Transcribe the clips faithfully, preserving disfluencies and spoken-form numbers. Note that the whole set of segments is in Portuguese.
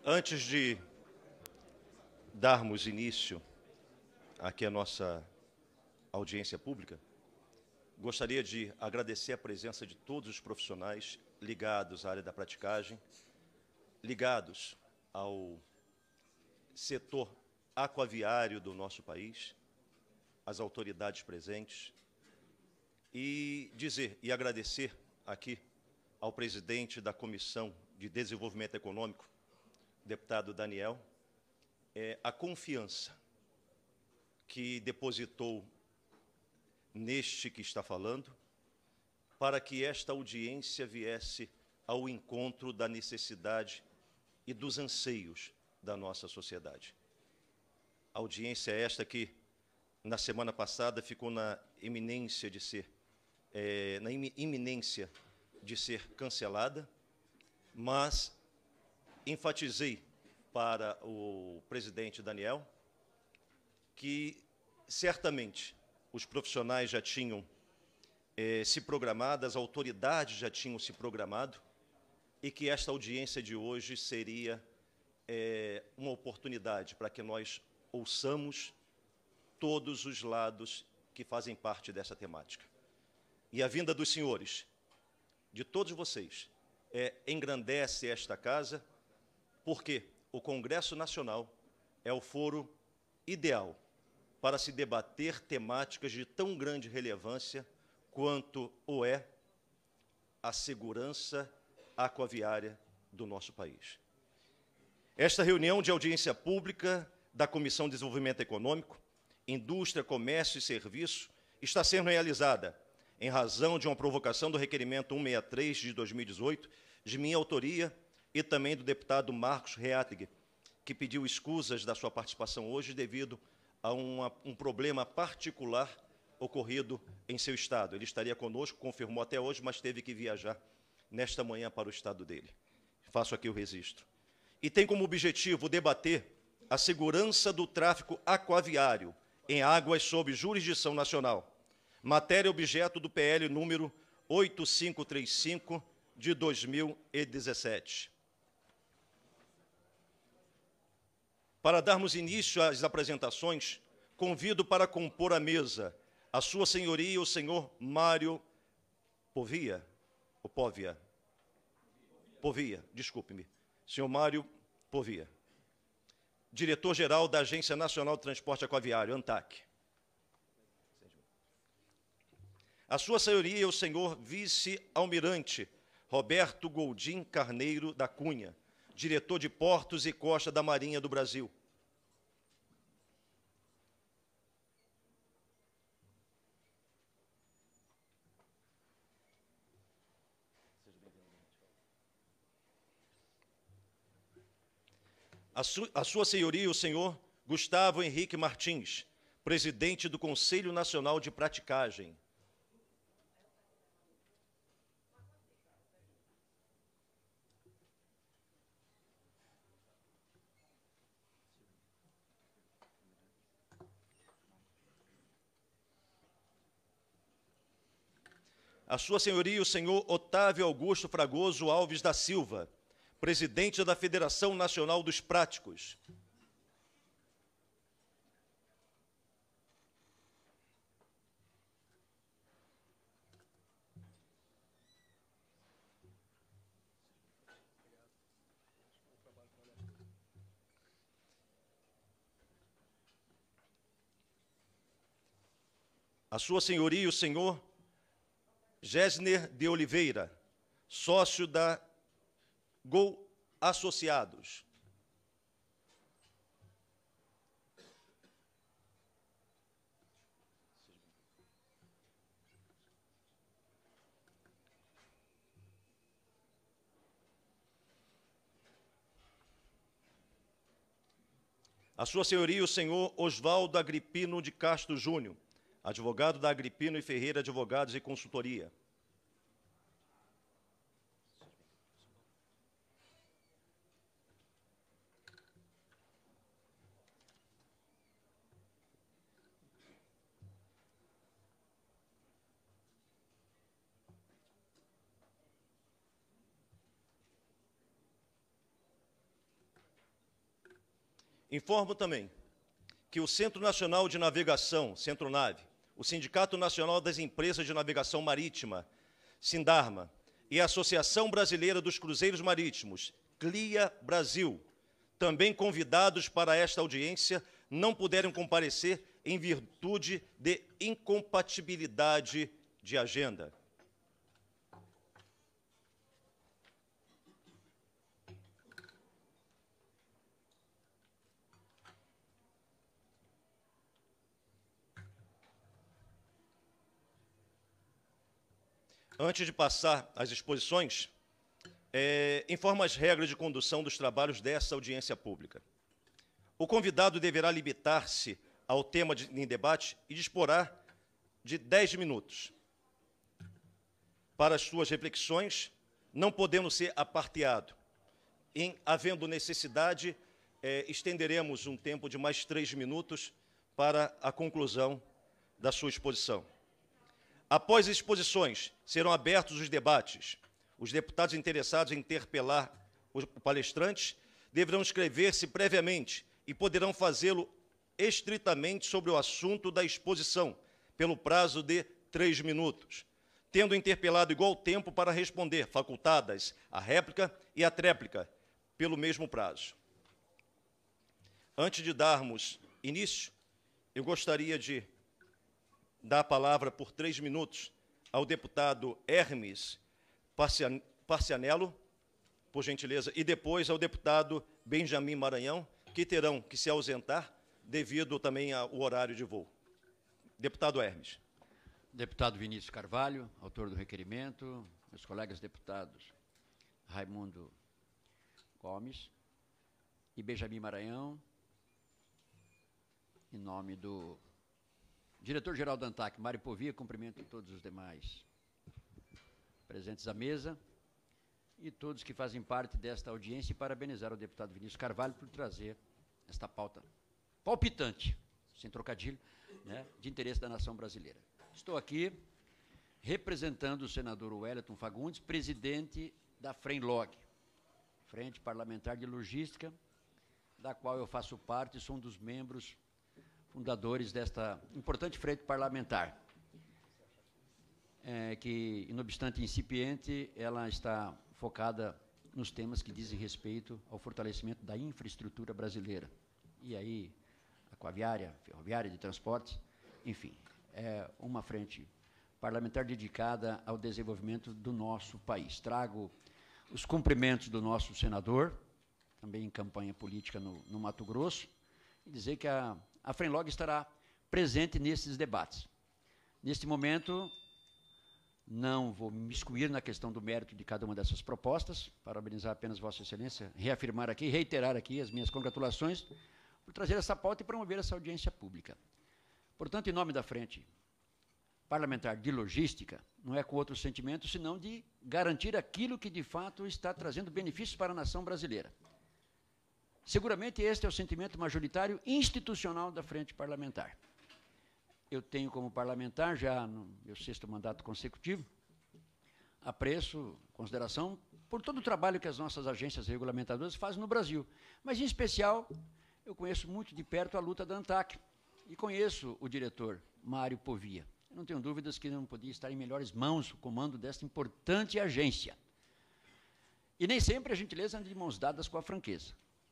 Antes de darmos início aqui à nossa audiência pública, gostaria de agradecer a presença de todos os profissionais ligados à área da praticagem, ligados ao setor aquaviário do nosso país, as autoridades presentes, e dizer e agradecer aqui ao presidente da Comissão de Desenvolvimento Econômico, deputado Daniel, é, a confiança que depositou neste que está falando, para que esta audiência viesse ao encontro da necessidade e dos anseios da nossa sociedade. A audiência é esta que, na semana passada, ficou na iminência de ser, é, na iminência de ser cancelada, mas enfatizei para o presidente Daniel que, certamente, os profissionais já tinham eh, se programado, as autoridades já tinham se programado, e que esta audiência de hoje seria eh, uma oportunidade para que nós ouçamos todos os lados que fazem parte dessa temática. E a vinda dos senhores, de todos vocês, é, engrandece esta casa, porque o Congresso Nacional é o foro ideal para se debater temáticas de tão grande relevância quanto o é a segurança aquaviária do nosso país. Esta reunião de audiência pública da Comissão de Desenvolvimento Econômico, Indústria, Comércio e Serviço está sendo realizada em razão de uma provocação do requerimento cento e sessenta e três de dois mil e dezoito, de minha autoria e também do deputado Marcos Reateg, que pediu escusas da sua participação hoje devido a uma, um problema particular ocorrido em seu estado. Ele estaria conosco, confirmou até hoje, mas teve que viajar nesta manhã para o estado dele. Faço aqui o registro. E tem como objetivo debater a segurança do tráfico aquaviário em águas sob jurisdição nacional, matéria objeto do P L número oito cinco três cinco de dois mil e dezessete. Para darmos início às apresentações, convido para compor a mesa a sua senhoria, o senhor Mário Povia, ou Povia, Povia, desculpe-me, senhor Mário Povia, diretor-geral da Agência Nacional de Transporte Aquaviário, ANTAC. A sua senhoria, o senhor vice-almirante Roberto Goldim Carneiro da Cunha, diretor de Portos e Costa da Marinha do Brasil. A, su a sua senhoria, o senhor Gustavo Henrique Martins, presidente do Conselho Nacional de Praticagem. A sua senhoria, o senhor Otávio Augusto Fragoso Alves da Silva, presidente da Federação Nacional dos Práticos. A sua senhoria, o senhor Gessner de Oliveira, sócio da Gol Associados. A sua senhoria, o senhor Oswaldo Agripino de Castro Júnior, advogado da Agripino e Ferreira Advogados e Consultoria. Informo também que o Centro Nacional de Navegação, Centronave, o Sindicato Nacional das Empresas de Navegação Marítima, Sindarma, e a Associação Brasileira dos Cruzeiros Marítimos, CLIA Brasil, também convidados para esta audiência, não puderam comparecer em virtude de incompatibilidade de agenda. Antes de passar às exposições, é, informo as regras de condução dos trabalhos dessa audiência pública. O convidado deverá limitar-se ao tema de, em debate e disporá de dez minutos para as suas reflexões, não podendo ser aparteado. Em havendo necessidade, é, estenderemos um tempo de mais três minutos para a conclusão da sua exposição. Após as exposições, serão abertos os debates. Os deputados interessados em interpelar os palestrantes deverão inscrever-se previamente e poderão fazê-lo estritamente sobre o assunto da exposição, pelo prazo de três minutos, tendo interpelado igual tempo para responder, facultadas a réplica e a tréplica, pelo mesmo prazo. Antes de darmos início, eu gostaria de dar a palavra por três minutos ao deputado Hermes Parcianello, por gentileza, e depois ao deputado Benjamin Maranhão, que terão que se ausentar devido também ao horário de voo. Deputado Hermes. Deputado Vinícius Carvalho, autor do requerimento, meus colegas deputados Raimundo Gomes e Benjamin Maranhão, em nome do diretor-geral da ANTAC, Mário Povia, cumprimento todos os demais presentes à mesa e todos que fazem parte desta audiência e parabenizar o deputado Vinícius Carvalho por trazer esta pauta palpitante, sem trocadilho, né, de interesse da nação brasileira. Estou aqui representando o senador Wellington Fagundes, presidente da FRENLOG, Frente Parlamentar de Logística, da qual eu faço parte e sou um dos membros fundadores desta importante frente parlamentar, é, que, não obstante incipiente, ela está focada nos temas que dizem respeito ao fortalecimento da infraestrutura brasileira, e aí aquaviária, ferroviária, de transportes, enfim, é uma frente parlamentar dedicada ao desenvolvimento do nosso país. Trago os cumprimentos do nosso senador, também em campanha política no, no Mato Grosso, e dizer que a A FRENLOG estará presente nesses debates. Neste momento, não vou me excluir na questão do mérito de cada uma dessas propostas, parabenizar apenas Vossa Excelência, reafirmar aqui, reiterar aqui as minhas congratulações por trazer essa pauta e promover essa audiência pública. Portanto, em nome da Frente Parlamentar de Logística, não é com outro sentimento, senão de garantir aquilo que, de fato, está trazendo benefícios para a nação brasileira. Seguramente este é o sentimento majoritário institucional da Frente Parlamentar. Eu tenho como parlamentar, já no meu sexto mandato consecutivo, apreço, consideração por todo o trabalho que as nossas agências regulamentadoras fazem no Brasil. Mas, em especial, eu conheço muito de perto a luta da ANTAC e conheço o diretor, Mário Povia. Eu não tenho dúvidas que não podia estar em melhores mãos o comando desta importante agência. E nem sempre a gentileza anda de mãos dadas com a franqueza.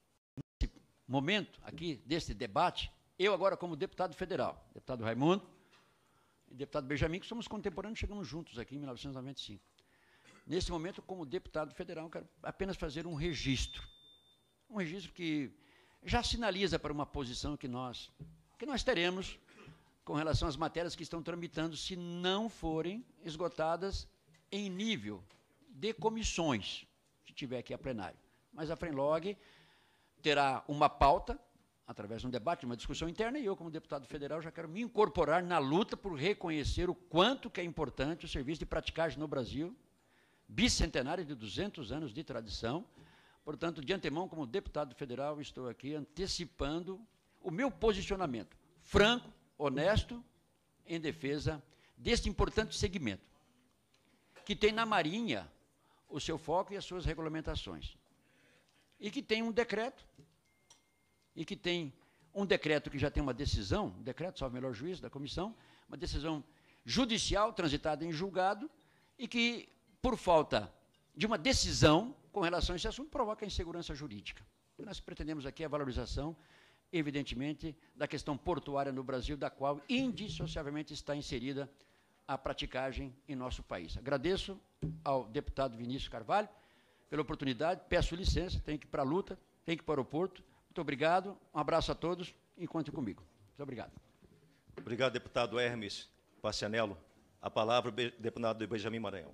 Momento aqui deste debate, eu agora como deputado federal, deputado Raimundo e deputado Benjamin, que somos contemporâneos, chegamos juntos aqui em mil novecentos e noventa e cinco. Nesse momento, como deputado federal, quero apenas fazer um registro, um registro que já sinaliza para uma posição que nós, que nós teremos com relação às matérias que estão tramitando, se não forem esgotadas em nível de comissões, se tiver aqui a plenário. Mas a FRENLOG terá uma pauta, através de um debate, uma discussão interna, e eu, como deputado federal, já quero me incorporar na luta por reconhecer o quanto que é importante o serviço de praticagem no Brasil, bicentenário de duzentos anos de tradição. Portanto, de antemão, como deputado federal, estou aqui antecipando o meu posicionamento franco, honesto, em defesa deste importante segmento, que tem na Marinha o seu foco e as suas regulamentações. E que tem um decreto e que tem um decreto que já tem uma decisão, um decreto, salvo o melhor juízo da comissão, uma decisão judicial transitada em julgado e que, por falta de uma decisão com relação a esse assunto, provoca insegurança jurídica. Nós pretendemos aqui a valorização, evidentemente, da questão portuária no Brasil, da qual indissociavelmente está inserida a praticagem em nosso país. Agradeço ao deputado Vinícius Carvalho pela oportunidade, peço licença, tenho que ir para a luta, tenho que ir para o aeroporto. Muito obrigado, um abraço a todos e contem comigo. Muito obrigado. Obrigado, deputado Hermes Pacianello. A palavra, deputado Benjamin Maranhão.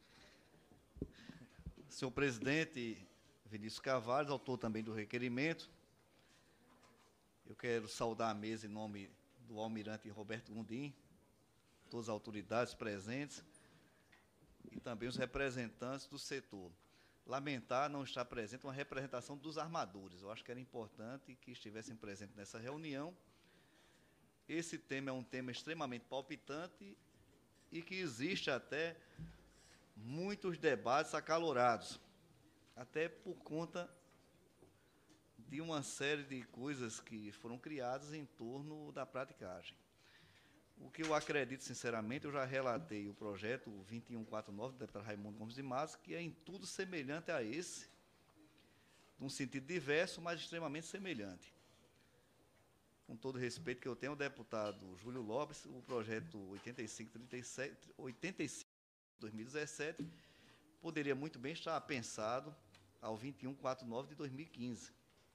Senhor presidente Vinícius Carvalho, autor também do requerimento, eu quero saudar a mesa em nome do almirante Roberto Gondim, todas as autoridades presentes e também os representantes do setor. Lamentar não estar presente uma representação dos armadores. Eu acho que era importante que estivessem presentes nessa reunião. Esse tema é um tema extremamente palpitante e que existe até muitos debates acalorados, até por conta de uma série de coisas que foram criadas em torno da praticagem. O que eu acredito, sinceramente, eu já relatei o projeto vinte e um quarenta e nove do deputado Raimundo Gomes de Matos, que é em tudo semelhante a esse, num sentido diverso, mas extremamente semelhante. Com todo o respeito que eu tenho ao deputado Júlio Lopes, o projeto oitenta e cinco trinta e sete, oitenta e cinco de dois mil e dezessete poderia muito bem estar pensado ao vinte e um quarenta e nove de dois mil e quinze.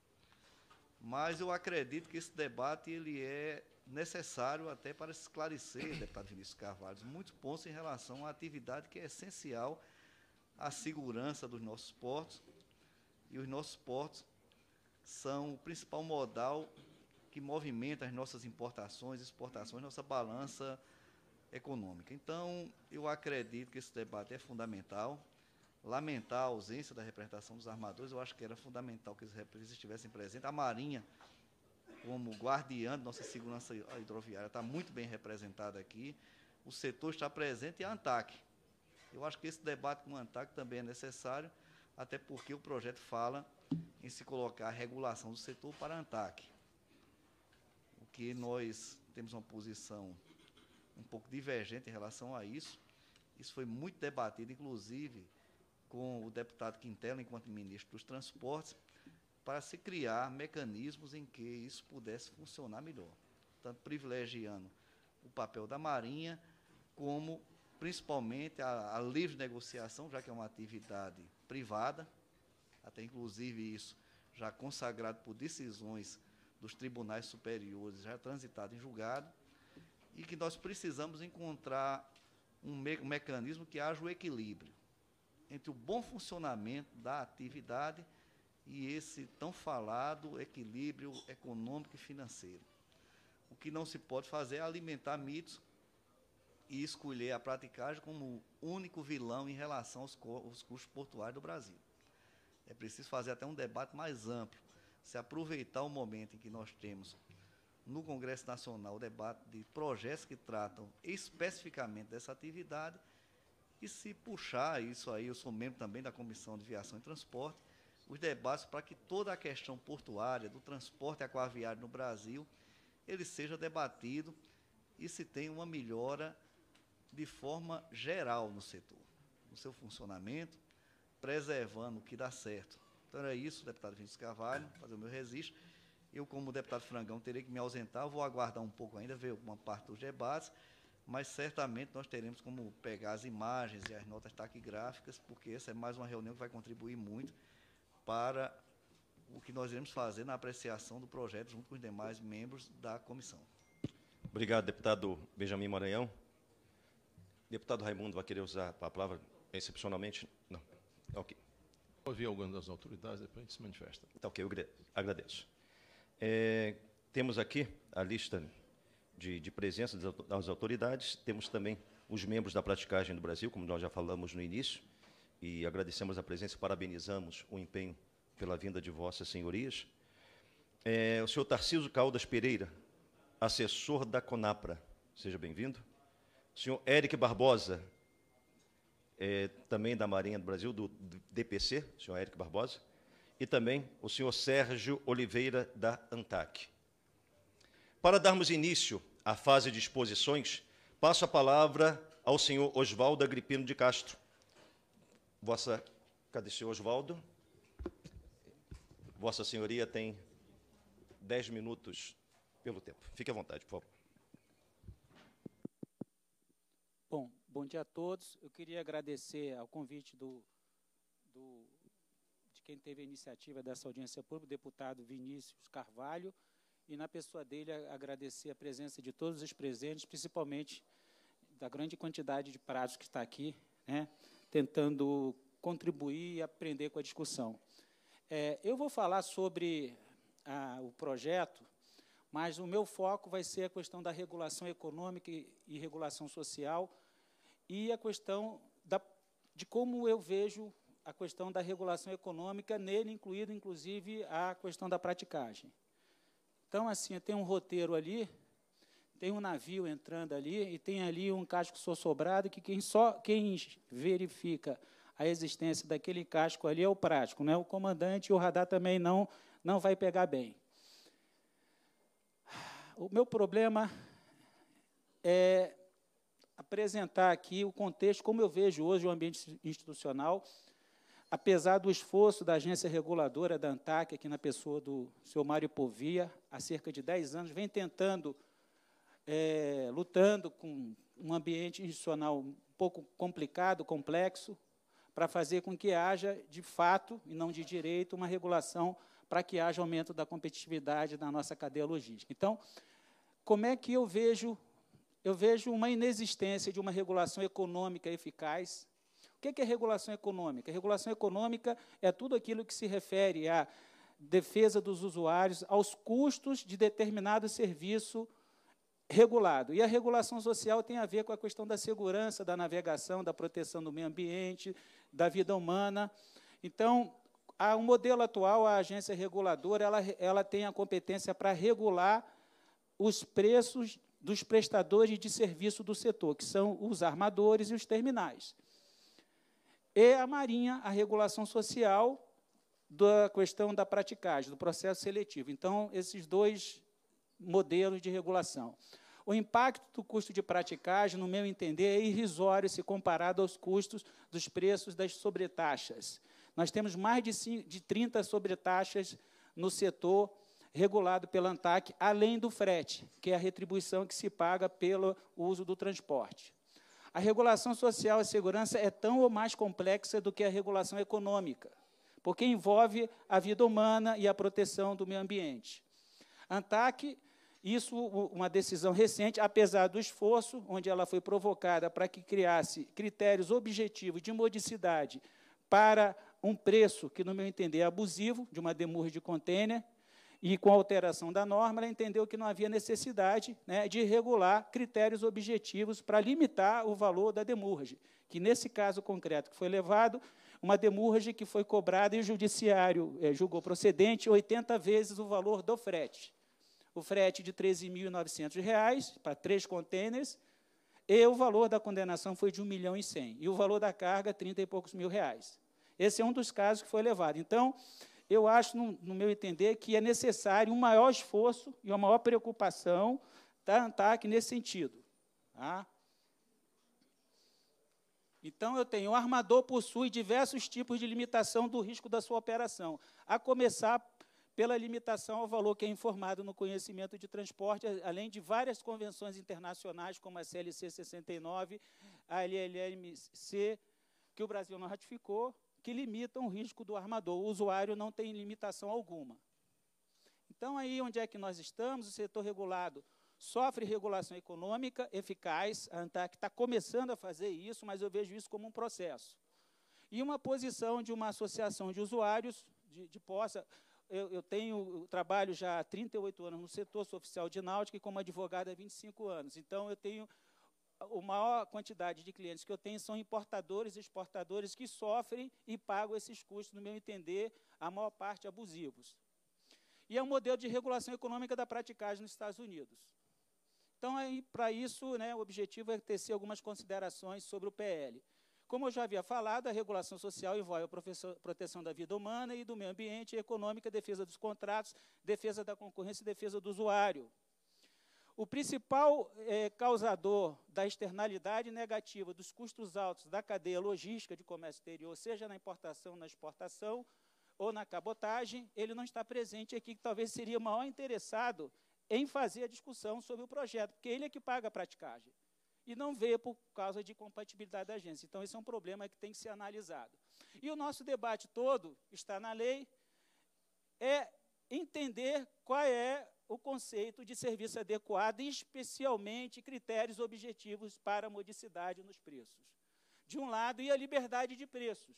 Mas eu acredito que esse debate ele é necessário até para esclarecer, deputado Vinícius Carvalho, muitos pontos em relação à atividade que é essencial à segurança dos nossos portos, e os nossos portos são o principal modal que movimenta as nossas importações, exportações, nossa balança econômica. Então, eu acredito que esse debate é fundamental. Lamentar a ausência da representação dos armadores, eu acho que era fundamental que eles estivessem presentes. A Marinha, como guardiã de nossa segurança hidroviária, está muito bem representada aqui. O setor está presente e a ANTAC. Eu acho que esse debate com a ANTAC também é necessário, até porque o projeto fala em se colocar a regulação do setor para a ANTAC. O que nós temos uma posição um pouco divergente em relação a isso. Isso foi muito debatido, inclusive, com o deputado Quintela, enquanto ministro dos Transportes, para se criar mecanismos em que isso pudesse funcionar melhor, tanto privilegiando o papel da Marinha, como, principalmente, a, a livre negociação, já que é uma atividade privada, até inclusive isso já consagrado por decisões dos tribunais superiores, já transitado em julgado, e que nós precisamos encontrar um, me um mecanismo que haja o equilíbrio entre o bom funcionamento da atividade e esse tão falado equilíbrio econômico e financeiro. O que não se pode fazer é alimentar mitos e escolher a praticagem como o único vilão em relação aos, aos custos portuários do Brasil. É preciso fazer até um debate mais amplo, se aproveitar o momento em que nós temos no Congresso Nacional o debate de projetos que tratam especificamente dessa atividade e se puxar isso aí, eu sou membro também da Comissão de Viação e Transporte, os debates para que toda a questão portuária, do transporte aquaviário no Brasil, ele seja debatido e se tenha uma melhora de forma geral no setor, no seu funcionamento, preservando o que dá certo. Então, é isso, deputado Vinícius Carvalho, fazer o meu registro. Eu, como deputado Frangão, terei que me ausentar, vou aguardar um pouco ainda, ver uma parte dos debates, mas certamente nós teremos como pegar as imagens e as notas taquigráficas, porque essa é mais uma reunião que vai contribuir muito para o que nós iremos fazer na apreciação do projeto junto com os demais membros da comissão. Obrigado, deputado Benjamin Maranhão. Deputado Raimundo vai querer usar a palavra excepcionalmente? Não. Ok. Ouvir algumas das autoridades, depois a gente se manifesta. Tá ok, eu agradeço. É, temos aqui a lista de, de presença das autoridades, temos também os membros da praticagem do Brasil, como nós já falamos no início, e agradecemos a presença e parabenizamos o empenho pela vinda de vossas senhorias. É, o senhor Tarcísio Caldas Pereira, assessor da CONAPRA, seja bem-vindo. O senhor Eric Barbosa, é, também da Marinha do Brasil, do, do D P C, o senhor Eric Barbosa. e também o senhor Sérgio Oliveira, da ANTAC. Para darmos início à fase de exposições, passo a palavra ao senhor Oswaldo Agripino de Castro. Vossa... Cadê o senhor Oswaldo? Vossa Senhoria tem dez minutos pelo tempo. Fique à vontade, por favor. Bom, bom dia a todos. Eu queria agradecer ao convite do, do, de quem teve a iniciativa dessa audiência pública, o deputado Vinícius Carvalho, e, na pessoa dele, agradecer a presença de todos os presentes, principalmente da grande quantidade de pratos que está aqui, né, tentando contribuir e aprender com a discussão. É, eu vou falar sobre a, o projeto, mas o meu foco vai ser a questão da regulação econômica e, e regulação social e a questão da, de como eu vejo a questão da regulação econômica, nele incluído, inclusive, a questão da praticagem. Então, assim, tem um roteiro ali, tem um navio entrando ali e tem ali um casco sossobrado que quem, só, quem verifica a existência daquele casco ali é o prático, né? O comandante e o radar também não, não vai pegar bem. O meu problema é apresentar aqui o contexto, como eu vejo hoje o ambiente institucional, apesar do esforço da agência reguladora da ANTAC, aqui na pessoa do senhor Mário Povia, há cerca de dez anos, vem tentando, é, lutando com um ambiente institucional um pouco complicado, complexo, para fazer com que haja, de fato, e não de direito, uma regulação para que haja aumento da competitividade da nossa cadeia logística. Então, como é que eu vejo? Eu vejo uma inexistência de uma regulação econômica eficaz. O que é regulação econômica? A regulação econômica é tudo aquilo que se refere à defesa dos usuários, aos custos de determinado serviço regulado. E a regulação social tem a ver com a questão da segurança, da navegação, da proteção do meio ambiente, da vida humana. Então, a, o modelo atual, a agência reguladora, ela, ela tem a competência para regular os preços dos prestadores de serviço do setor, que são os armadores e os terminais. E a Marinha, a regulação social da questão da praticagem, do processo seletivo. Então, esses dois modelos de regulação. O impacto do custo de praticagem, no meu entender, é irrisório se comparado aos custos dos preços das sobretaxas. Nós temos mais de trinta sobretaxas no setor regulado pela ANTAC, além do frete, que é a retribuição que se paga pelo uso do transporte. A regulação social e segurança é tão ou mais complexa do que a regulação econômica, porque envolve a vida humana e a proteção do meio ambiente. A ANTAC, isso uma decisão recente, apesar do esforço, onde ela foi provocada para que criasse critérios objetivos de modicidade para um preço que, no meu entender, é abusivo, de uma demurra de contêiner, e com a alteração da norma, ela entendeu que não havia necessidade, né, de regular critérios objetivos para limitar o valor da demurragem, que, nesse caso concreto que foi levado, uma demurragem que foi cobrada e o judiciário é, julgou procedente oitenta vezes o valor do frete. O frete de treze mil e novecentos reais para três contêineres, e o valor da condenação foi de um milhão e cem, e o valor da carga, trinta e poucos mil reais. Esse é um dos casos que foi levado. Então, eu acho, no, no meu entender, que é necessário um maior esforço e uma maior preocupação da ANTAC nesse sentido. Tá? Então, eu tenho, o armador possui diversos tipos de limitação do risco da sua operação, a começar pela limitação ao valor que é informado no conhecimento de transporte, além de várias convenções internacionais, como a C L C sessenta e nove, a L L M C, que o Brasil não ratificou, que limitam o risco do armador. O usuário não tem limitação alguma. Então, aí onde é que nós estamos? O setor regulado sofre regulação econômica eficaz, a ANTAC está começando a fazer isso, mas eu vejo isso como um processo. E uma posição de uma associação de usuários, de, de posse. Eu, eu tenho, eu trabalho já há trinta e oito anos no setor, sou oficial de náutica e como advogado há vinte e cinco anos. Então, eu tenho, a maior quantidade de clientes que eu tenho são importadores e exportadores que sofrem e pagam esses custos, no meu entender, a maior parte abusivos. E é um modelo de regulação econômica da praticagem nos Estados Unidos. Então, para isso, né, o objetivo é tecer algumas considerações sobre o P L. Como eu já havia falado, a regulação social envolve a proteção da vida humana e do meio ambiente, econômica, defesa dos contratos, defesa da concorrência e defesa do usuário. O principal eh, causador da externalidade negativa dos custos altos da cadeia logística de comércio exterior, seja na importação, na exportação ou na cabotagem, ele não está presente aqui, que talvez seria o maior interessado em fazer a discussão sobre o projeto, porque ele é que paga a praticagem, e não vê por causa de compatibilidade da agência. Então, esse é um problema que tem que ser analisado. E o nosso debate todo, está na lei, é entender qual é o conceito de serviço adequado, e especialmente critérios objetivos para a modicidade nos preços. De um lado, e a liberdade de preços.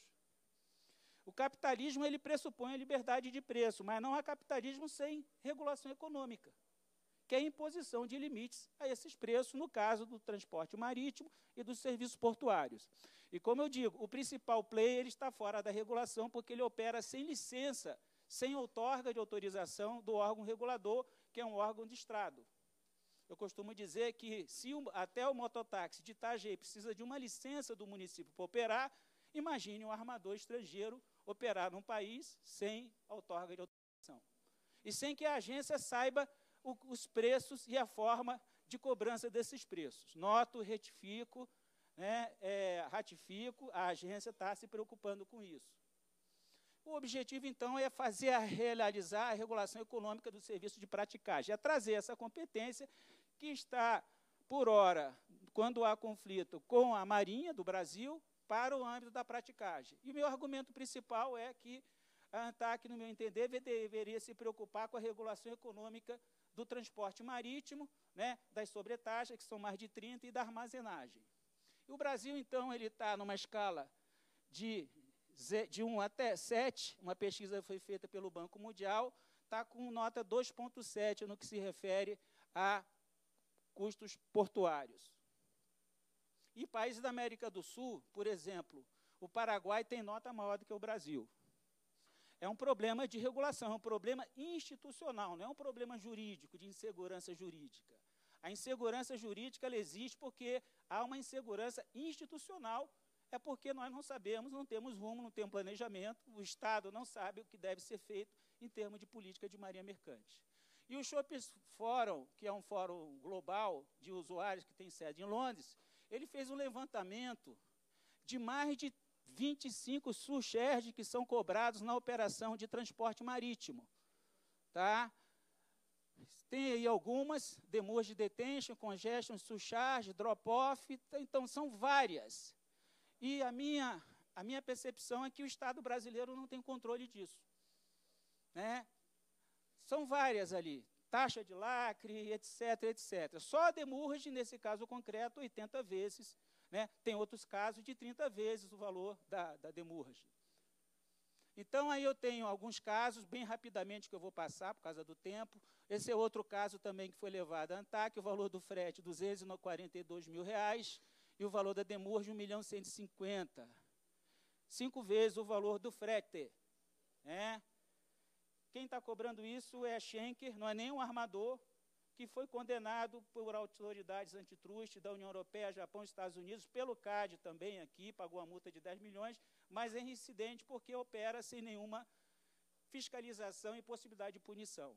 O capitalismo ele pressupõe a liberdade de preço, mas não há capitalismo sem regulação econômica, que é a imposição de limites a esses preços, no caso do transporte marítimo e dos serviços portuários. E, como eu digo, o principal player ele está fora da regulação, porque ele opera sem licença, sem outorga de autorização do órgão regulador, que é um órgão de estrado. Eu costumo dizer que, se o, até o mototáxi de Itajaí precisa de uma licença do município para operar, imagine um armador estrangeiro operar num país sem outorga de autorização. E sem que a agência saiba o, os preços e a forma de cobrança desses preços. Noto, retifico, né, é, ratifico, a agência está se preocupando com isso. O objetivo, então, é fazer a realizar a regulação econômica do serviço de praticagem, é trazer essa competência que está, por hora, quando há conflito com a Marinha do Brasil, para o âmbito da praticagem. E o meu argumento principal é que a ANTAC, no meu entender, deveria se preocupar com a regulação econômica do transporte marítimo, né, das sobretaxas, que são mais de trinta, e da armazenagem. E o Brasil, então, ele está numa escala de de um até sete, uma pesquisa foi feita pelo Banco Mundial, está com nota dois ponto sete no que se refere a custos portuários. E países da América do Sul, por exemplo, o Paraguai tem nota maior do que o Brasil. É um problema de regulação, é um problema institucional, não é um problema jurídico, de insegurança jurídica. A insegurança jurídica ela existe porque há uma insegurança institucional. É porque nós não sabemos, não temos rumo, não temos planejamento, o Estado não sabe o que deve ser feito em termos de política de marinha mercante. E o Shopping Forum, que é um fórum global de usuários que tem sede em Londres, ele fez um levantamento de mais de vinte e cinco surcharges que são cobrados na operação de transporte marítimo. Tá? Tem aí algumas, demurge detention, congestion, surcharge, drop-off, então são várias. E a minha, a minha percepção é que o Estado brasileiro não tem controle disso. Né? São várias ali, taxa de lacre, etc, etcétera. Só a demurge, nesse caso concreto, oitenta vezes. Né? Tem outros casos de trinta vezes o valor da, da demurge. Então, aí eu tenho alguns casos, bem rapidamente, que eu vou passar, por causa do tempo. Esse é outro caso também que foi levado à ANTAC, o valor do frete, duzentos e quarenta e dois mil reais, e o valor da demurge, um milhão cento e cinquenta. Cinco vezes o valor do frete. Né? Quem está cobrando isso é a Schenker, não é nem um armador, que foi condenado por autoridades antitruste da União Europeia, Japão e Estados Unidos, pelo C A D também aqui, pagou uma multa de dez milhões, mas é reincidente porque opera sem nenhuma fiscalização e possibilidade de punição.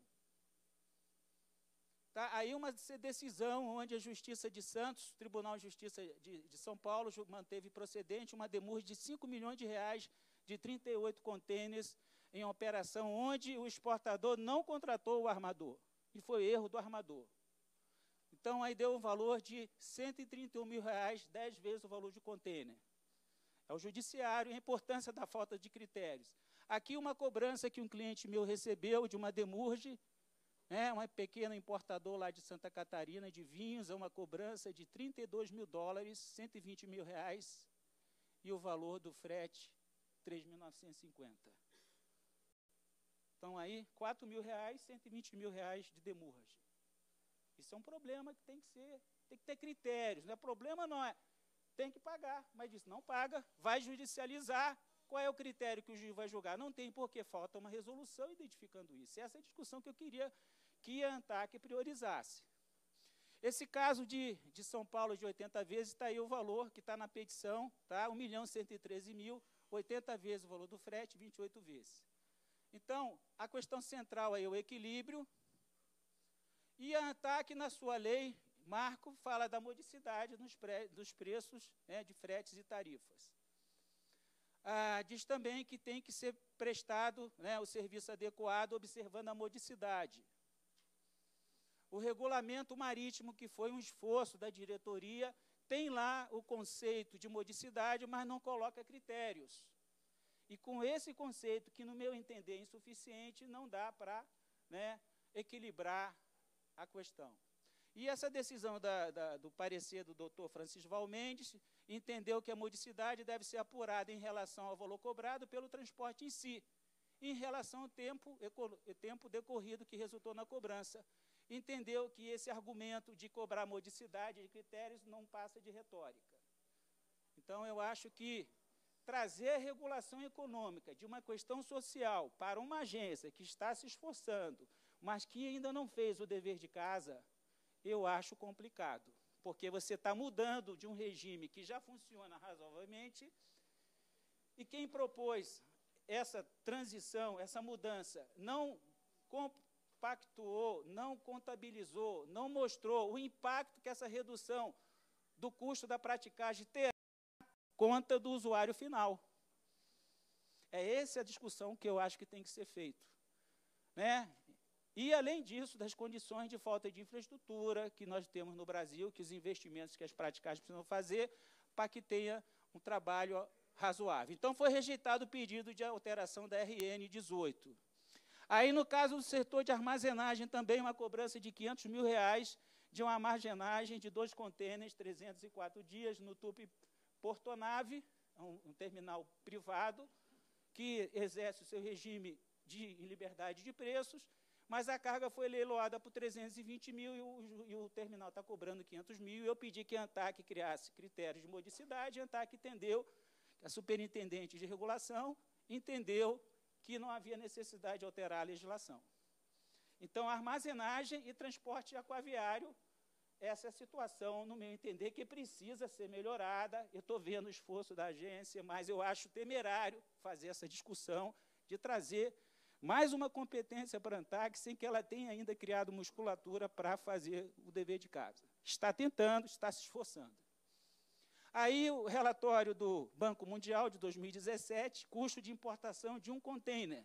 Tá? Aí uma decisão onde a Justiça de Santos, Tribunal de Justiça de, de São Paulo, manteve procedente uma demurge de cinco milhões de reais de trinta e oito contêineres em operação onde o exportador não contratou o armador. E foi erro do armador. Então, aí deu um valor de cento e trinta e um mil reais, dez vezes o valor de contêiner. É o judiciário e a importância da falta de critérios. Aqui uma cobrança que um cliente meu recebeu de uma demurge, né, uma pequena importador lá de Santa Catarina de vinhos, é uma cobrança de trinta e dois mil dólares, cento e vinte mil reais, e o valor do frete, três mil novecentos e cinquenta. Então, aí, quatro mil reais, cento e vinte mil reais de demurge. Isso é um problema que tem que ser, tem que ter critérios. Né? O problema não é, tem que pagar, mas diz, não paga, vai judicializar. Qual é o critério que o juiz vai julgar? Não tem, porque falta uma resolução identificando isso. Essa é a discussão que eu queria que a ANTAC priorizasse. Esse caso de, de São Paulo de oitenta vezes, está aí o valor que está na petição, tá? um milhão cento e treze mil, oitenta vezes o valor do frete, vinte e oito vezes. Então, a questão central aí é o equilíbrio, e a ANTAC, na sua lei, marco, fala da modicidade nos pre, dos preços, né, de fretes e tarifas. Ah, diz também que tem que ser prestado, né, o serviço adequado, observando a modicidade. O regulamento marítimo, que foi um esforço da diretoria, tem lá o conceito de modicidade, mas não coloca critérios. E com esse conceito, que no meu entender é insuficiente, não dá para, né, equilibrar a questão. E essa decisão da, da, do parecer do doutor Francisco Valmendes entendeu que a modicidade deve ser apurada em relação ao valor cobrado pelo transporte em si, em relação ao tempo, tempo decorrido que resultou na cobrança. Entendeu que esse argumento de cobrar modicidade de critérios não passa de retórica. Então, eu acho que trazer a regulação econômica de uma questão social para uma agência que está se esforçando, mas que ainda não fez o dever de casa, eu acho complicado, porque você está mudando de um regime que já funciona razoavelmente, e quem propôs essa transição, essa mudança, não compactuou, não contabilizou, não mostrou o impacto que essa redução do custo da praticagem terá conta do usuário final. É essa a discussão que eu acho que tem que ser feita, né? E, além disso, das condições de falta de infraestrutura que nós temos no Brasil, que os investimentos que as praticagens precisam fazer para que tenha um trabalho razoável. Então, foi rejeitado o pedido de alteração da R N dezoito. Aí, no caso do setor de armazenagem, também uma cobrança de quinhentos mil reais de uma armazenagem de dois contêineres, trezentos e quatro dias, no Tupi Portonave, um, um terminal privado, que exerce o seu regime de liberdade de preços, mas a carga foi leiloada por trezentos e vinte mil e o, e o terminal está cobrando quinhentos mil, e eu pedi que a ANTAC criasse critérios de modicidade, e a ANTAC entendeu, a superintendente de regulação entendeu que não havia necessidade de alterar a legislação. Então, armazenagem e transporte aquaviário, essa é a situação, no meu entender, que precisa ser melhorada. Eu estou vendo o esforço da agência, mas eu acho temerário fazer essa discussão de trazer mais uma competência para a ANTAC, sem que ela tenha ainda criado musculatura para fazer o dever de casa. Está tentando, está se esforçando. Aí, o relatório do Banco Mundial, de dois mil e dezessete, custo de importação de um container.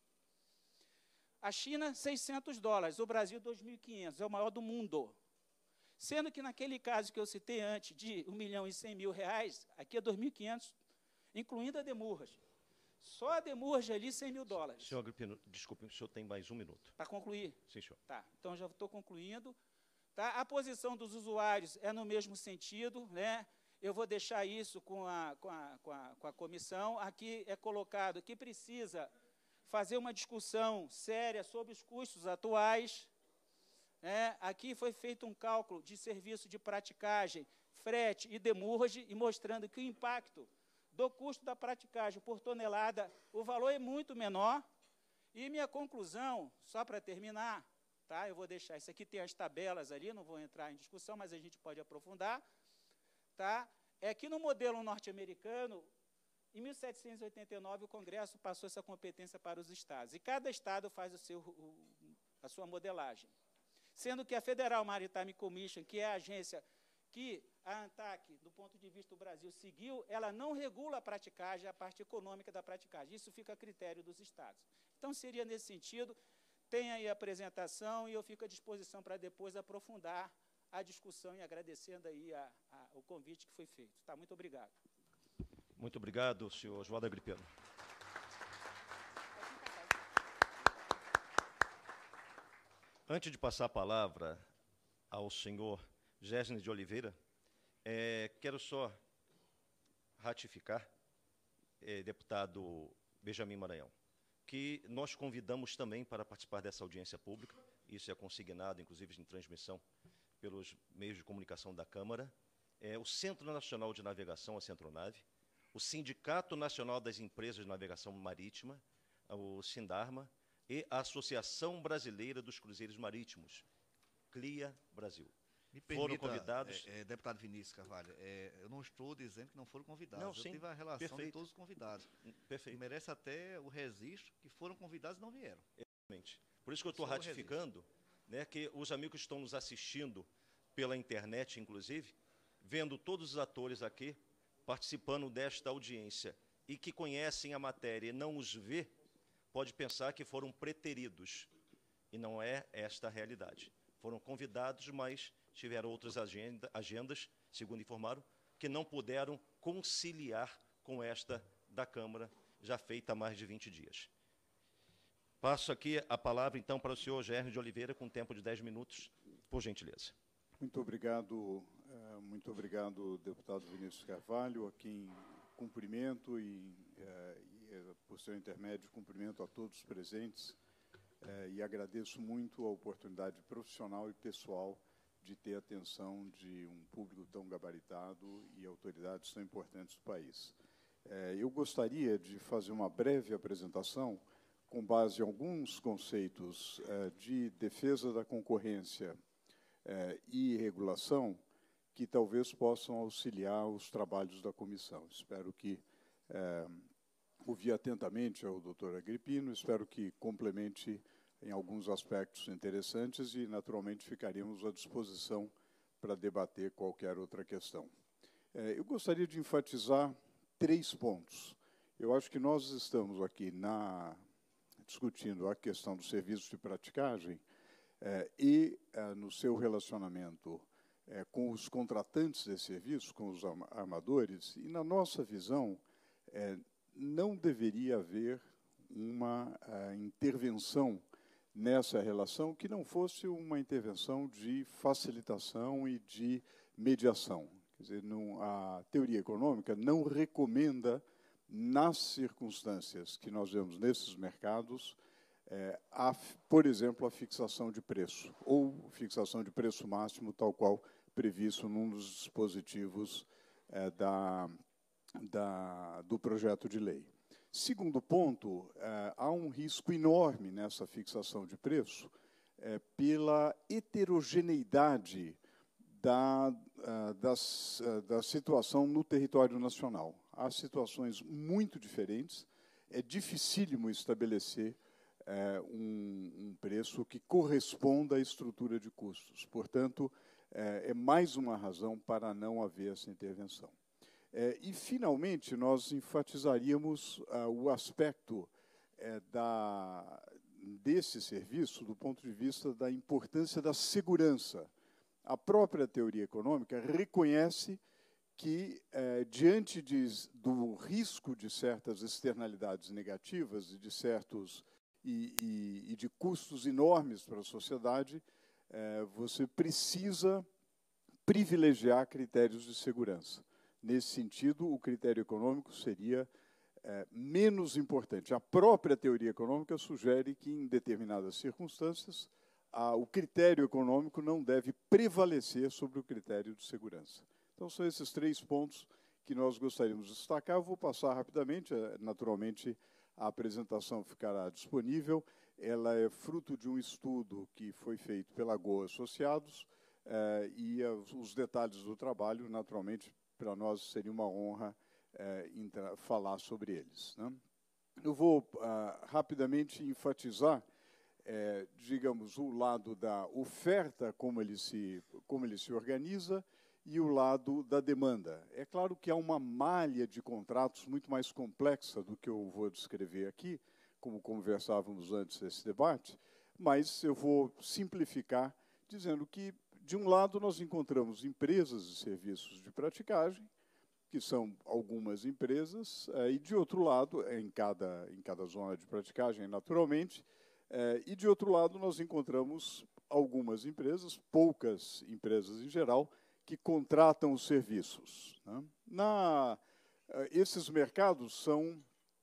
A China, seiscentos dólares, o Brasil, dois mil e quinhentos, é o maior do mundo. Sendo que, naquele caso que eu citei antes, de um milhão e cem mil reais, aqui é dois mil e quinhentos, incluindo a demurragem. Só a demurragem ali, cem mil dólares. Senhor Agripino, desculpe, o senhor tem mais um minuto. Para concluir? Sim, senhor. Tá, então já estou concluindo. Tá, a posição dos usuários é no mesmo sentido, né? Eu vou deixar isso com a, com a, com a, com a comissão. Aqui é colocado que precisa fazer uma discussão séria sobre os custos atuais. É, aqui foi feito um cálculo de serviço de praticagem, frete e demurragem, e mostrando que o impacto do custo da praticagem por tonelada, o valor é muito menor. E minha conclusão, só para terminar, tá, eu vou deixar isso aqui, tem as tabelas ali, não vou entrar em discussão, mas a gente pode aprofundar, tá, é que no modelo norte-americano, em mil setecentos e oitenta e nove, o Congresso passou essa competência para os estados, e cada estado faz o seu, o, a sua modelagem. Sendo que a Federal Maritime Commission, que é a agência que a ANTAC, do ponto de vista do Brasil, seguiu, ela não regula a praticagem, a parte econômica da praticagem. Isso fica a critério dos estados. Então, seria nesse sentido, tem aí a apresentação, e eu fico à disposição para depois aprofundar a discussão, e agradecendo aí a, a, o convite que foi feito. Tá, muito obrigado. Muito obrigado, senhor Oswaldo Agripino. Antes de passar a palavra ao senhor Gésner de Oliveira, é, quero só ratificar, é, deputado Benjamin Maranhão, que nós convidamos também para participar dessa audiência pública, isso é consignado, inclusive, em transmissão pelos meios de comunicação da Câmara, é, o Centro Nacional de Navegação, a Centronave, o Sindicato Nacional das Empresas de Navegação Marítima, o Sindarma, e a Associação Brasileira dos Cruzeiros Marítimos, CLIA Brasil. Me foram permita, convidados. É, é, deputado Vinícius Carvalho, é, eu não estou dizendo que não foram convidados. Não, eu sim, tive a relação perfeito. de todos os convidados. Perfeito. Merece até o registro que foram convidados e não vieram. Exatamente. Por isso que eu estou Só o ratificando, né, que os amigos que estão nos assistindo pela internet, inclusive, vendo todos os atores aqui participando desta audiência e que conhecem a matéria e não os vê, pode pensar que foram preteridos. E não é esta a realidade. Foram convidados, mas tiveram outras agenda, agendas, segundo informaram, que não puderam conciliar com esta da Câmara, já feita há mais de vinte dias. Passo aqui a palavra, então, para o senhor Gérnio de Oliveira, com tempo de dez minutos, por gentileza. Muito obrigado, muito obrigado, deputado Vinícius Carvalho, a quem cumprimento e, e, por seu intermédio, cumprimento a todos os presentes e agradeço muito a oportunidade profissional e pessoal de ter a atenção de um público tão gabaritado e autoridades tão importantes do país. Eu gostaria de fazer uma breve apresentação com base em alguns conceitos de defesa da concorrência e regulação que talvez possam auxiliar os trabalhos da comissão. Espero que é, ouvi atentamente ao doutor Agripino, espero que complemente em alguns aspectos interessantes e, naturalmente, ficaríamos à disposição para debater qualquer outra questão. É, eu gostaria de enfatizar três pontos. Eu acho que nós estamos aqui na, discutindo a questão do serviço de praticagem é, e, é, no seu relacionamento É, com os contratantes de serviço, com os armadores, e, na nossa visão, é, não deveria haver uma a, intervenção nessa relação que não fosse uma intervenção de facilitação e de mediação. Quer dizer, não, a teoria econômica não recomenda, nas circunstâncias que nós vemos nesses mercados, é, a, por exemplo, a fixação de preço, ou fixação de preço máximo, tal qual previsto num dos dispositivos é, da, da, do projeto de lei. Segundo ponto, é, há um risco enorme nessa fixação de preço é, pela heterogeneidade da, das, da situação no território nacional. Há situações muito diferentes, é dificílimo estabelecer é, um, um preço que corresponda à estrutura de custos. Portanto, é mais uma razão para não haver essa intervenção. É, e, finalmente, nós enfatizaríamos ah, o aspecto é, da, desse serviço do ponto de vista da importância da segurança. A própria teoria econômica reconhece que, é, diante de, do risco de certas externalidades negativas e de certos e, e, e de custos enormes para a sociedade, É, você precisa privilegiar critérios de segurança. Nesse sentido, o critério econômico seria é, menos importante. A própria teoria econômica sugere que, em determinadas circunstâncias, a, o critério econômico não deve prevalecer sobre o critério de segurança. Então, são esses três pontos que nós gostaríamos de destacar. Eu vou passar rapidamente, naturalmente, a apresentação ficará disponível. Ela é fruto de um estudo que foi feito pela Goa Associados eh, e as, os detalhes do trabalho, naturalmente, para nós seria uma honra eh, intra, falar sobre eles, né? Eu vou ah, rapidamente enfatizar, eh, digamos, o lado da oferta, como ele se, como ele se organiza, e o lado da demanda. É claro que há uma malha de contratos muito mais complexa do que eu vou descrever aqui, como conversávamos antes desse debate, mas eu vou simplificar dizendo que, de um lado, nós encontramos empresas e serviços de praticagem, que são algumas empresas, e, de outro lado, em cada, em cada zona de praticagem, naturalmente, e, de outro lado, nós encontramos algumas empresas, poucas empresas em geral, que contratam os serviços, né? Na, esses mercados são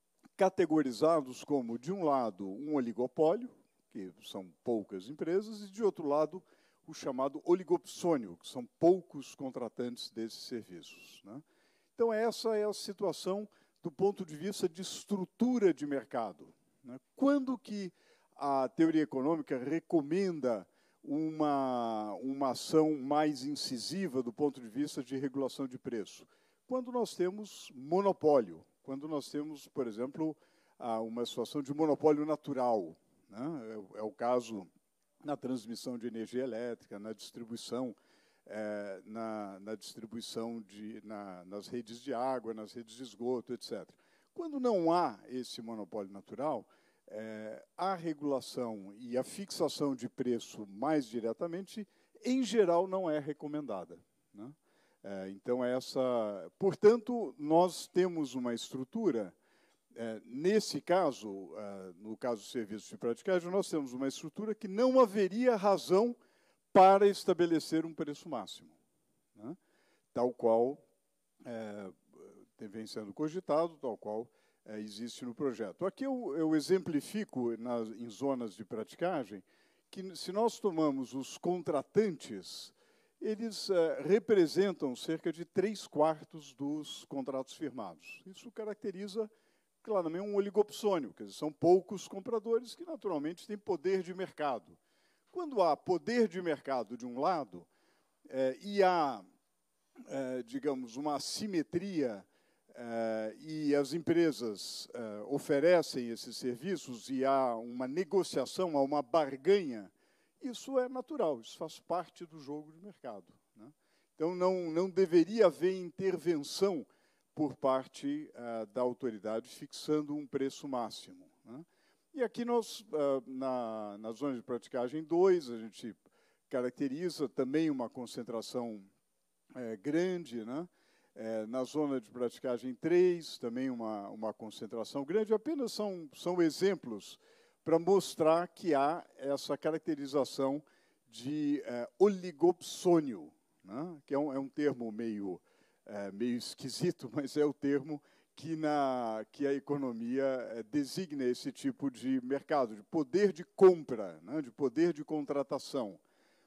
categorizados como, de um lado, um oligopólio, que são poucas empresas, e, de outro lado, o chamado oligopsônio, que são poucos contratantes desses serviços, né? Então, essa é a situação do ponto de vista de estrutura de mercado, né? Quando que a teoria econômica recomenda uma, uma ação mais incisiva do ponto de vista de regulação de preço? Quando nós temos monopólio, quando nós temos, por exemplo, uma situação de monopólio natural, né? É, é o caso na transmissão de energia elétrica, na distribuição, é, na, na distribuição de, na, nas redes de água, nas redes de esgoto, etcétera. Quando não há esse monopólio natural, é, a regulação e a fixação de preço mais diretamente, em geral, não é recomendada, né? É, então, essa, portanto, nós temos uma estrutura, é, nesse caso, é, no caso do serviço de praticagem, nós temos uma estrutura que não haveria razão para estabelecer um preço máximo, né? Tal qual é, vem sendo cogitado, tal qual é, existe no projeto. Aqui eu, eu exemplifico nas, em zonas de praticagem que, se nós tomamos os contratantes, eles eh, representam cerca de três quartos dos contratos firmados. Isso caracteriza, claramente, um oligopsônio, quer dizer, são poucos compradores que, naturalmente, têm poder de mercado. Quando há poder de mercado de um lado eh, e há, eh, digamos, uma assimetria eh, e as empresas eh, oferecem esses serviços e há uma negociação, há uma barganha, isso é natural, isso faz parte do jogo de mercado, né? Então, não, não deveria haver intervenção por parte uh, da autoridade fixando um preço máximo, né? E aqui nós, uh, na, na zona de praticagem dois, a gente caracteriza também uma concentração uh, grande, né? Uh, na zona de praticagem três, também uma, uma concentração grande. Apenas são, são exemplos para mostrar que há essa caracterização de eh, oligopsônio, né? Que é um, é um termo meio, eh, meio esquisito, mas é o termo que, na, que a economia eh, designa esse tipo de mercado, de poder de compra, né? De poder de contratação.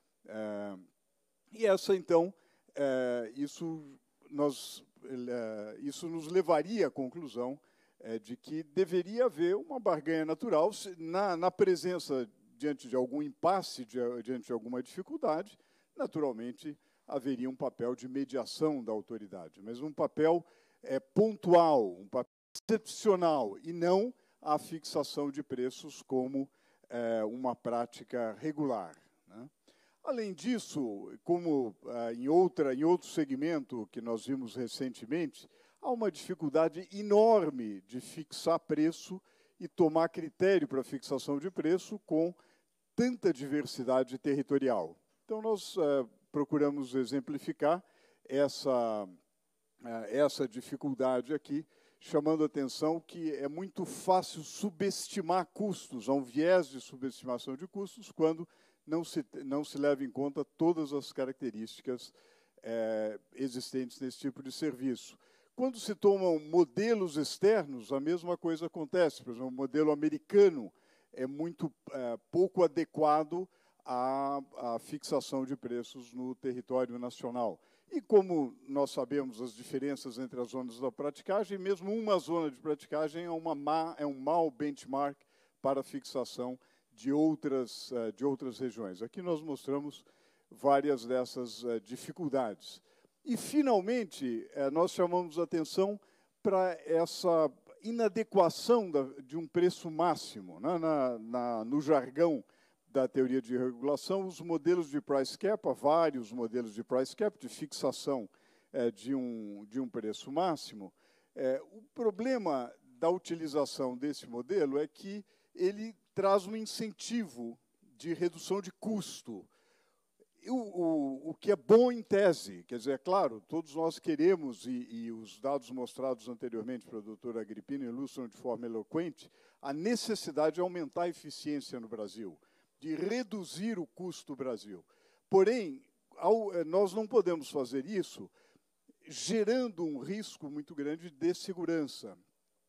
Eh, e essa, então, eh, isso, nós, eh, isso nos levaria à conclusão É, de que deveria haver uma barganha natural na, na presença, diante de algum impasse, de, diante de alguma dificuldade, naturalmente haveria um papel de mediação da autoridade, mas um papel é, pontual, um papel excepcional, e não a fixação de preços como é, uma prática regular, né? Além disso, como ah, em, outra, em outro segmento que nós vimos recentemente, há uma dificuldade enorme de fixar preço e tomar critério para fixação de preço com tanta diversidade territorial. Então, nós uh, procuramos exemplificar essa, uh, essa dificuldade aqui, chamando a atenção que é muito fácil subestimar custos, há um viés de subestimação de custos, quando não se, não se leva em conta todas as características uh, existentes nesse tipo de serviço. Quando se tomam modelos externos, a mesma coisa acontece. Por exemplo, o modelo americano é muito é, pouco adequado à, à fixação de preços no território nacional. E como nós sabemos as diferenças entre as zonas da praticagem, mesmo uma zona de praticagem é, uma má, é um mau benchmark para a fixação de outras, de outras regiões. Aqui nós mostramos várias dessas dificuldades. E, finalmente, nós chamamos a atenção para essa inadequação de um preço máximo, né? na, na, no jargão da teoria de regulação, os modelos de price cap, há vários modelos de price cap, de fixação é, de, um, de um preço máximo. É, o problema da utilização desse modelo é que ele traz um incentivo de redução de custo. O, o, o que é bom em tese, quer dizer, é claro, todos nós queremos, e, e os dados mostrados anteriormente pela doutora Agrippina ilustram de forma eloquente, a necessidade de aumentar a eficiência no Brasil, de reduzir o custo do Brasil. Porém, ao, nós não podemos fazer isso gerando um risco muito grande de segurança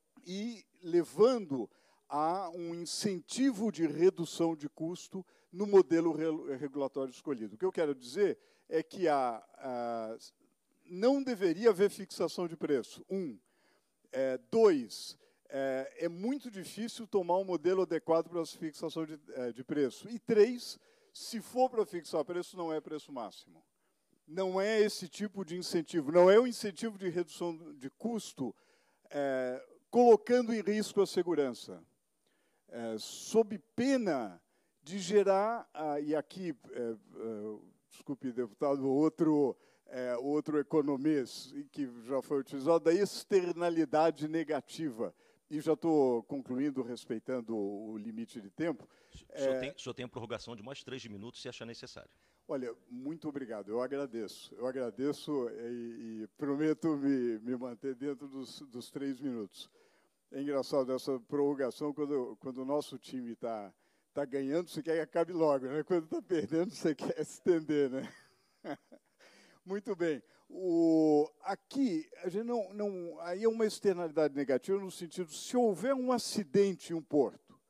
e levando a um incentivo de redução de custo no modelo regulatório escolhido. O que eu quero dizer é que a, a, não deveria haver fixação de preço. Um. É, dois, é, é muito difícil tomar um modelo adequado para a fixação de, de preço. E três, Se for para fixar preço, não é preço máximo. Não é esse tipo de incentivo. Não é o incentivo de redução de custo é, colocando em risco a segurança. É, sob pena de gerar, ah, e aqui, é, é, desculpe, deputado, outro, é, outro economês, que já foi utilizado, da externalidade negativa. E já estou concluindo, respeitando o limite de tempo. O senhor, é, tem, o senhor tem a prorrogação de mais três minutos, se achar necessário. Olha, muito obrigado, eu agradeço. Eu agradeço e, e prometo me, me manter dentro dos, dos três minutos. É engraçado essa prorrogação, quando, quando o nosso time está tá ganhando, você quer que acabe logo, né? Quando está perdendo, você quer estender, né? Muito bem. O, aqui, a gente não, não, aí é uma externalidade negativa no sentido, se houver um acidente em um porto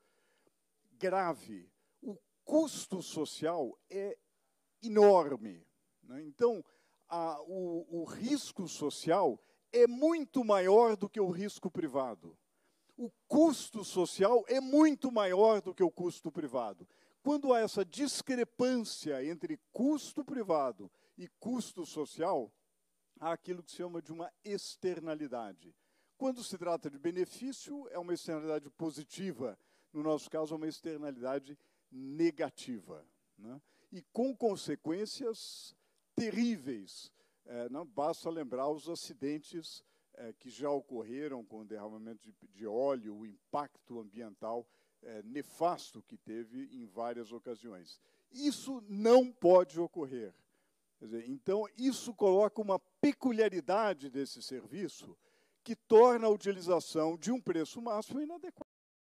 grave, o custo social é enorme, né? Então, a, o, o risco social é muito maior do que o risco privado. O custo social é muito maior do que o custo privado. Quando há essa discrepância entre custo privado e custo social, há aquilo que se chama de uma externalidade. Quando se trata de benefício, é uma externalidade positiva. No nosso caso, é uma externalidade negativa, né? E com consequências terríveis. É, não basta lembrar os acidentes é, que já ocorreram com o derramamento de, de óleo, o impacto ambiental é, nefasto que teve em várias ocasiões. Isso não pode ocorrer. Quer dizer, então, isso coloca uma peculiaridade desse serviço que torna a utilização de um preço máximo inadequado.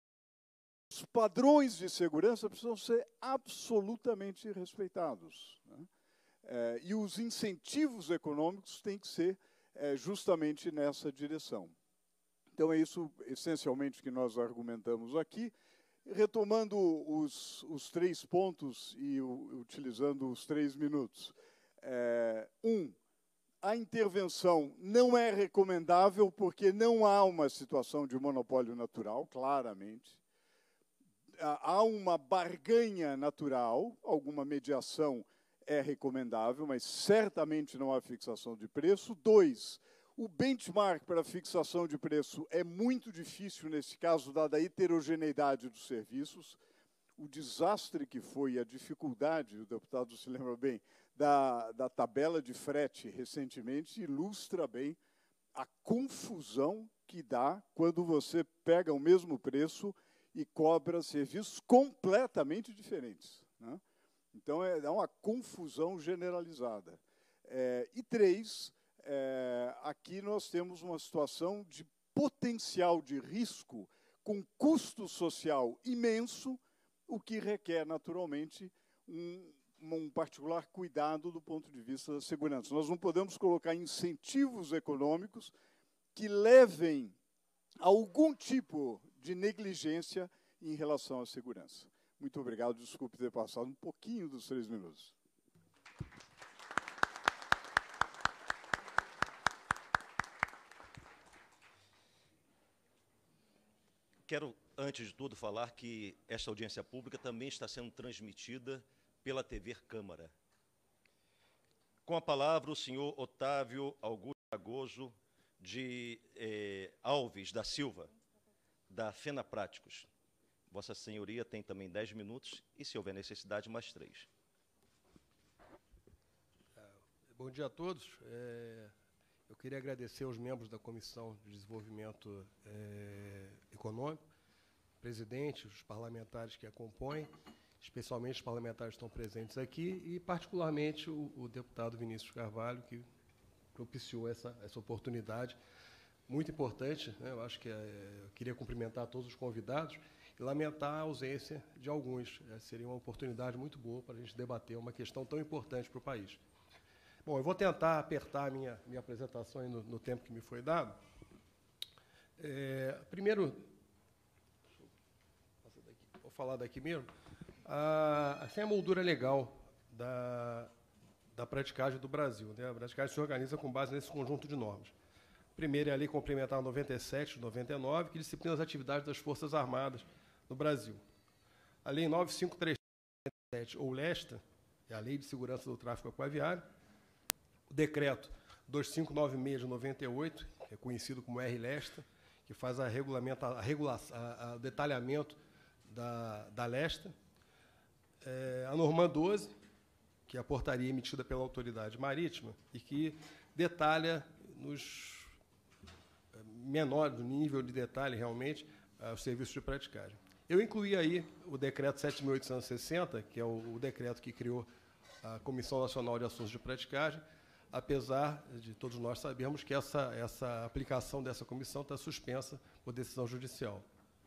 Os padrões de segurança precisam ser absolutamente respeitados, né? É, e os incentivos econômicos têm que ser é, justamente nessa direção. Então, é isso, essencialmente, que nós argumentamos aqui. Retomando os, os três pontos e o, utilizando os três minutos. É, um, a intervenção não é recomendável porque não há uma situação de monopólio natural, claramente. Há uma barganha natural, alguma mediação é recomendável, mas certamente não há fixação de preço. Dois, o benchmark para fixação de preço é muito difícil nesse caso, dada a heterogeneidade dos serviços. O desastre que foi, a dificuldade, o deputado se lembra bem, da, da tabela de frete recentemente, ilustra bem a confusão que dá quando você pega o mesmo preço e cobra serviços completamente diferentes, né? Então, é, é uma confusão generalizada. É, e três, é, aqui nós temos uma situação de potencial de risco com custo social imenso, o que requer, naturalmente, um, um particular cuidado do ponto de vista da segurança. Nós não podemos colocar incentivos econômicos que levem a algum tipo de negligência em relação à segurança. Muito obrigado, desculpe ter passado um pouquinho dos três minutos. Quero, antes de tudo, falar que esta audiência pública também está sendo transmitida pela T V Câmara. Com a palavra, o senhor Otávio Augusto Fragoso de eh, Alves da Silva, da FENAPráticos. Vossa Senhoria tem também dez minutos e, se houver necessidade, mais três. Bom dia a todos. É, eu queria agradecer aos membros da Comissão de Desenvolvimento é, Econômico, presidente, os parlamentares que a compõem, especialmente os parlamentares que estão presentes aqui, e particularmente o, o deputado Vinícius Carvalho, que propiciou essa, essa oportunidade muito importante, né? Eu acho que é, eu queria cumprimentar todos os convidados e lamentar a ausência de alguns. É, seria uma oportunidade muito boa para a gente debater uma questão tão importante para o país. Bom, eu vou tentar apertar a minha, minha apresentação no, no tempo que me foi dado. É, primeiro, vou falar daqui mesmo, a, assim, a moldura legal da, da praticagem do Brasil, né? A praticagem se organiza com base nesse conjunto de normas. Primeiro é a Lei Complementar noventa e sete de noventa e nove, que disciplina as atividades das Forças Armadas no Brasil. A Lei novecentos e cinquenta e três de sete, ou LESTA, é a Lei de Segurança do Tráfego Aquaviário, o decreto dois mil quinhentos e noventa e seis de noventa e oito, que é conhecido como R LESTA, que faz a regulamenta, a regula, a, a detalhamento da, da LESTA, é, a norma doze, que é a portaria emitida pela autoridade marítima e que detalha nos menores, no nível de detalhe realmente, uh, os serviços de praticagem. Eu incluí aí o decreto sete mil oitocentos e sessenta, que é o, o decreto que criou a Comissão Nacional de Assuntos de Praticagem, apesar de todos nós sabermos que essa, essa aplicação dessa comissão está suspensa por decisão judicial.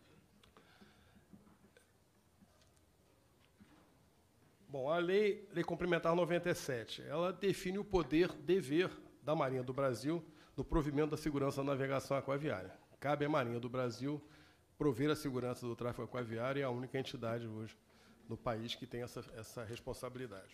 Bom, a Lei, Lei Complementar noventa e sete, ela define o poder, dever da Marinha do Brasil no provimento da segurança da navegação aquaviária. Cabe à Marinha do Brasil prover a segurança do tráfego aquaviário e é a única entidade hoje no país que tem essa, essa responsabilidade.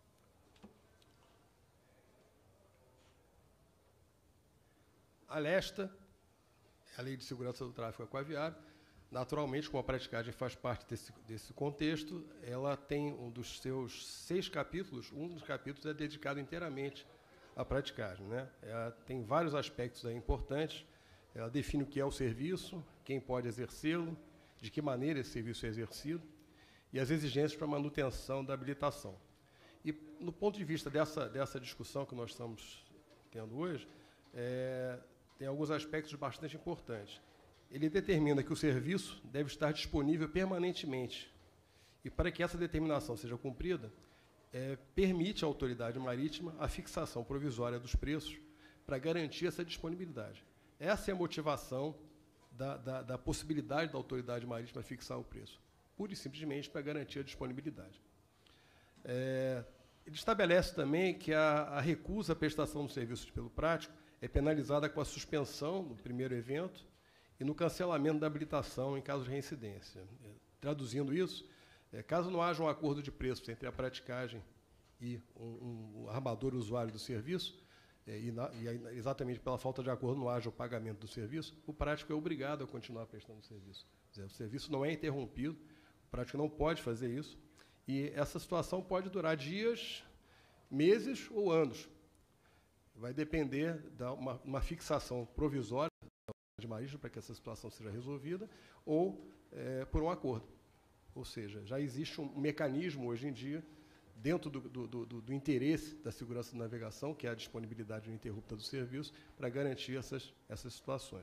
A LESTA, a Lei de Segurança do Tráfego Aquaviário, naturalmente, como a praticagem faz parte desse, desse contexto, ela tem um dos seus seis capítulos, um dos capítulos é dedicado inteiramente à praticagem, né? Ela tem vários aspectos aí importantes. Ela define o que é o serviço, quem pode exercê-lo, de que maneira esse serviço é exercido e as exigências para a manutenção da habilitação. E, no ponto de vista dessa, dessa discussão que nós estamos tendo hoje, é, tem alguns aspectos bastante importantes. Ele determina que o serviço deve estar disponível permanentemente. E, para que essa determinação seja cumprida, é, permite à autoridade marítima a fixação provisória dos preços para garantir essa disponibilidade. Essa é a motivação da, da, da possibilidade da autoridade marítima fixar o preço, pura e simplesmente para garantir a disponibilidade. É, ele estabelece também que a, a recusa à prestação do serviço pelo prático é penalizada com a suspensão no primeiro evento e no cancelamento da habilitação em caso de reincidência. É, traduzindo isso, é, caso não haja um acordo de preços entre a praticagem e um, um armador usuário do serviço, é, e, na, e exatamente pela falta de acordo não haja o pagamento do serviço, o prático é obrigado a continuar prestando o serviço. Quer dizer, o serviço não é interrompido, o prático não pode fazer isso, e essa situação pode durar dias, meses ou anos. Vai depender de uma, uma fixação provisória de marítima para que essa situação seja resolvida, ou é, por um acordo. Ou seja, já existe um mecanismo hoje em dia, dentro do, do, do, do interesse da segurança da navegação, que é a disponibilidade ininterrupta do serviço, para garantir essas, essas situações.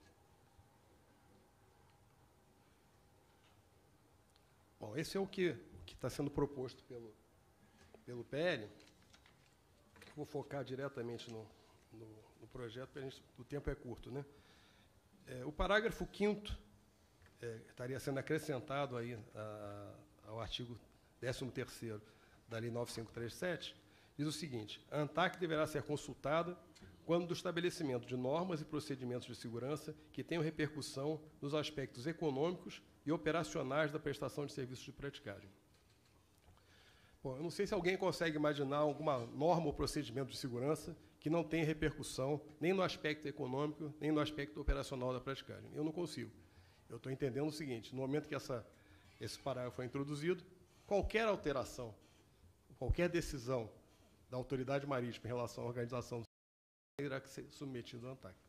Bom, esse é o que está sendo proposto pelo, pelo P L. Vou focar diretamente no, no, no projeto, porque a gente, o tempo é curto, né? É, o parágrafo quinto é, estaria sendo acrescentado aí a, ao artigo décimo terceiro da Lei nove mil quinhentos e trinta e sete, diz o seguinte: a ANTAC deverá ser consultada quando do estabelecimento de normas e procedimentos de segurança que tenham repercussão nos aspectos econômicos e operacionais da prestação de serviços de praticagem. Bom, eu não sei se alguém consegue imaginar alguma norma ou procedimento de segurança que não tenha repercussão nem no aspecto econômico, nem no aspecto operacional da praticagem. Eu não consigo. Eu estou entendendo o seguinte: no momento que essa, esse parágrafo foi introduzido, qualquer alteração, qualquer decisão da autoridade marítima em relação à organização do serviço irá ser submetido à ANTAC.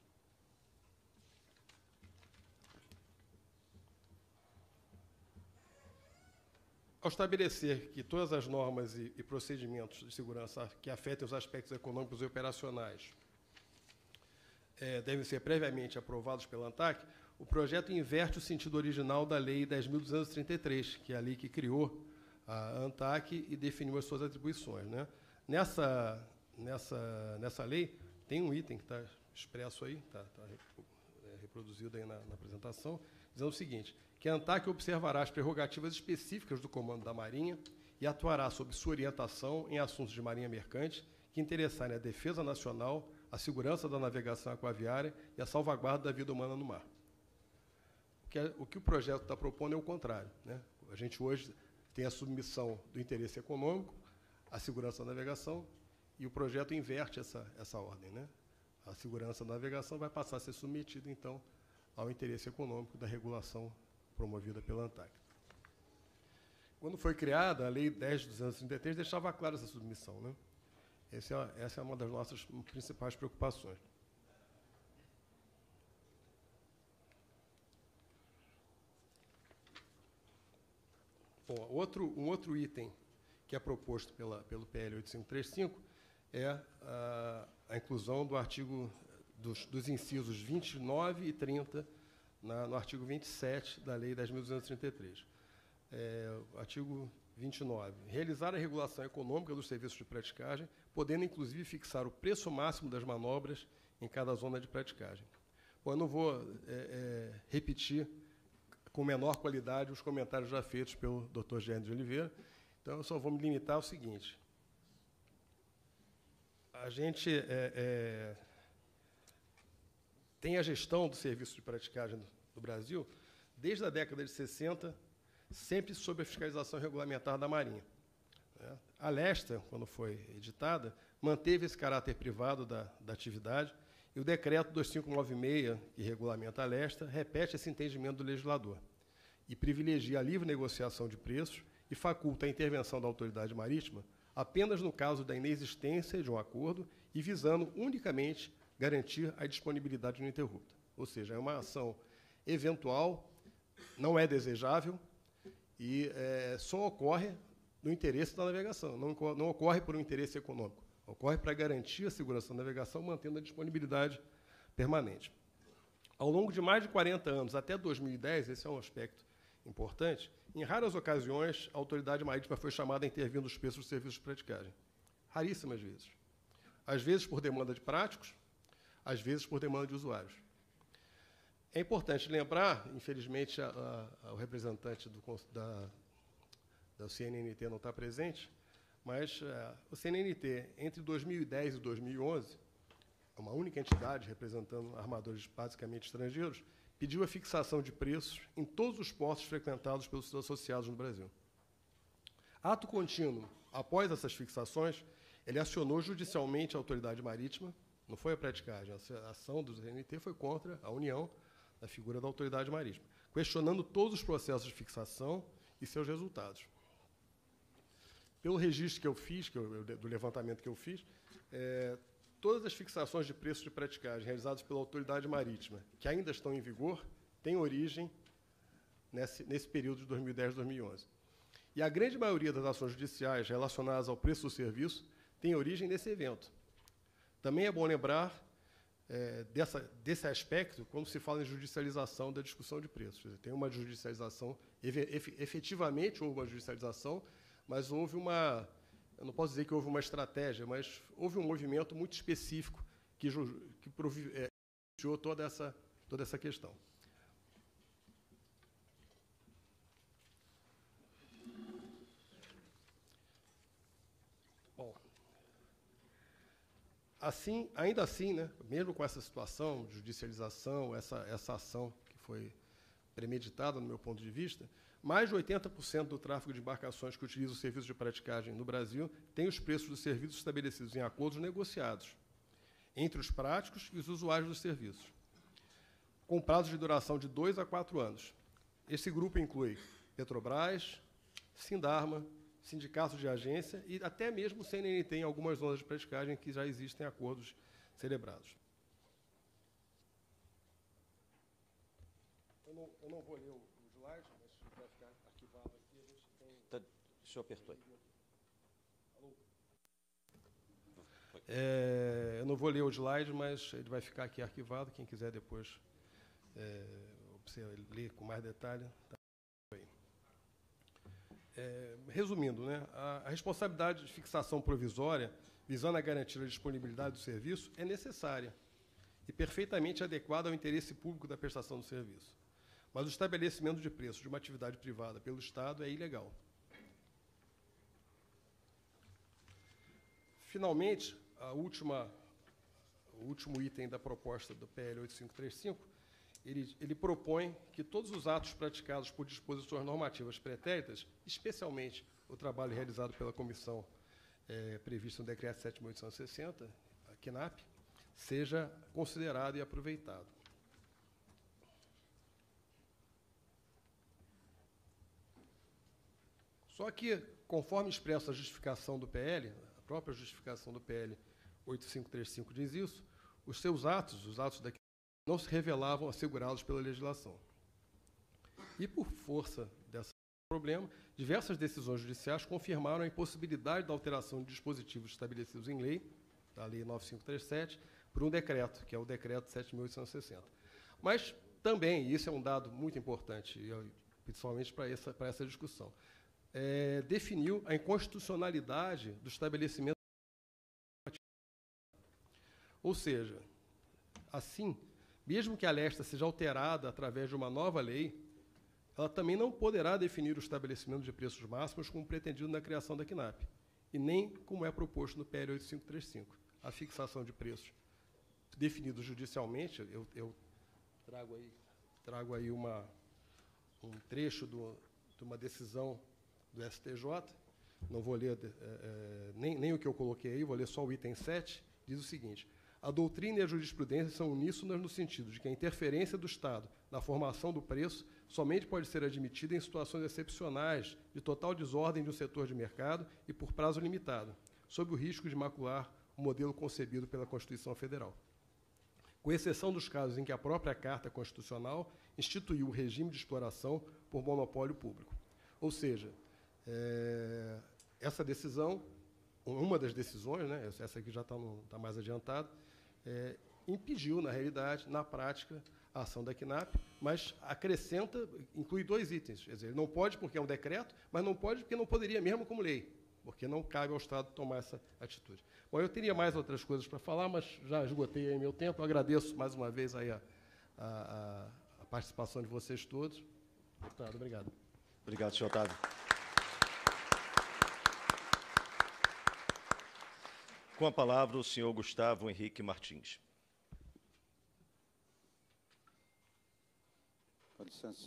Ao estabelecer que todas as normas e, e procedimentos de segurança que afetem os aspectos econômicos e operacionais é, devem ser previamente aprovados pela ANTAC, o projeto inverte o sentido original da Lei dez mil duzentos e trinta e três, que é a lei que criou a ANTAC e definiu as suas atribuições, né? Nessa, nessa, nessa lei, tem um item que está expresso aí, está tá reproduzido aí na, na apresentação, dizendo o seguinte: que a ANTAC observará as prerrogativas específicas do Comando da Marinha e atuará sob sua orientação em assuntos de marinha mercante que interessarem a defesa nacional, a segurança da navegação aquaviária e a salvaguarda da vida humana no mar. O que, é, o, que o projeto está propondo é o contrário, né? A gente hoje tem a submissão do interesse econômico à segurança da navegação e o projeto inverte essa, essa ordem, né? A segurança da navegação vai passar a ser submetida, então, ao interesse econômico da regulação promovida pela ANTAC. quando foi criada, a Lei dez mil duzentos e trinta e três deixava clara essa submissão, né? Essa é, essa é uma das nossas principais preocupações. Bom, outro, um outro item que é proposto pela, pelo P L oito mil quinhentos e trinta e cinco é a, a inclusão do artigo dos, dos incisos vinte e nove e trinta na, no artigo vinte e sete da Lei dez mil duzentos e trinta e três. É, artigo vinte e nove. Realizar a regulação econômica dos serviços de praticagem, podendo, inclusive, fixar o preço máximo das manobras em cada zona de praticagem. Bom, eu não vou é, é, repetir com menor qualidade os comentários já feitos pelo doutor Gênesis de Oliveira, então eu só vou me limitar ao seguinte. A gente é, é, tem a gestão do serviço de praticagem do, do Brasil desde a década de sessenta, sempre sob a fiscalização regulamentar da Marinha. A Lesta, quando foi editada, manteve esse caráter privado da, da atividade, e o decreto dois mil quinhentos e noventa e seis, que regulamenta a Lesta, repete esse entendimento do legislador e privilegia a livre negociação de preços e faculta a intervenção da autoridade marítima apenas no caso da inexistência de um acordo e visando unicamente garantir a disponibilidade ininterrupta. Ou seja, é uma ação eventual, não é desejável e é, só ocorre no interesse da navegação, não, não ocorre por um interesse econômico, ocorre para garantir a segurança da navegação, mantendo a disponibilidade permanente. Ao longo de mais de quarenta anos, até dois mil e dez, esse é um aspecto importante, em raras ocasiões, a autoridade marítima foi chamada a intervir nos preços dos serviços de praticagem. Raríssimas vezes. Às vezes por demanda de práticos, às vezes por demanda de usuários. É importante lembrar, infelizmente, a, a, o representante do, da, da C N N T não está presente, mas a, o C N N T, entre dois mil e dez e dois mil e onze, uma única entidade representando armadores basicamente estrangeiros, pediu a fixação de preços em todos os portos frequentados pelos seus associados no Brasil. Ato contínuo, após essas fixações, ele acionou judicialmente a autoridade marítima, não foi a praticagem, a ação do C N N T foi contra a União, da figura da autoridade marítima, questionando todos os processos de fixação e seus resultados. Pelo registro que eu fiz, que eu, do levantamento que eu fiz, é, todas as fixações de preços de praticagem realizadas pela autoridade marítima, que ainda estão em vigor, têm origem nesse, nesse período de dois mil e dez a dois mil e onze. E a grande maioria das ações judiciais relacionadas ao preço do serviço tem origem nesse evento. Também é bom lembrar é, dessa, desse aspecto quando se fala em judicialização da discussão de preços. Quer dizer, tem uma judicialização, efetivamente houve uma judicialização, mas houve uma, eu não posso dizer que houve uma estratégia, mas houve um movimento muito específico que, que propiciou toda essa, toda essa questão. Bom, assim, ainda assim, né, mesmo com essa situação de judicialização, essa, essa ação que foi premeditada, no meu ponto de vista, mais de oitenta por cento do tráfego de embarcações que utilizam o serviço de praticagem no Brasil tem os preços dos serviços estabelecidos em acordos negociados entre os práticos e os usuários dos serviços, com prazos de duração de dois a quatro anos. Esse grupo inclui Petrobras, Sindarma, sindicatos de agência e até mesmo o C N N T em algumas zonas de praticagem que já existem acordos celebrados. Eu não, eu não vou ler o, o slide, mas vai ficar arquivado aqui. A gente tem... Tá, o senhor apertou aí. É, eu não vou ler o slide, mas ele vai ficar aqui arquivado. Quem quiser depois é, você ler com mais detalhe. Tá aí. É, resumindo, né, a, a responsabilidade de fixação provisória, visando a garantia da disponibilidade do serviço, é necessária e perfeitamente adequada ao interesse público da prestação do serviço. Mas o estabelecimento de preços de uma atividade privada pelo Estado é ilegal. Finalmente, a última, o último item da proposta do P L oito mil quinhentos e trinta e cinco, ele, ele propõe que todos os atos praticados por disposições normativas pretéritas, especialmente o trabalho realizado pela comissão é, prevista no Decreto sete mil oitocentos e sessenta, a CNAP, seja considerado e aproveitado. Só que, conforme expressa a justificação do P L, a própria justificação do P L oito mil quinhentos e trinta e cinco diz isso, os seus atos, os atos da não se revelavam assegurados pela legislação. E, por força desse problema, diversas decisões judiciais confirmaram a impossibilidade da alteração de dispositivos estabelecidos em lei, da Lei nove mil quinhentos e trinta e sete, por um decreto, que é o Decreto sete mil oitocentos e sessenta. Mas também, e isso é um dado muito importante, principalmente para essa, para essa discussão, é, definiu a inconstitucionalidade do estabelecimento. Ou seja, assim, mesmo que a lesta seja alterada através de uma nova lei, ela também não poderá definir o estabelecimento de preços máximos como pretendido na criação da CNAP, e nem como é proposto no P L oito mil quinhentos e trinta e cinco. A fixação de preços definidos judicialmente, eu, eu trago aí, trago aí uma, um trecho do, de uma decisão do S T J, não vou ler é, nem, nem o que eu coloquei aí, vou ler só o item sete, diz o seguinte: a doutrina e a jurisprudência são uníssonas no sentido de que a interferência do Estado na formação do preço somente pode ser admitida em situações excepcionais de total desordem de um setor de mercado e por prazo limitado, sob o risco de macular o modelo concebido pela Constituição Federal. Com exceção dos casos em que a própria Carta Constitucional instituiu o regime de exploração por monopólio público. Ou seja, é, essa decisão, uma das decisões, né, essa aqui já está tá mais adiantada, é, impediu, na realidade, na prática, a ação da CNAP, mas acrescenta, inclui dois itens. Quer dizer, ele não pode porque é um decreto, mas não pode porque não poderia mesmo como lei, porque não cabe ao Estado tomar essa atitude. Bom, eu teria mais outras coisas para falar, mas já esgotei aí meu tempo. Eu agradeço mais uma vez aí a, a, a participação de vocês todos. Deputado, obrigado. Obrigado, senhor Otávio. Com a palavra, o senhor Gustavo Henrique Martins. Com licença.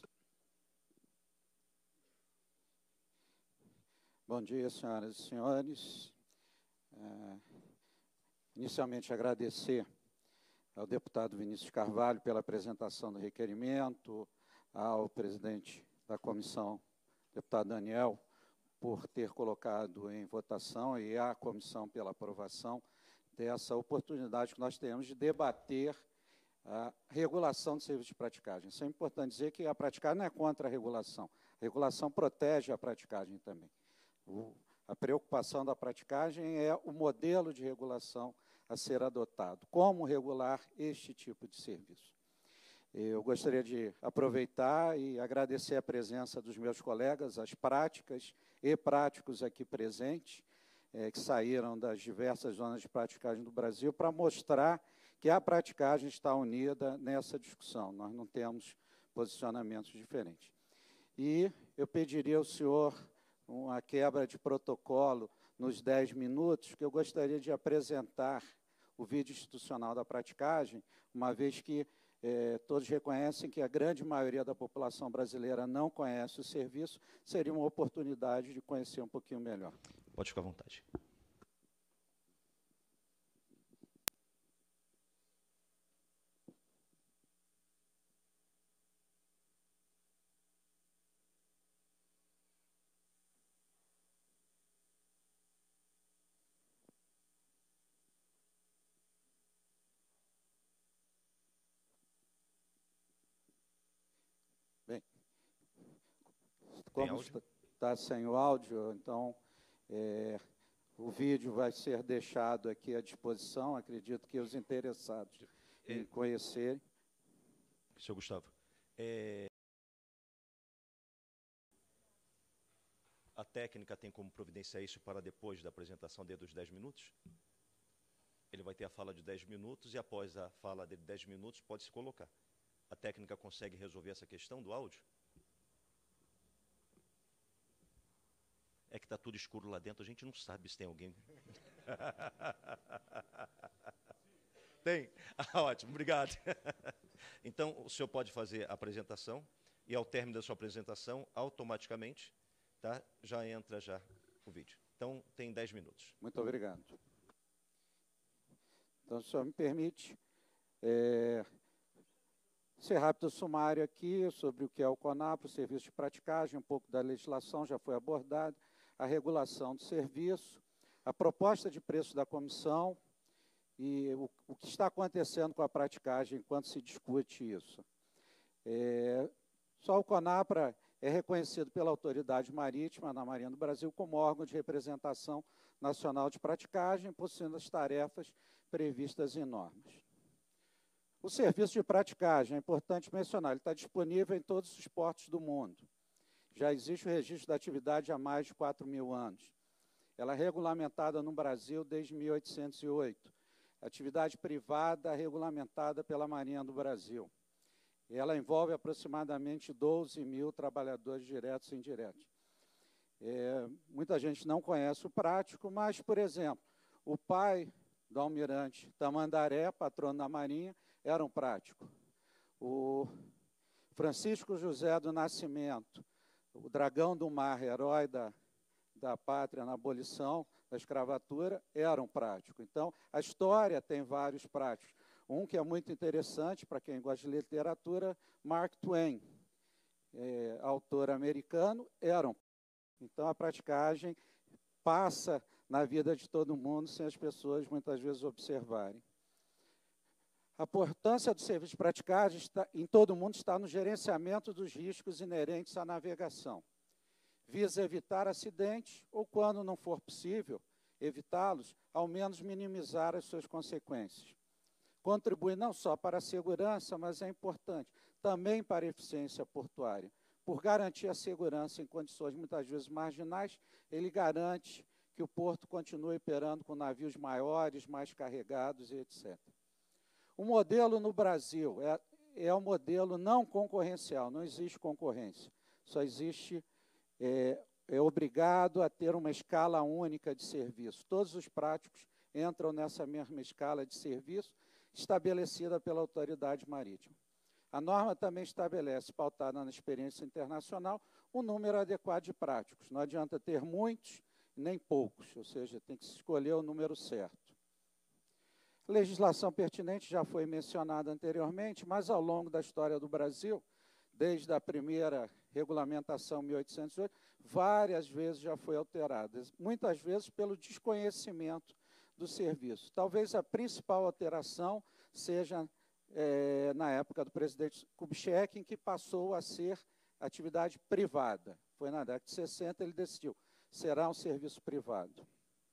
Bom dia, senhoras e senhores. É, inicialmente, agradecer ao deputado Vinícius Carvalho pela apresentação do requerimento, ao presidente da comissão, deputado Daniel, por ter colocado em votação, e à comissão pela aprovação dessa oportunidade que nós temos de debater a regulação de serviços de praticagem. Isso é importante dizer que a praticagem não é contra a regulação. A regulação protege a praticagem também. O, a preocupação da praticagem é o modelo de regulação a ser adotado. Como regular este tipo de serviço? Eu gostaria de aproveitar e agradecer a presença dos meus colegas, as práticas e práticos aqui presentes, é, que saíram das diversas zonas de praticagem do Brasil, para mostrar que a praticagem está unida nessa discussão. Nós não temos posicionamentos diferentes. E eu pediria ao senhor uma quebra de protocolo nos dez minutos, que eu gostaria de apresentar o vídeo institucional da praticagem, uma vez que eh, todos reconhecem que a grande maioria da população brasileira não conhece o serviço, seria uma oportunidade de conhecer um pouquinho melhor. Pode ficar à vontade. Bem, como está sem o áudio, então é, o vídeo vai ser deixado aqui à disposição, acredito que os interessados é, em conhecerem. Senhor Gustavo, é, a técnica tem como providenciar isso para depois da apresentação dele dos dez minutos? Ele vai ter a fala de dez minutos e após a fala de dez minutos pode se colocar. A técnica consegue resolver essa questão do áudio? É que está tudo escuro lá dentro, a gente não sabe se tem alguém. Tem? Ah, ótimo, obrigado. Então, o senhor pode fazer a apresentação e, ao término da sua apresentação, automaticamente, tá, já entra já o vídeo. Então, tem dez minutos. Muito obrigado. Então, se o senhor me permite, é, Ser rápido sumário aqui sobre o que é o CONAPRA, o serviço de praticagem, um pouco da legislação já foi abordado, a regulação do serviço, a proposta de preço da comissão e o, o que está acontecendo com a praticagem enquanto se discute isso. É, só o CONAPRA é reconhecido pela Autoridade Marítima na Marinha do Brasil como órgão de representação nacional de praticagem, possuindo as tarefas previstas em normas. O serviço de praticagem, é importante mencionar, ele está disponível em todos os portos do mundo. Já existe o registro da atividade há mais de quatro mil anos. Ela é regulamentada no Brasil desde mil oitocentos e oito. Atividade privada regulamentada pela Marinha do Brasil. Ela envolve aproximadamente doze mil trabalhadores diretos e indiretos. É, muita gente não conhece o prático, mas, por exemplo, o pai do almirante Tamandaré, patrono da Marinha, era um prático. O Francisco José do Nascimento, o dragão do mar, herói da, da pátria na abolição da escravatura, era um prático. Então, a história tem vários práticos. Um que é muito interessante para quem gosta de literatura, Mark Twain, é, autor americano, era um. Então, a praticagem passa na vida de todo mundo sem as pessoas muitas vezes observarem. A importância do serviço de praticagem está, em todo o mundo está no gerenciamento dos riscos inerentes à navegação. Visa evitar acidentes ou, quando não for possível evitá-los, ao menos minimizar as suas consequências. Contribui não só para a segurança, mas é importante, também para a eficiência portuária. Por garantir a segurança em condições muitas vezes marginais, ele garante que o porto continue operando com navios maiores, mais carregados e etcétera. O modelo no Brasil é, é um modelo não concorrencial, não existe concorrência. Só existe, é, é obrigado a ter uma escala única de serviço. Todos os práticos entram nessa mesma escala de serviço estabelecida pela autoridade marítima. A norma também estabelece, pautada na experiência internacional, um número adequado de práticos. Não adianta ter muitos nem poucos, ou seja, tem que escolher o número certo. Legislação pertinente já foi mencionada anteriormente, mas ao longo da história do Brasil, desde a primeira regulamentação em mil oitocentos e oito, várias vezes já foi alterada, muitas vezes pelo desconhecimento do serviço. Talvez a principal alteração seja é, na época do presidente Kubitschek, em que passou a ser atividade privada. Foi na década de sessenta, ele decidiu, será um serviço privado.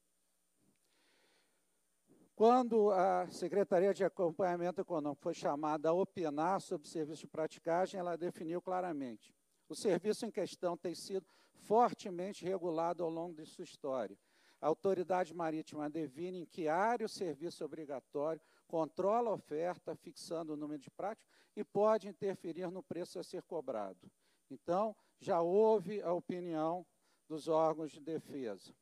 Quando a Secretaria de Acompanhamento Econômico foi chamada a opinar sobre o serviço de praticagem, ela definiu claramente. O serviço em questão tem sido fortemente regulado ao longo de sua história. A autoridade marítima define em que área o serviço é obrigatório, controla a oferta, fixando o número de práticos e pode interferir no preço a ser cobrado. Então, já houve a opinião dos órgãos de defesa.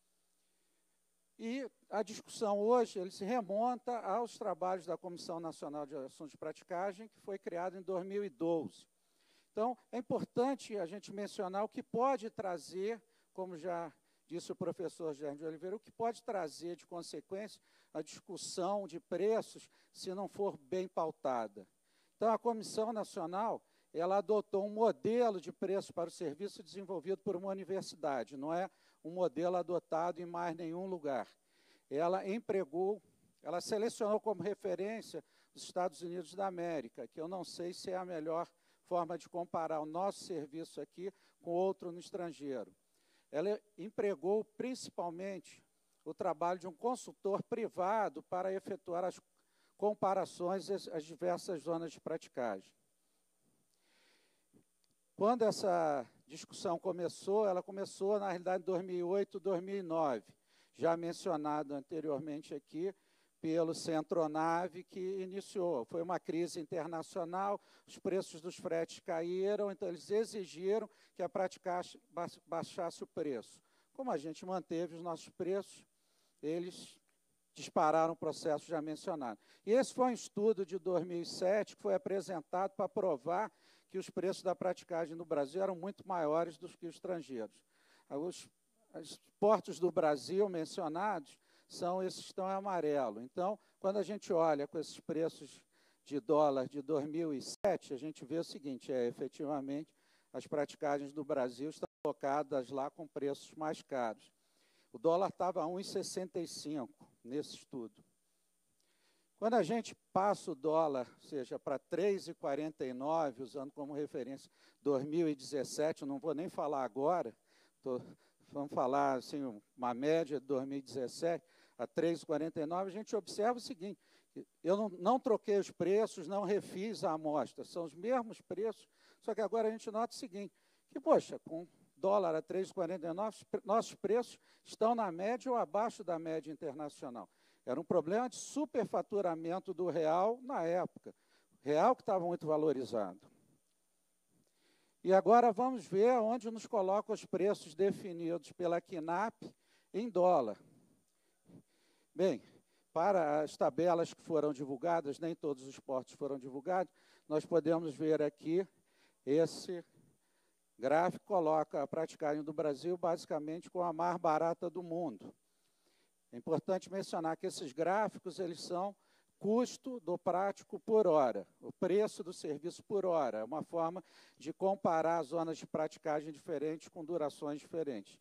E a discussão hoje ele se remonta aos trabalhos da Comissão Nacional de Assuntos de Praticagem, que foi criada em dois mil e doze. Então, é importante a gente mencionar o que pode trazer, como já disse o professor Gerardo de Oliveira, o que pode trazer de consequência a discussão de preços se não for bem pautada. Então, a Comissão Nacional ela adotou um modelo de preço para o serviço desenvolvido por uma universidade, não é um modelo adotado em mais nenhum lugar. Ela empregou, ela selecionou como referência os Estados Unidos da América, que eu não sei se é a melhor forma de comparar o nosso serviço aqui com outro no estrangeiro. Ela empregou principalmente o trabalho de um consultor privado para efetuar as comparações às diversas zonas de praticagem. Quando essa discussão começou, ela começou, na realidade, em dois mil e oito, dois mil e nove, já mencionado anteriormente aqui pelo Centronave, que iniciou. Foi uma crise internacional, os preços dos fretes caíram, então eles exigiram que a praticasse baixasse o preço. Como a gente manteve os nossos preços, eles dispararam o processo já mencionado. E esse foi um estudo de dois mil e sete que foi apresentado para provar que os preços da praticagem no Brasil eram muito maiores do que os estrangeiros. Os, os portos do Brasil mencionados são esses que estão em amarelo. Então, quando a gente olha com esses preços de dólar de dois mil e sete, a gente vê o seguinte, é, efetivamente, as praticagens do Brasil estão colocadas lá com preços mais caros. O dólar estava a um e sessenta e cinco nesse estudo. Quando a gente passa o dólar, ou seja, para três e quarenta e nove, usando como referência dois mil e dezessete, não vou nem falar agora, tô, vamos falar assim, uma média de dois mil e dezessete a três e quarenta e nove, a gente observa o seguinte, eu não, não troquei os preços, não refiz a amostra, são os mesmos preços, só que agora a gente nota o seguinte, que, poxa, com dólar a três e quarenta e nove, nossos preços estão na média ou abaixo da média internacional. Era um problema de superfaturamento do real na época. O real que estava muito valorizado. E agora vamos ver onde nos coloca os preços definidos pela Quinap em dólar. Bem, para as tabelas que foram divulgadas, nem todos os portos foram divulgados, nós podemos ver aqui esse gráfico coloca a praticagem do Brasil basicamente com a mais barata do mundo. É importante mencionar que esses gráficos eles são custo do prático por hora, o preço do serviço por hora, é uma forma de comparar zonas de praticagem diferentes com durações diferentes.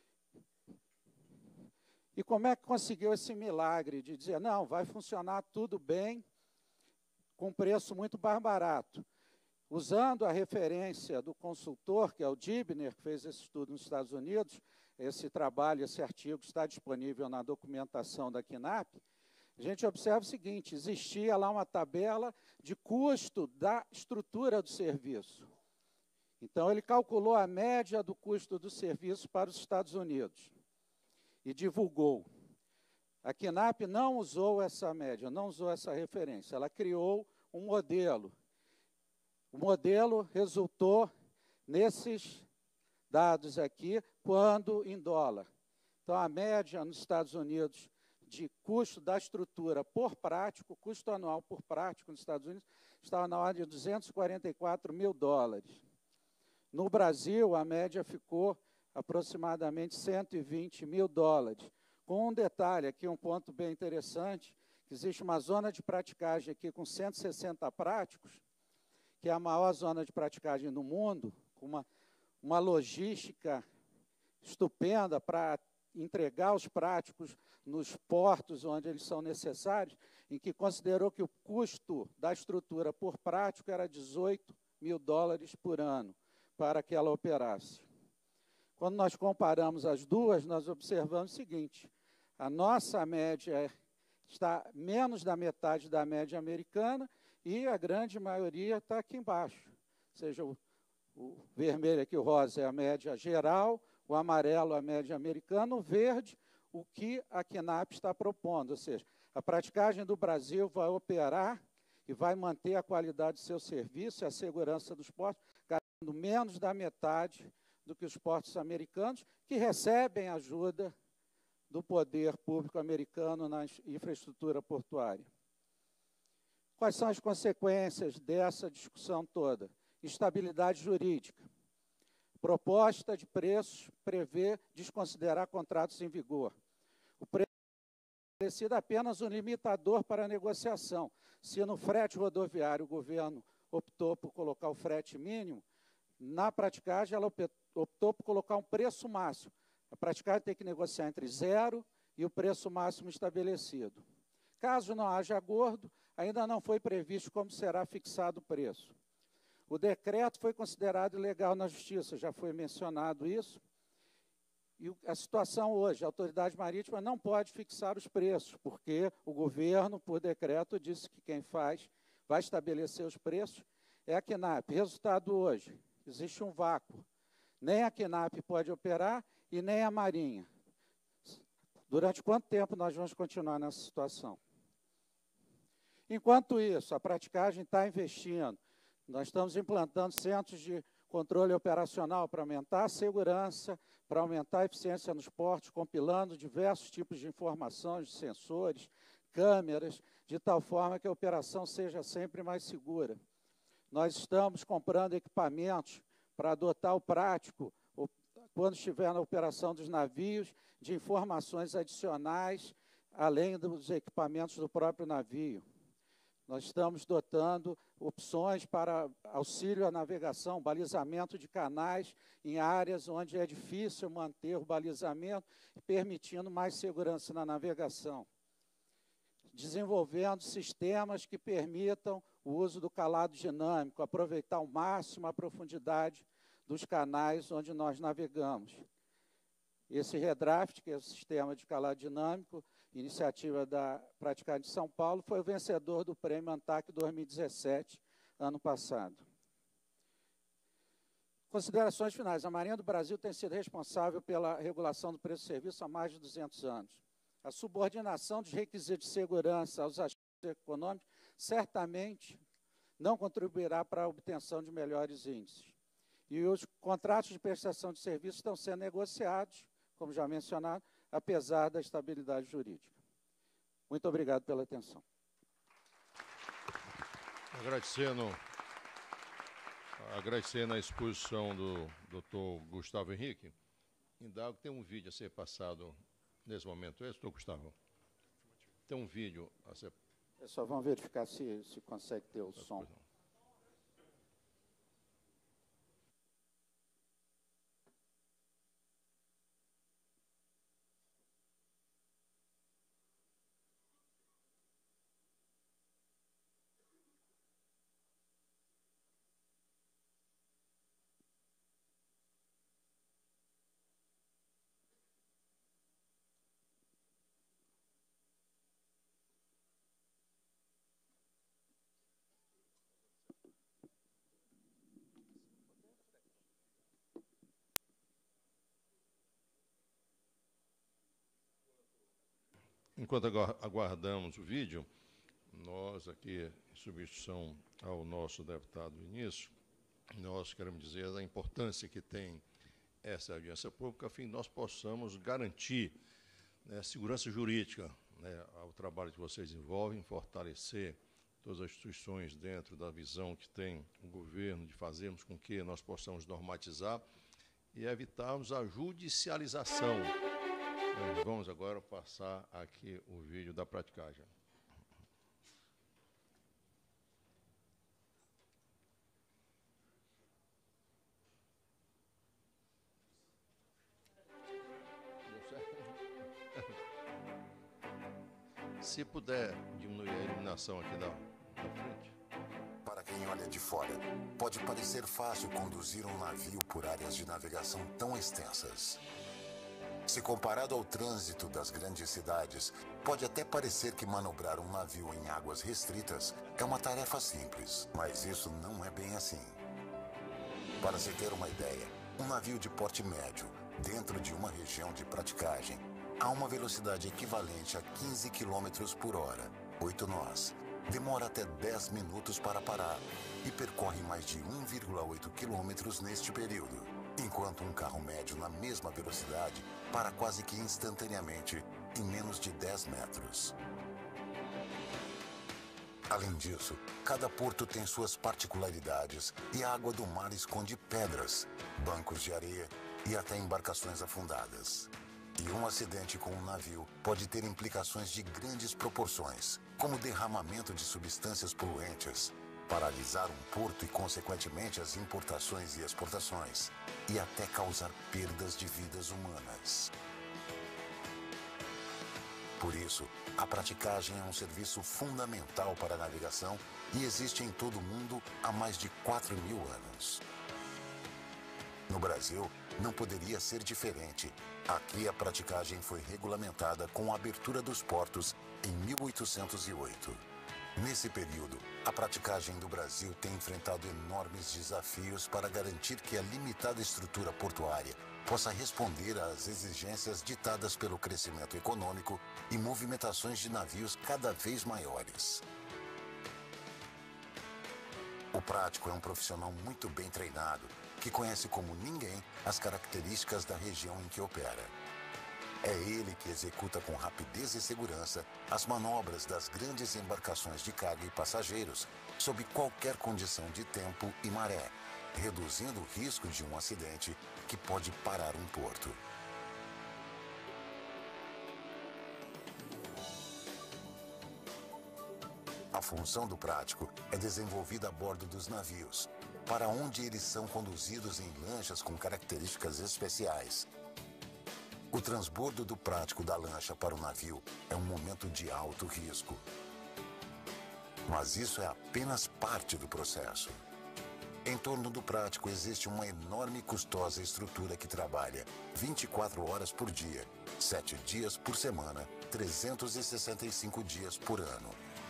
E como é que conseguiu esse milagre de dizer, não, vai funcionar tudo bem, com preço muito mais barato? Usando a referência do consultor, que é o Dibner, que fez esse estudo nos Estados Unidos, esse trabalho, esse artigo está disponível na documentação da Quinap, a gente observa o seguinte, existia lá uma tabela de custo da estrutura do serviço. Então, ele calculou a média do custo do serviço para os Estados Unidos e divulgou. A Quinap não usou essa média, não usou essa referência, ela criou um modelo. O modelo resultou nesses dados aqui, quando em dólar. Então, a média nos Estados Unidos de custo da estrutura por prático, custo anual por prático nos Estados Unidos, estava na ordem de duzentos e quarenta e quatro mil dólares. No Brasil, a média ficou aproximadamente cento e vinte mil dólares. Com um detalhe aqui, um ponto bem interessante, que existe uma zona de praticagem aqui com cento e sessenta práticos, que é a maior zona de praticagem do mundo, com uma, uma logística estupenda para entregar os práticos nos portos onde eles são necessários, em que considerou que o custo da estrutura por prático era dezoito mil dólares por ano para que ela operasse. Quando nós comparamos as duas, nós observamos o seguinte, a nossa média está menos da metade da média americana, e a grande maioria está aqui embaixo. Ou seja, o, o vermelho aqui, o rosa, é a média geral, o amarelo, a média americana, o verde, o que a Quinap está propondo. Ou seja, a praticagem do Brasil vai operar e vai manter a qualidade do seu serviço e a segurança dos portos, garantindo menos da metade do que os portos americanos, que recebem ajuda do poder público americano na infraestrutura portuária. Quais são as consequências dessa discussão toda? Instabilidade jurídica. Proposta de preços prevê desconsiderar contratos em vigor. O preço é estabelecido apenas um limitador para a negociação. Se no frete rodoviário o governo optou por colocar o frete mínimo, na praticagem ela optou por colocar um preço máximo. A praticagem tem que negociar entre zero e o preço máximo estabelecido. Caso não haja acordo, ainda não foi previsto como será fixado o preço. O decreto foi considerado ilegal na Justiça, já foi mencionado isso. E a situação hoje, a autoridade marítima não pode fixar os preços, porque o governo, por decreto, disse que quem faz, vai estabelecer os preços, é a Quinap. Resultado hoje, existe um vácuo. Nem a Quinap pode operar e nem a Marinha. Durante quanto tempo nós vamos continuar nessa situação? Enquanto isso, a praticagem está investindo. Nós estamos implantando centros de controle operacional para aumentar a segurança, para aumentar a eficiência nos portos, compilando diversos tipos de informações, de sensores, câmeras, de tal forma que a operação seja sempre mais segura. Nós estamos comprando equipamentos para adotar o prático, quando estiver na operação dos navios, de informações adicionais, além dos equipamentos do próprio navio. Nós estamos dotando opções para auxílio à navegação, balizamento de canais em áreas onde é difícil manter o balizamento, permitindo mais segurança na navegação. Desenvolvendo sistemas que permitam o uso do calado dinâmico, aproveitar ao máximo a profundidade dos canais onde nós navegamos. Esse redraft, que é o sistema de calado dinâmico, iniciativa da Praticagem de São Paulo, foi o vencedor do Prêmio ANTAC dois mil e dezessete, ano passado. Considerações finais. A Marinha do Brasil tem sido responsável pela regulação do preço do serviço há mais de duzentos anos. A subordinação dos requisitos de segurança aos aspectos econômicos certamente não contribuirá para a obtenção de melhores índices. E os contratos de prestação de serviços estão sendo negociados, como já mencionado, apesar da estabilidade jurídica. Muito obrigado pela atenção. Agradecendo, agradecendo a exposição do doutor Gustavo Henrique, indago que tem um vídeo a ser passado nesse momento. É, doutor Gustavo? Tem um vídeo a ser... É só vamos verificar se, se consegue ter o som. Enquanto aguardamos o vídeo, nós aqui, em substituição ao nosso deputado Vinícius, nós queremos dizer a importância que tem essa audiência pública, a fim de nós possamos garantir, né, segurança jurídica, né, ao trabalho que vocês desenvolvem, fortalecer todas as instituições dentro da visão que tem o governo de fazermos com que nós possamos normatizar e evitarmos a judicialização. Vamos agora passar aqui o vídeo da praticagem. Se puder diminuir a iluminação aqui da, da frente. Para quem olha de fora, pode parecer fácil conduzir um navio por áreas de navegação tão extensas. Se comparado ao trânsito das grandes cidades, pode até parecer que manobrar um navio em águas restritas é uma tarefa simples, mas isso não é bem assim. Para se ter uma ideia, um navio de porte médio, dentro de uma região de praticagem, há uma velocidade equivalente a quinze quilômetros por hora, oito nós. Demora até dez minutos para parar e percorre mais de um vírgula oito quilômetros neste período, enquanto um carro médio na mesma velocidade para quase que instantaneamente em menos de dez metros. Além disso, cada porto tem suas particularidades e a água do mar esconde pedras, bancos de areia e até embarcações afundadas. E um acidente com um navio pode ter implicações de grandes proporções, como derramamento de substâncias poluentes, paralisar um porto e, consequentemente, as importações e exportações, e até causar perdas de vidas humanas. Por isso, a praticagem é um serviço fundamental para a navegação e existe em todo o mundo há mais de quatro mil anos. No Brasil, não poderia ser diferente. Aqui a praticagem foi regulamentada com a abertura dos portos em mil oitocentos e oito. Nesse período, a praticagem do Brasil tem enfrentado enormes desafios para garantir que a limitada estrutura portuária possa responder às exigências ditadas pelo crescimento econômico e movimentações de navios cada vez maiores. O prático é um profissional muito bem treinado, que conhece como ninguém as características da região em que opera. É ele que executa com rapidez e segurança as manobras das grandes embarcações de carga e passageiros, sob qualquer condição de tempo e maré, reduzindo o risco de um acidente que pode parar um porto. A função do prático é desenvolvida a bordo dos navios, para onde eles são conduzidos em lanchas com características especiais. O transbordo do prático da lancha para o navio é um momento de alto risco. Mas isso é apenas parte do processo. Em torno do prático existe uma enorme e custosa estrutura que trabalha vinte e quatro horas por dia, sete dias por semana, trezentos e sessenta e cinco dias por ano.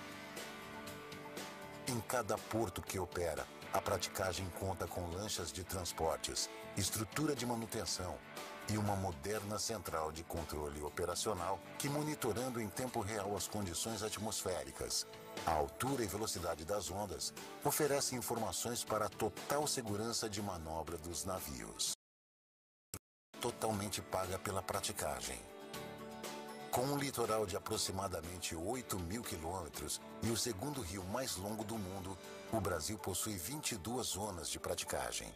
Em cada porto que opera, a praticagem conta com lanchas de transportes, estrutura de manutenção e uma moderna central de controle operacional que, monitorando em tempo real as condições atmosféricas, a altura e velocidade das ondas, oferece informações para a total segurança de manobra dos navios. Totalmente paga pela praticagem. Com um litoral de aproximadamente oito mil quilômetros e o segundo rio mais longo do mundo, o Brasil possui vinte e duas zonas de praticagem.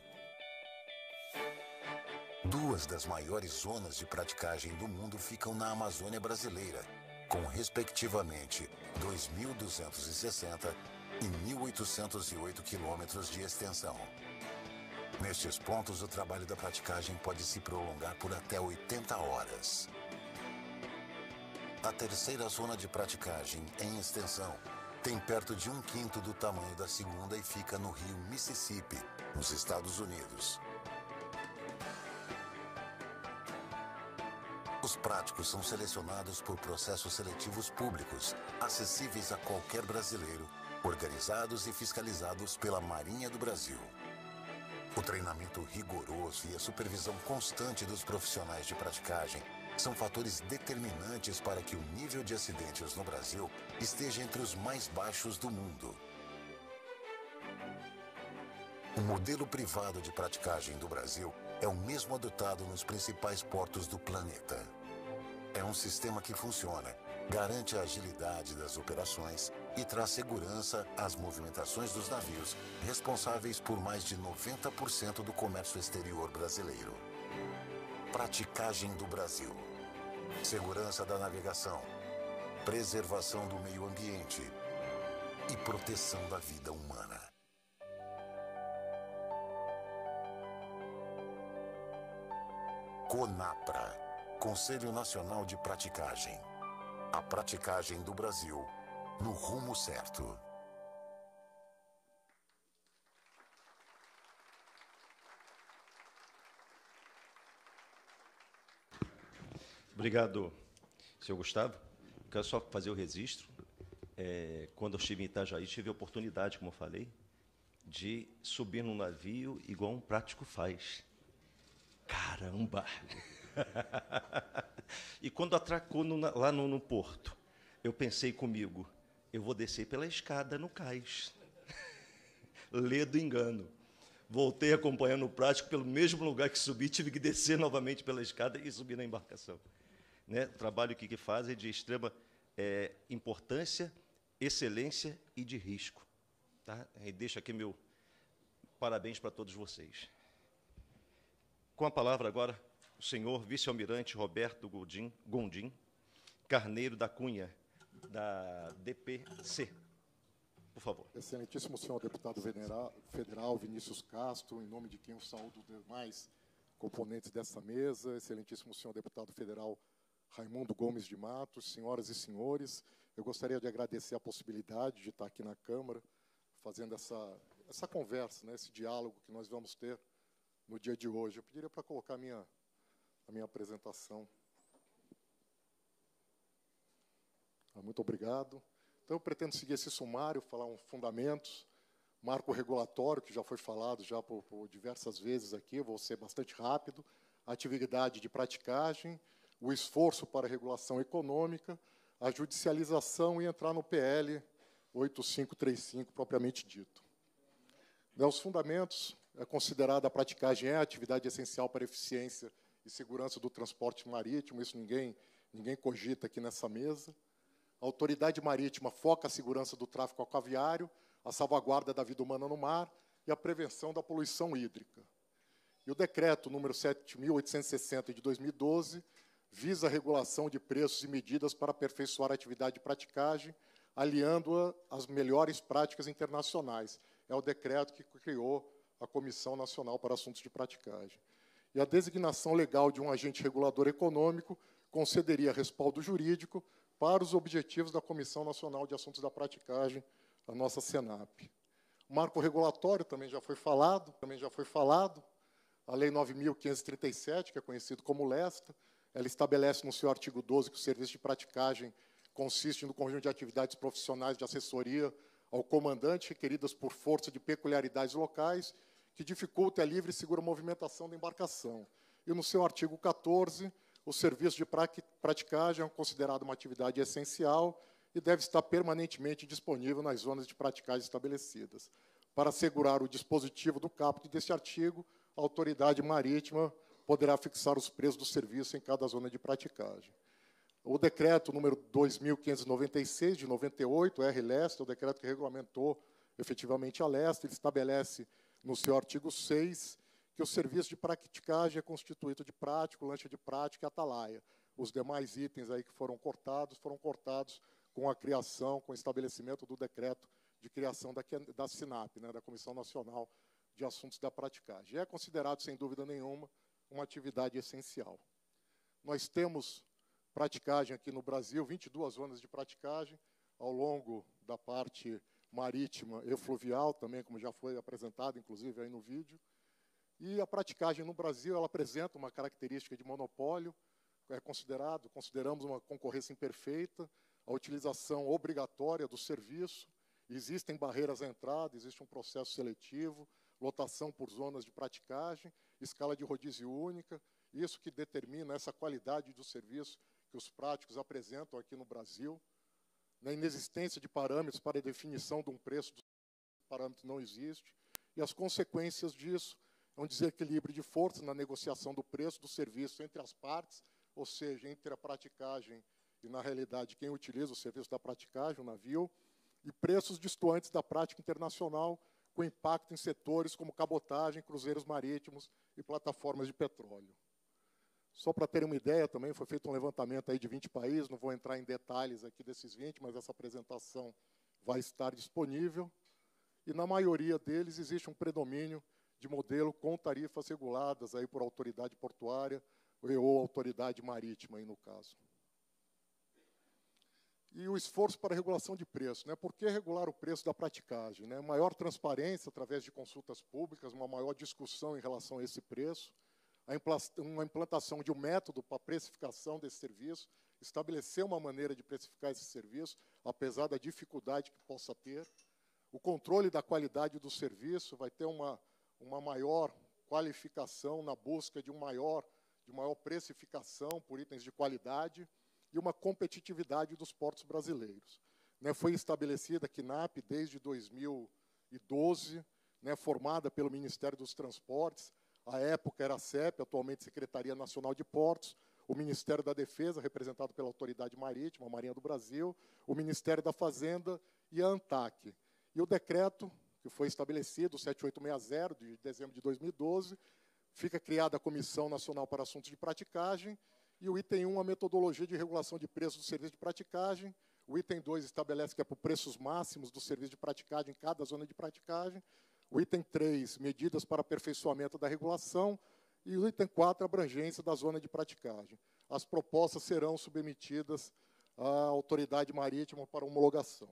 Duas das maiores zonas de praticagem do mundo ficam na Amazônia brasileira, com respectivamente dois mil duzentos e sessenta e mil oitocentos e oito quilômetros de extensão. Nestes pontos, o trabalho da praticagem pode se prolongar por até oitenta horas. A terceira zona de praticagem, em extensão, tem perto de um quinto do tamanho da segunda e fica no rio Mississippi, nos Estados Unidos. Os práticos são selecionados por processos seletivos públicos, acessíveis a qualquer brasileiro, organizados e fiscalizados pela Marinha do Brasil. O treinamento rigoroso e a supervisão constante dos profissionais de praticagem são fatores determinantes para que o nível de acidentes no Brasil esteja entre os mais baixos do mundo. O modelo privado de praticagem do Brasil é o mesmo adotado nos principais portos do planeta. É um sistema que funciona, garante a agilidade das operações e traz segurança às movimentações dos navios, responsáveis por mais de noventa por cento do comércio exterior brasileiro. Praticagem do Brasil. Segurança da navegação, preservação do meio ambiente e proteção da vida humana. CONAPRA, Conselho Nacional de Praticagem. A praticagem do Brasil no rumo certo. Obrigado, senhor Gustavo. Quero só fazer o registro. É, quando eu estive em Itajaí, tive a oportunidade, como eu falei, de subir num navio igual um prático faz. Caramba! E quando atracou no, lá no, no porto, eu pensei comigo, eu vou descer pela escada no cais. Lê do engano. Voltei acompanhando o prático pelo mesmo lugar que subi, tive que descer novamente pela escada e subir na embarcação. Né? O trabalho que, que faz é de extrema é, importância, excelência e de risco. Tá? E deixo aqui meu parabéns para todos vocês. Com a palavra agora, o senhor vice-almirante Roberto Gondim, Gondim Carneiro da Cunha, da D P C. Por favor. Excelentíssimo senhor deputado federal Vinícius Castro, em nome de quem eu saúdo os demais componentes dessa mesa, excelentíssimo senhor deputado federal Raimundo Gomes de Matos, senhoras e senhores, eu gostaria de agradecer a possibilidade de estar aqui na Câmara, fazendo essa, essa conversa, né, esse diálogo que nós vamos ter no dia de hoje. Eu pediria para colocar a minha, a minha apresentação. Muito obrigado. Então, eu pretendo seguir esse sumário, falar um fundamentos, marco regulatório, que já foi falado já por, por diversas vezes aqui, eu vou ser bastante rápido, a atividade de praticagem, o esforço para a regulação econômica, a judicialização e entrar no P L oito cinco três cinco, propriamente dito. Os fundamentos, é considerada a praticagem é a atividade essencial para a eficiência e segurança do transporte marítimo, isso ninguém, ninguém cogita aqui nessa mesa. A autoridade marítima foca a segurança do tráfego aquaviário, a salvaguarda da vida humana no mar e a prevenção da poluição hídrica. E o decreto número sete mil oitocentos e sessenta de dois mil e doze visa a regulação de preços e medidas para aperfeiçoar a atividade de praticagem, aliando-a às melhores práticas internacionais. É o decreto que criou a Comissão Nacional para Assuntos de Praticagem. E a designação legal de um agente regulador econômico concederia respaldo jurídico para os objetivos da Comissão Nacional de Assuntos da Praticagem, a nossa Senap. O marco regulatório também já foi falado, também já foi falado. A Lei nove mil quinhentos e trinta e sete, que é conhecido como LESTA, ela estabelece no seu artigo doze que o serviço de praticagem consiste no conjunto de atividades profissionais de assessoria ao comandante requeridas por força de peculiaridades locais que dificultem a livre e segura movimentação da embarcação. E, no seu artigo quatorze, o serviço de praticagem é considerado uma atividade essencial e deve estar permanentemente disponível nas zonas de praticagem estabelecidas. Para assegurar o dispositivo do caput deste artigo, a autoridade marítima poderá fixar os preços do serviço em cada zona de praticagem. O decreto número dois mil quinhentos e noventa e seis, de noventa e oito, R LESTA, o decreto que regulamentou efetivamente a LESTA, ele estabelece no seu artigo seis que o serviço de praticagem é constituído de prático, lancha de prática e atalaia. Os demais itens aí que foram cortados, foram cortados com a criação, com o estabelecimento do decreto de criação da, da SINAP, né, da Comissão Nacional de Assuntos da Praticagem. É considerado, sem dúvida nenhuma, uma atividade essencial. Nós temos praticagem aqui no Brasil, vinte e duas zonas de praticagem, ao longo da parte marítima e fluvial, também, como já foi apresentado, inclusive, aí no vídeo. E a praticagem no Brasil, ela apresenta uma característica de monopólio, é considerado, consideramos uma concorrência imperfeita, a utilização obrigatória do serviço, existem barreiras à entrada, existe um processo seletivo, lotação por zonas de praticagem, escala de rodízio única, isso que determina essa qualidade do serviço que os práticos apresentam aqui no Brasil. Na inexistência de parâmetros para a definição de um preço, dos parâmetros não existe, e as consequências disso é um desequilíbrio de força na negociação do preço do serviço entre as partes, ou seja, entre a praticagem e, na realidade, quem utiliza o serviço da praticagem, o navio, e preços distantes da prática internacional, com impacto em setores como cabotagem, cruzeiros marítimos e plataformas de petróleo. Só para terem uma ideia, também foi feito um levantamento aí de vinte países, não vou entrar em detalhes aqui desses vinte, mas essa apresentação vai estar disponível. E, na maioria deles, existe um predomínio de modelo com tarifas reguladas aí por autoridade portuária ou autoridade marítima, aí no caso. E o esforço para a regulação de preço. Né? Por que regular o preço da praticagem? Né? Maior transparência através de consultas públicas, uma maior discussão em relação a esse preço, uma implantação de um método para a precificação desse serviço, estabelecer uma maneira de precificar esse serviço, apesar da dificuldade que possa ter. O controle da qualidade do serviço vai ter uma, uma maior qualificação na busca de, um maior, de maior precificação por itens de qualidade e uma competitividade dos portos brasileiros. Né, foi estabelecida a KNAP desde dois mil e doze, né, formada pelo Ministério dos Transportes. À época era a C E P, atualmente Secretaria Nacional de Portos, o Ministério da Defesa, representado pela Autoridade Marítima, a Marinha do Brasil, o Ministério da Fazenda e a ANTAC. E o decreto, que foi estabelecido, sete mil oitocentos e sessenta, de dezembro de dois mil e doze, fica criada a Comissão Nacional para Assuntos de Praticagem, e o item um, a metodologia de regulação de preços do serviço de praticagem. O item dois estabelece que é por preços máximos do serviço de praticagem em cada zona de praticagem. O item três, medidas para aperfeiçoamento da regulação. E o item quatro, abrangência da zona de praticagem. As propostas serão submetidas à autoridade marítima para homologação.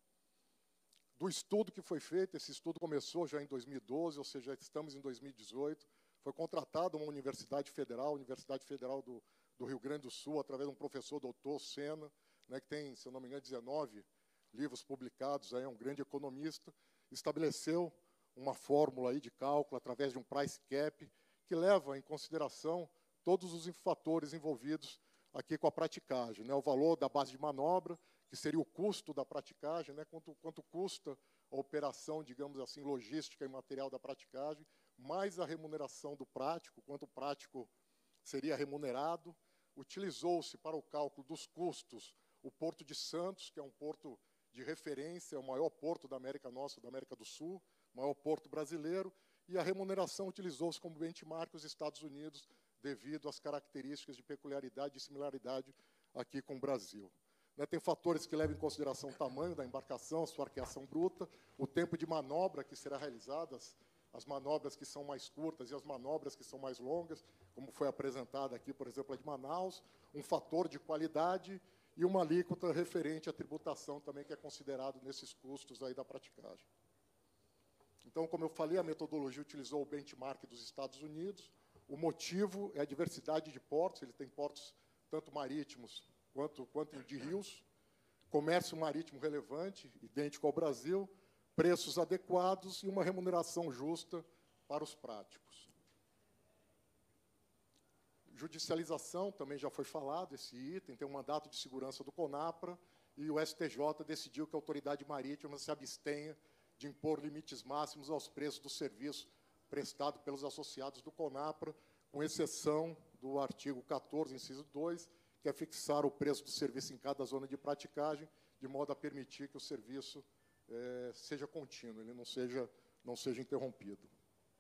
Do estudo que foi feito, esse estudo começou já em dois mil e doze, ou seja, estamos em dois mil e dezoito, foi contratada uma universidade federal, a Universidade Federal do, do Rio Grande do Sul, através de um professor doutor Sena, né, que tem, se eu não me engano, dezenove livros publicados, aí, é um grande economista, estabeleceu uma fórmula aí de cálculo através de um price cap que leva em consideração todos os fatores envolvidos aqui com a praticagem, né? O valor da base de manobra, que seria o custo da praticagem, né? quanto, quanto custa a operação, digamos assim, logística e material da praticagem, mais a remuneração do prático, quanto o prático seria remunerado. Utilizou-se para o cálculo dos custos o Porto de Santos, que é um porto de referência, é o maior porto da América Nossa, da América do Sul, maior porto brasileiro, e a remuneração utilizou-se como benchmark os Estados Unidos, devido às características de peculiaridade e similaridade aqui com o Brasil. né, tem fatores que levam em consideração o tamanho da embarcação, sua arqueação bruta, o tempo de manobra que será realizada, as, as manobras que são mais curtas e as manobras que são mais longas, como foi apresentada aqui, por exemplo, a de Manaus, um fator de qualidade e uma alíquota referente à tributação também, que é considerado nesses custos aí da praticagem. Então, como eu falei, a metodologia utilizou o benchmark dos Estados Unidos. O motivo é a diversidade de portos, ele tem portos tanto marítimos quanto, quanto de rios, comércio marítimo relevante, idêntico ao Brasil, preços adequados e uma remuneração justa para os práticos. Judicialização, também já foi falado, esse item, tem um mandato de segurança do CONAPRA, e o S T J decidiu que a autoridade marítima se abstenha de impor limites máximos aos preços do serviço prestado pelos associados do CONAPRA, com exceção do artigo quatorze, inciso dois, que é fixar o preço do serviço em cada zona de praticagem, de modo a permitir que o serviço eh, seja contínuo, ele não seja, não seja interrompido.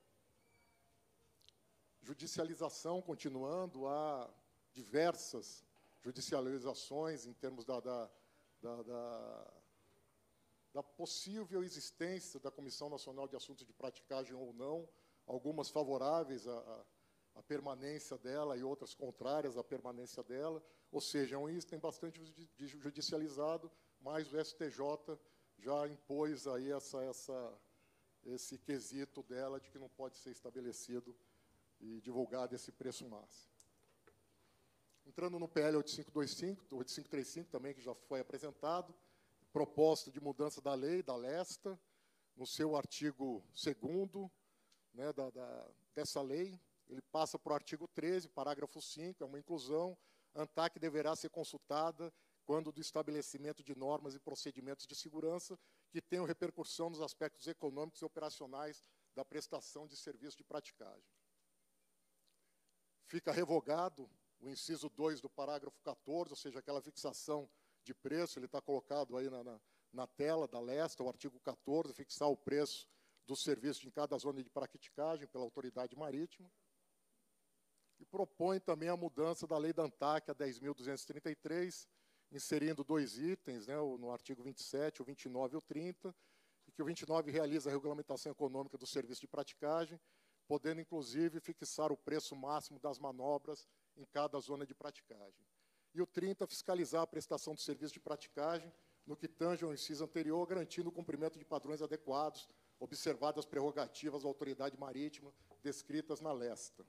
Judicialização, continuando, há diversas judicializações em termos da, da, da, da, da possível existência da Comissão Nacional de Assuntos de Praticagem ou não, algumas favoráveis à, à permanência dela e outras contrárias à permanência dela, ou seja, é um item bastante judicializado, mas o S T J já impôs aí essa, essa, esse quesito dela de que não pode ser estabelecido e divulgado esse preço máximo. Entrando no P L oito cinco dois cinco, oito cinco três cinco também, que já foi apresentado, proposta de mudança da lei, da Lesta, no seu artigo segundo, né, da, da, dessa lei, ele passa para o artigo treze, parágrafo cinco, é uma inclusão, a ANTAC deverá ser consultada quando do estabelecimento de normas e procedimentos de segurança que tenham repercussão nos aspectos econômicos e operacionais da prestação de serviço de praticagem. Fica revogado o inciso dois do parágrafo quatorze, ou seja, aquela fixação de preço, ele está colocado aí na, na, na tela da Lesta, o artigo quatorze, fixar o preço do serviço em cada zona de praticagem pela autoridade marítima. E propõe também a mudança da lei da ANTAC, a dez mil duzentos e trinta e três, inserindo dois itens, né, no artigo vinte e sete, o vinte e nove e o trinta, e que o vinte e nove realiza a regulamentação econômica do serviço de praticagem, podendo, inclusive, fixar o preço máximo das manobras em cada zona de praticagem. E o trinta, fiscalizar a prestação do serviço de praticagem, no que tange ao inciso anterior, garantindo o cumprimento de padrões adequados, observadas as prerrogativas da autoridade marítima descritas na Lesta.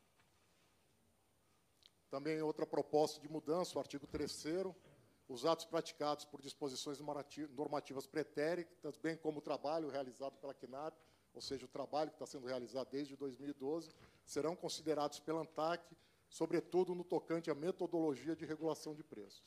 Também outra proposta de mudança, o artigo terceiro, os atos praticados por disposições normativas pretéritas, bem como o trabalho realizado pela CNAP, ou seja, o trabalho que está sendo realizado desde dois mil e doze, serão considerados pela ANTAC, sobretudo no tocante à metodologia de regulação de preços.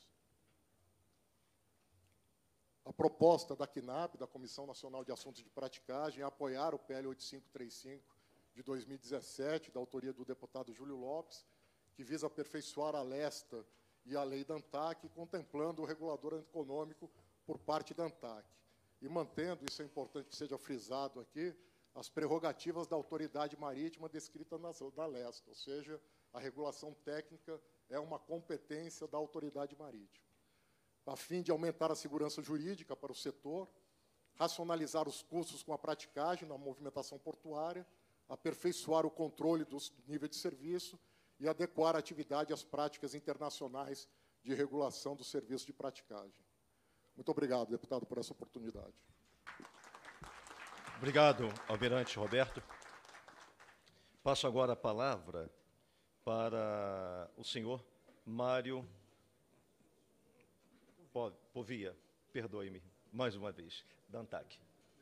A proposta da CNAP, da Comissão Nacional de Assuntos de Praticagem, é apoiar o P L oito cinco três cinco de dois mil e dezessete, da autoria do deputado Júlio Lopes, que visa aperfeiçoar a Lesta e a lei da ANTAC, contemplando o regulador econômico por parte da ANTAC. E mantendo, isso é importante que seja frisado aqui, as prerrogativas da autoridade marítima descritas na, na Lesta, ou seja, a regulação técnica é uma competência da autoridade marítima. A fim de aumentar a segurança jurídica para o setor, racionalizar os custos com a praticagem na movimentação portuária, aperfeiçoar o controle do nível de serviço e adequar a atividade às práticas internacionais de regulação do serviço de praticagem. Muito obrigado, deputado, por essa oportunidade. Obrigado, Almirante Roberto. Passo agora a palavra para o senhor Mário Povia, perdoe-me, mais uma vez, da ANTAC.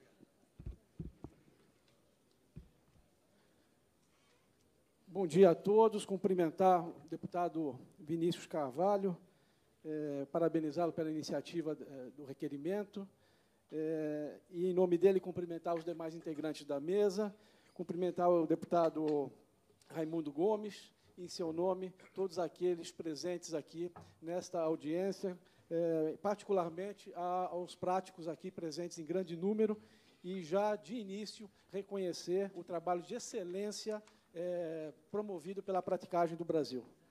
Bom dia a todos, cumprimentar o deputado Vinícius Carvalho, é, parabenizá-lo pela iniciativa é, do requerimento, é, e, em nome dele, cumprimentar os demais integrantes da mesa, cumprimentar o deputado Raimundo Gomes, em seu nome, todos aqueles presentes aqui nesta audiência, é, particularmente a, aos práticos aqui presentes em grande número, e já, de início, reconhecer o trabalho de excelência é, promovido pela praticagem do Brasil.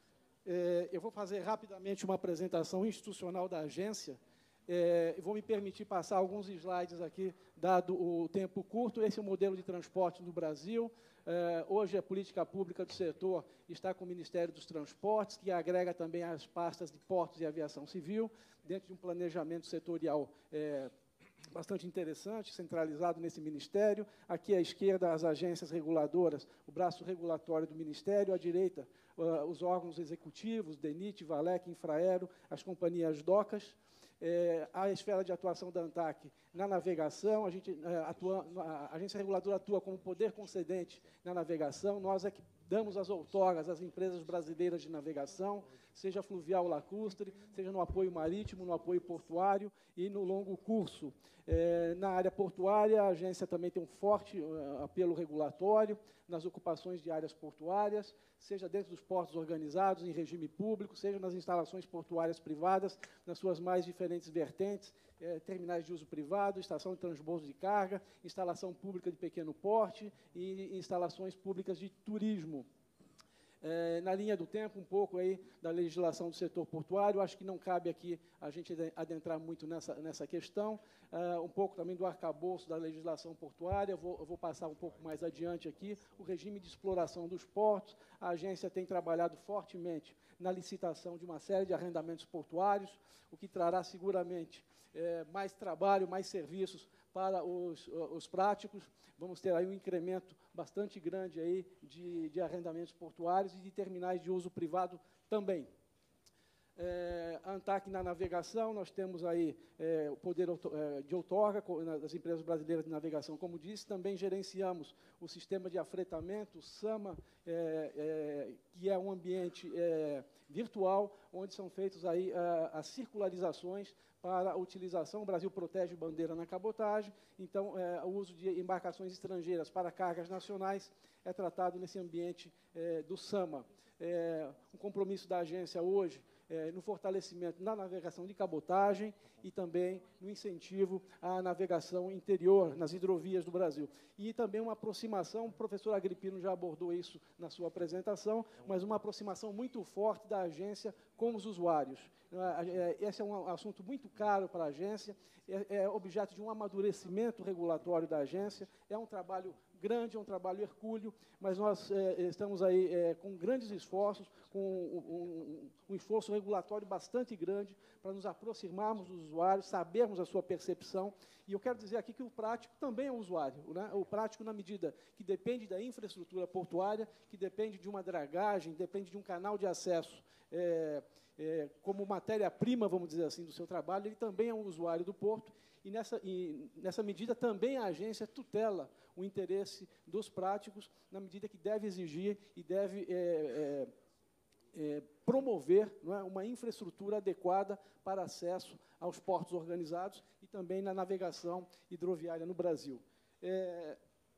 É, eu vou fazer rapidamente uma apresentação institucional da agência. É, vou me permitir passar alguns slides aqui, dado o tempo curto. Esse é o modelo de transporte no Brasil. É, hoje, a política pública do setor está com o Ministério dos Transportes, que agrega também as pastas de portos e aviação civil, dentro de um planejamento setorial é, bastante interessante, centralizado nesse Ministério. Aqui à esquerda, as agências reguladoras, o braço regulatório do Ministério, à direita, uh, os órgãos executivos, DENIT, VALEC, Infraero, as companhias docas. É, a esfera de atuação da ANTAC na navegação, a, gente, é, atua, a agência reguladora atua como poder concedente na navegação, nós é que damos as outorgas às empresas brasileiras de navegação, seja fluvial ou lacustre, seja no apoio marítimo, no apoio portuário e no longo curso. É, na área portuária, a agência também tem um forte uh, apelo regulatório nas ocupações de áreas portuárias, seja dentro dos portos organizados, em regime público, seja nas instalações portuárias privadas, nas suas mais diferentes vertentes, eh, terminais de uso privado, estação de transbordo de carga, instalação pública de pequeno porte e instalações públicas de turismo. É, na linha do tempo, um pouco aí da legislação do setor portuário, acho que não cabe aqui a gente adentrar muito nessa, nessa questão, é, um pouco também do arcabouço da legislação portuária, eu vou, eu vou passar um pouco mais adiante aqui, o regime de exploração dos portos, a agência tem trabalhado fortemente na licitação de uma série de arrendamentos portuários, o que trará seguramente é, mais trabalho, mais serviços para os, os práticos. Vamos ter aí um incremento bastante grande aí de, de arrendamentos portuários e de terminais de uso privado também. É, a ANTAC na navegação, nós temos aí é, o poder é, de outorga das empresas brasileiras de navegação, como disse, também gerenciamos o sistema de afretamento, o SAMA, é, é, que é um ambiente é, virtual, onde são feitas aí a, as circularizações para a utilização. O Brasil protege bandeira na cabotagem, então é, o uso de embarcações estrangeiras para cargas nacionais é tratado nesse ambiente é, do SAMA. É, um compromisso da agência hoje É, no fortalecimento na navegação de cabotagem e também no incentivo à navegação interior nas hidrovias do Brasil. E também uma aproximação, o professor Agripino já abordou isso na sua apresentação, mas uma aproximação muito forte da agência com os usuários. Esse é um assunto muito caro para a agência, é, é objeto de um amadurecimento regulatório da agência, é um trabalho grande, é um trabalho hercúleo, mas nós é, estamos aí é, com grandes esforços, com um, um, um esforço regulatório bastante grande para nos aproximarmos dos usuários, sabermos a sua percepção. E eu quero dizer aqui que o prático também é um usuário, né? O prático na medida que depende da infraestrutura portuária, que depende de uma dragagem, depende de um canal de acesso é, é, como matéria-prima, vamos dizer assim, do seu trabalho, ele também é um usuário do porto. E nessa, e nessa medida também a agência tutela o interesse dos práticos, na medida que deve exigir e deve é, é, é, promover, não é, uma infraestrutura adequada para acesso aos portos organizados e também na navegação hidroviária no Brasil. É,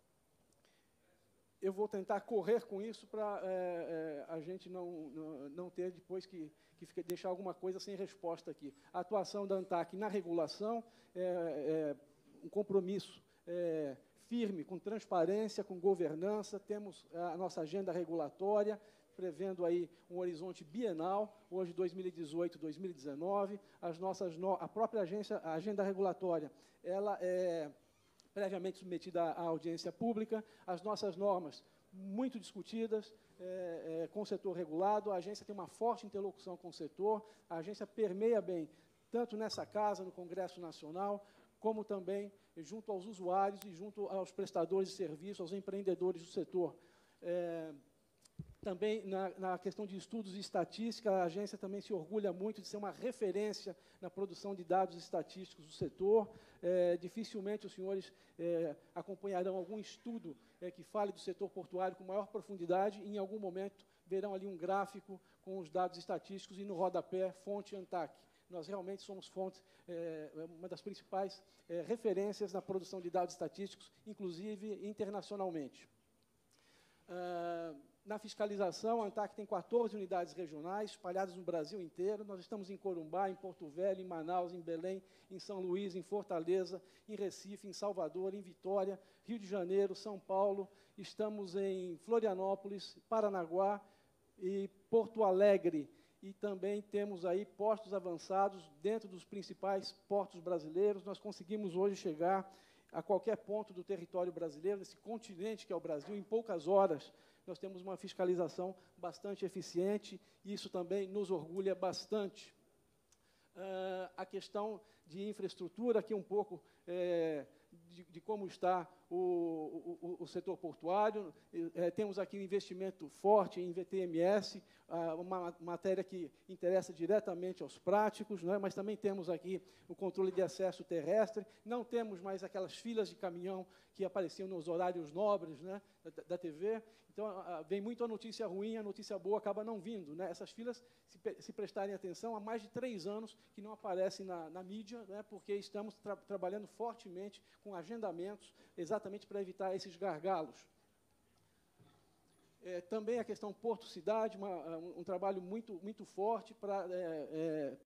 eu vou tentar correr com isso para é, é, a gente não, não, não ter depois que, que fica, deixar alguma coisa sem resposta aqui. A atuação da ANTAC na regulação é, é um compromisso é, firme, com transparência, com governança, temos a nossa agenda regulatória, prevendo aí um horizonte bienal, hoje dois mil e dezoito, dois mil e dezenove, as nossas no... a própria agência, a agenda regulatória, ela é previamente submetida à audiência pública, as nossas normas muito discutidas é, é, com o setor regulado, a agência tem uma forte interlocução com o setor, a agência permeia bem, tanto nessa casa, no Congresso Nacional, como também junto aos usuários e junto aos prestadores de serviço, aos empreendedores do setor. É, também, na, na questão de estudos e estatística, a agência também se orgulha muito de ser uma referência na produção de dados estatísticos do setor. É, dificilmente os senhores é, acompanharão algum estudo é, que fale do setor portuário com maior profundidade e, em algum momento, verão ali um gráfico com os dados estatísticos e, no rodapé, fonte ANTAC. Nós realmente somos fonte, é, uma das principais é, referências na produção de dados estatísticos, inclusive internacionalmente. Ah, na fiscalização, a ANTAC tem quatorze unidades regionais, espalhadas no Brasil inteiro. Nós estamos em Corumbá, em Porto Velho, em Manaus, em Belém, em São Luís, em Fortaleza, em Recife, em Salvador, em Vitória, Rio de Janeiro, São Paulo. Estamos em Florianópolis, Paranaguá, e Porto Alegre, e também temos aí postos avançados dentro dos principais portos brasileiros. Nós conseguimos hoje chegar a qualquer ponto do território brasileiro, desse continente que é o Brasil, em poucas horas. Nós temos uma fiscalização bastante eficiente, e isso também nos orgulha bastante. Uh, a questão de infraestrutura, aqui um pouco é, de, de como está o, o, o setor portuário. É, temos aqui um investimento forte em V T M S, uh, uma matéria que interessa diretamente aos práticos, né, mas também temos aqui o controle de acesso terrestre. Não temos mais aquelas filas de caminhão que apareciam nos horários nobres, né, da, da T V. Então, vem muito a notícia ruim, a notícia boa acaba não vindo, né? Essas filas, se, se prestarem atenção, há mais de três anos que não aparecem na, na mídia, né? Porque estamos tra trabalhando fortemente com agendamentos, exatamente para evitar esses gargalos. É, também a questão Porto-Cidade, um, um trabalho muito, muito forte para... É,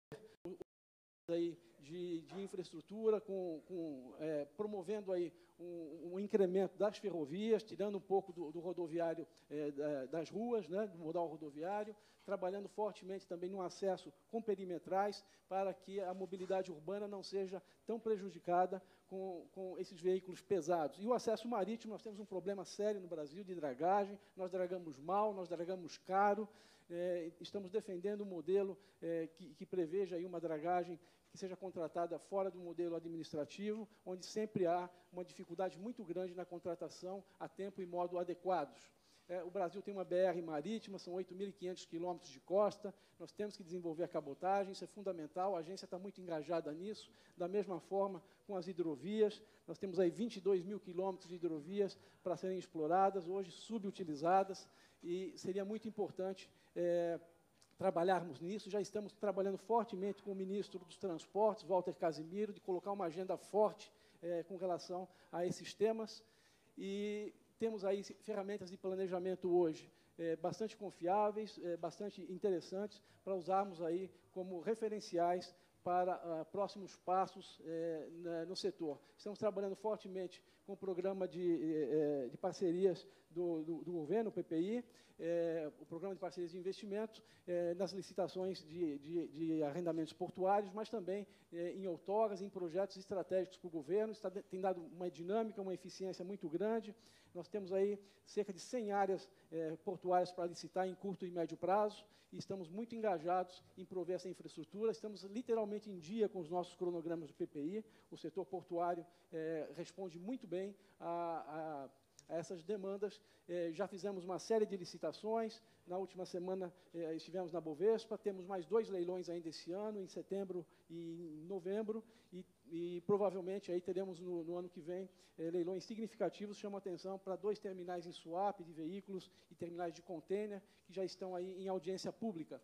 é, aí, De, de infraestrutura, com, com, é, promovendo aí um, um incremento das ferrovias, tirando um pouco do, do rodoviário é, da, das ruas, né, do modal rodoviário, trabalhando fortemente também no acesso com perimetrais, para que a mobilidade urbana não seja tão prejudicada com, com esses veículos pesados. E o acesso marítimo, nós temos um problema sério no Brasil de dragagem, nós dragamos mal, nós dragamos caro, é, estamos defendendo um modelo é, que, que preveja aí uma dragagem que seja contratada fora do modelo administrativo, onde sempre há uma dificuldade muito grande na contratação a tempo e modo adequados. É, o Brasil tem uma B R marítima, são oito mil e quinhentos quilômetros de costa, nós temos que desenvolver a cabotagem, isso é fundamental, a agência está muito engajada nisso, da mesma forma com as hidrovias, nós temos aí vinte e dois mil quilômetros de hidrovias para serem exploradas, hoje subutilizadas, e seria muito importante é, trabalharmos nisso. Já estamos trabalhando fortemente com o ministro dos Transportes, Walter Casimiro, de colocar uma agenda forte é, com relação a esses temas. E temos aí ferramentas de planejamento hoje é, bastante confiáveis, é, bastante interessantes, para usarmos aí como referenciais para uh, próximos passos é, na, no setor. Estamos trabalhando fortemente com o programa de, eh, de parcerias do, do, do governo, o P P I, eh, o programa de parcerias de investimento, eh, nas licitações de, de, de arrendamentos portuários, mas também eh, em outorgas, em projetos estratégicos para o governo. Está, tem dado uma dinâmica, uma eficiência muito grande. Nós temos aí cerca de cem áreas eh, portuárias para licitar em curto e médio prazo, e estamos muito engajados em prover essa infraestrutura. Estamos literalmente em dia com os nossos cronogramas do P P I. O setor portuário eh, responde muito bem a, a, a essas demandas. Eh, já fizemos uma série de licitações. Na última semana eh, estivemos na Bovespa. Temos mais dois leilões ainda esse ano, em setembro e em novembro, e, e provavelmente aí teremos no, no ano que vem eh, leilões significativos. Chamo a atenção para dois terminais em swap de veículos e terminais de container, que já estão aí em audiência pública.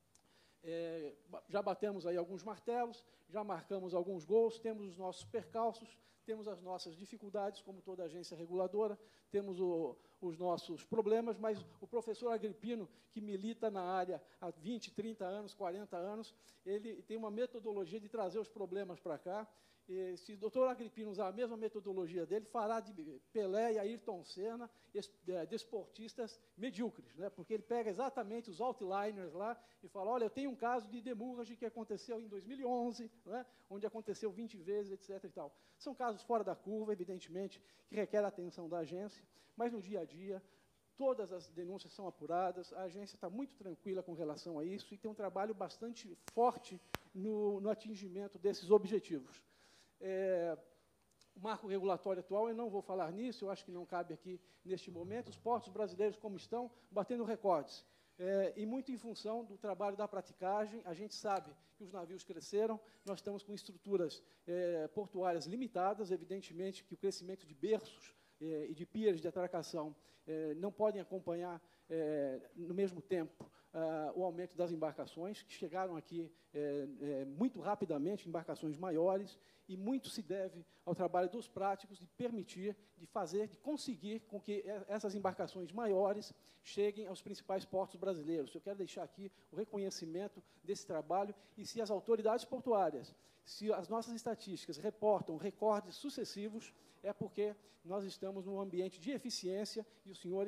É, já batemos aí alguns martelos, já marcamos alguns gols, temos os nossos percalços, temos as nossas dificuldades, como toda agência reguladora, temos o, os nossos problemas, mas o professor Agripino, que milita na área há vinte, trinta anos, quarenta anos, ele tem uma metodologia de trazer os problemas para cá. E, se o doutor Agripino usar a mesma metodologia dele, fará de Pelé e Ayrton Senna desportistas medíocres, né? Porque ele pega exatamente os outliners lá e fala, olha, eu tenho um caso de demurrage que aconteceu em dois mil e onze, né? Onde aconteceu vinte vezes, etc. E tal. São casos fora da curva, evidentemente, que requerem a atenção da agência, mas no dia a dia, todas as denúncias são apuradas, a agência está muito tranquila com relação a isso e tem um trabalho bastante forte no, no atingimento desses objetivos. É, o marco regulatório atual, eu não vou falar nisso, eu acho que não cabe aqui neste momento. Os portos brasileiros, como estão, batendo recordes. É, e muito em função do trabalho da praticagem, a gente sabe que os navios cresceram, nós estamos com estruturas é, portuárias limitadas, evidentemente que o crescimento de berços é, e de piers de atracação é, não podem acompanhar é, no mesmo tempo Uh, o aumento das embarcações, que chegaram aqui é, é, muito rapidamente, embarcações maiores, e muito se deve ao trabalho dos práticos de permitir, de fazer, de conseguir com que essas embarcações maiores cheguem aos principais portos brasileiros. Eu quero deixar aqui o reconhecimento desse trabalho, e se as autoridades portuárias, se as nossas estatísticas reportam recordes sucessivos, é porque nós estamos num ambiente de eficiência e os senhores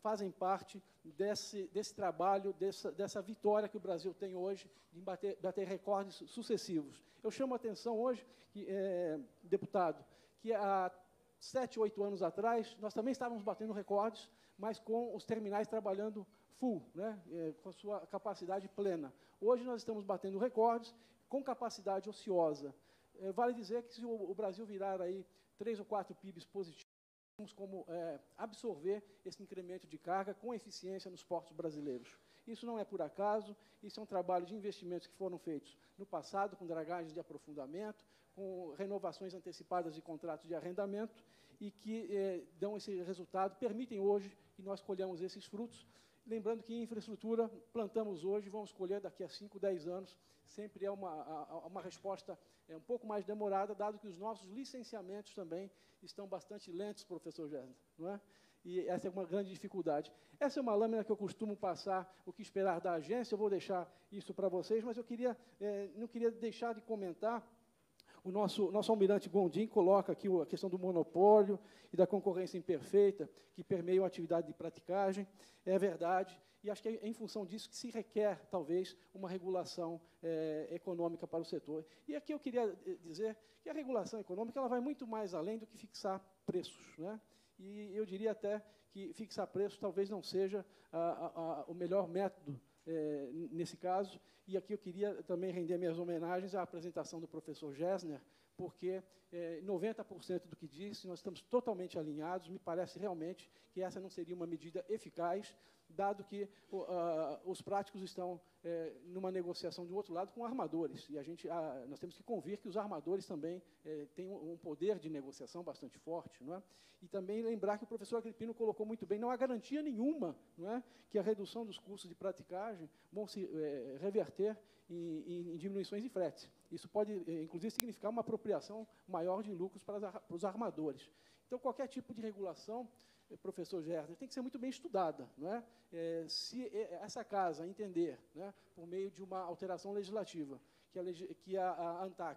fazem parte desse, desse trabalho, dessa, dessa vitória que o Brasil tem hoje de bater, bater recordes sucessivos. Eu chamo a atenção hoje, que, é, deputado, que há sete, oito anos atrás, nós também estávamos batendo recordes, mas com os terminais trabalhando full, né, é, com a sua capacidade plena. Hoje nós estamos batendo recordes com capacidade ociosa. É, vale dizer que se o, o Brasil virar aí três ou quatro P I Bs positivos, temos como é, absorver esse incremento de carga com eficiência nos portos brasileiros. Isso não é por acaso, isso é um trabalho de investimentos que foram feitos no passado, com dragagens de aprofundamento, com renovações antecipadas de contratos de arrendamento, e que eh, dão esse resultado, permitem hoje que nós colhamos esses frutos. Lembrando que infraestrutura, plantamos hoje, vamos colher daqui a cinco, dez anos, sempre é uma, uma resposta é, um pouco mais demorada, dado que os nossos licenciamentos também estão bastante lentos, professor Gésner, não é? E essa é uma grande dificuldade. Essa é uma lâmina que eu costumo passar, o que esperar da agência, eu vou deixar isso para vocês, mas eu queria, eh, não queria deixar de comentar. O nosso, nosso almirante Gondim coloca aqui a questão do monopólio e da concorrência imperfeita, que permeiam a atividade de praticagem. É verdade, e acho que é em função disso que se requer, talvez, uma regulação é, econômica para o setor. E aqui eu queria dizer que a regulação econômica ela vai muito mais além do que fixar preços, né? E eu diria até que fixar preços talvez não seja a, a, a, o melhor método É, nesse caso, e aqui eu queria também render minhas homenagens à apresentação do professor Gésner, porque é, noventa por cento do que disse, nós estamos totalmente alinhados, me parece realmente que essa não seria uma medida eficaz, dado que o, uh, os práticos estão é, numa negociação do outro lado com armadores, e a gente, a, nós temos que convir que os armadores também é, têm um, um poder de negociação bastante forte, não é? E também lembrar que o professor Agripino colocou muito bem, não há garantia nenhuma, não é, que a redução dos custos de praticagem vão se é, reverter em, em, em diminuições de frete. Isso pode, é, inclusive, significar uma apropriação maior de lucros para, as, para os armadores. Então, qualquer tipo de regulação, professor Gésner, tem que ser muito bem estudada, não é? É, se essa casa entender, né, por meio de uma alteração legislativa, que a, que a, a ANTAC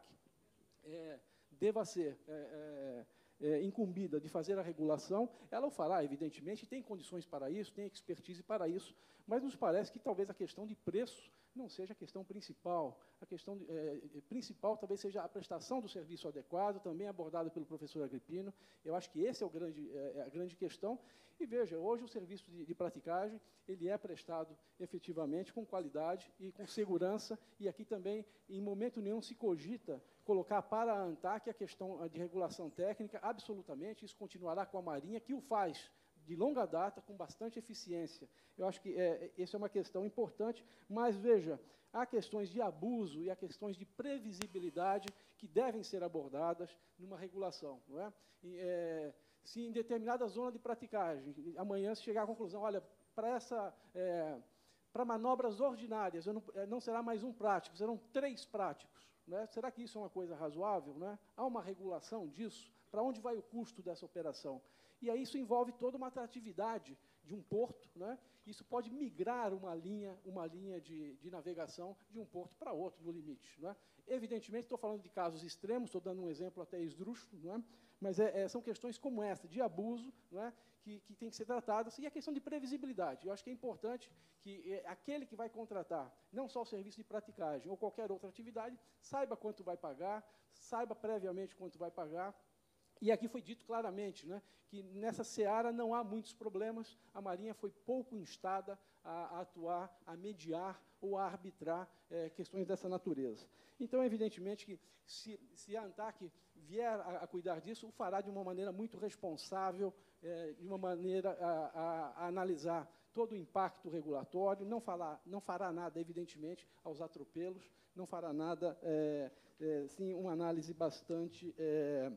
é, deva ser é, é, é, incumbida de fazer a regulação, ela o fará, evidentemente, tem condições para isso, tem expertise para isso, mas nos parece que talvez a questão de preço não seja a questão principal. A questão é, principal talvez seja a prestação do serviço adequado, também abordada pelo professor Agripino. Eu acho que esse é, o grande, é a grande questão. E, veja, hoje o serviço de, de praticagem ele é prestado efetivamente com qualidade e com segurança, e aqui também, em momento nenhum, se cogita colocar para a ANTAC a questão de regulação técnica, absolutamente, isso continuará com a Marinha, que o faz de longa data, com bastante eficiência. Eu acho que é, essa é uma questão importante, mas, veja, há questões de abuso e há questões de previsibilidade que devem ser abordadas numa regulação, não é? E, é se em determinada zona de praticagem, amanhã se chegar à conclusão, olha, para essa... É, para manobras ordinárias, não, não será mais um prático, serão três práticos. Né? Será que isso é uma coisa razoável? Né? Há uma regulação disso? Para onde vai o custo dessa operação? E aí isso envolve toda uma atratividade de um porto, né? Isso pode migrar uma linha, uma linha de, de navegação de um porto para outro, no limite. Né? Evidentemente, estou falando de casos extremos, estou dando um exemplo até esdrúxulo, não é? Mas é, é, são questões como essa, de abuso, não é? que, que tem que ser tratadas, e a questão de previsibilidade. Eu acho que é importante que é, aquele que vai contratar, não só o serviço de praticagem ou qualquer outra atividade, saiba quanto vai pagar, saiba previamente quanto vai pagar. E aqui foi dito claramente, né, que nessa seara não há muitos problemas, a Marinha foi pouco instada a, a atuar, a mediar ou a arbitrar é, questões dessa natureza. Então, evidentemente, que se, se a ANTAC vier a, a cuidar disso, o fará de uma maneira muito responsável, é, de uma maneira a, a, a analisar todo o impacto regulatório, não, falar, não fará nada, evidentemente, aos atropelos, não fará nada, é, é, sim, uma análise bastante... É,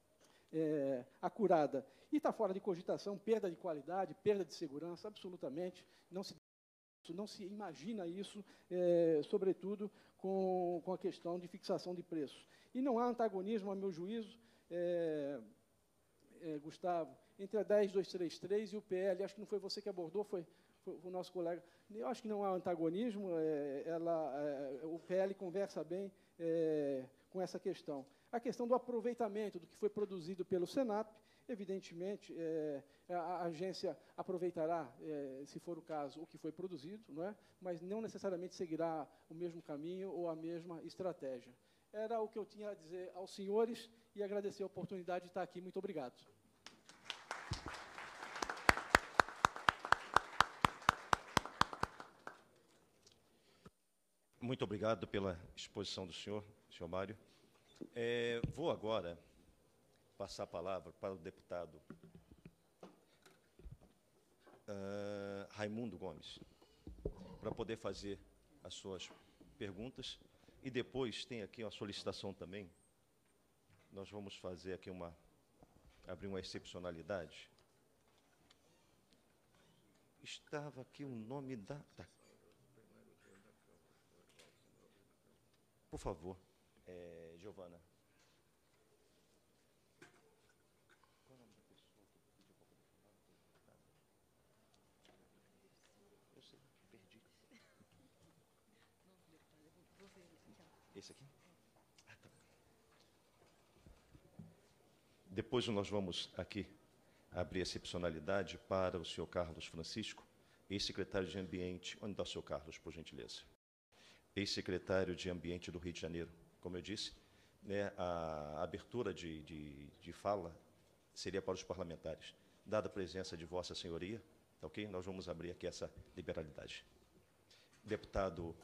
É, acurada. E está fora de cogitação, perda de qualidade, perda de segurança, absolutamente. Não se, não se imagina isso, é, sobretudo com, com a questão de fixação de preços. E não há antagonismo, a meu juízo, é, é, Gustavo, entre a dez mil duzentos e trinta e três e o P L. Acho que não foi você que abordou, foi, foi o nosso colega. Eu acho que não há antagonismo, é, ela, é, o P L conversa bem é, com essa questão. A questão do aproveitamento do que foi produzido pelo Senap, Evidentemente, é, a, a agência aproveitará, é, se for o caso, o que foi produzido, não é? Mas não necessariamente seguirá o mesmo caminho ou a mesma estratégia. Era o que eu tinha a dizer aos senhores e agradecer a oportunidade de estar aqui. Muito obrigado. Muito obrigado pela exposição do senhor, senhor Mário. É, vou agora passar a palavra para o deputado uh, Raimundo Gomes, para poder fazer as suas perguntas. E depois tem aqui uma solicitação também. Nós vamos fazer aqui uma, abrir uma excepcionalidade. Estava aqui o nome da... da Por favor, é, Giovana. Qual é o nome da pessoa que pediu para poder falar? Eu sei, perdi. Esse aqui? Ah, tá. Depois nós vamos aqui abrir a excepcionalidade para o senhor Carlos Francisco, ex-secretário de Ambiente. Onde está o senhor Carlos, por gentileza? Ex-secretário de Ambiente do Rio de Janeiro. Como eu disse, né, a abertura de, de, de fala seria para os parlamentares. Dada a presença de Vossa Senhoria, tá ok? Nós vamos abrir aqui essa liberalidade. Deputado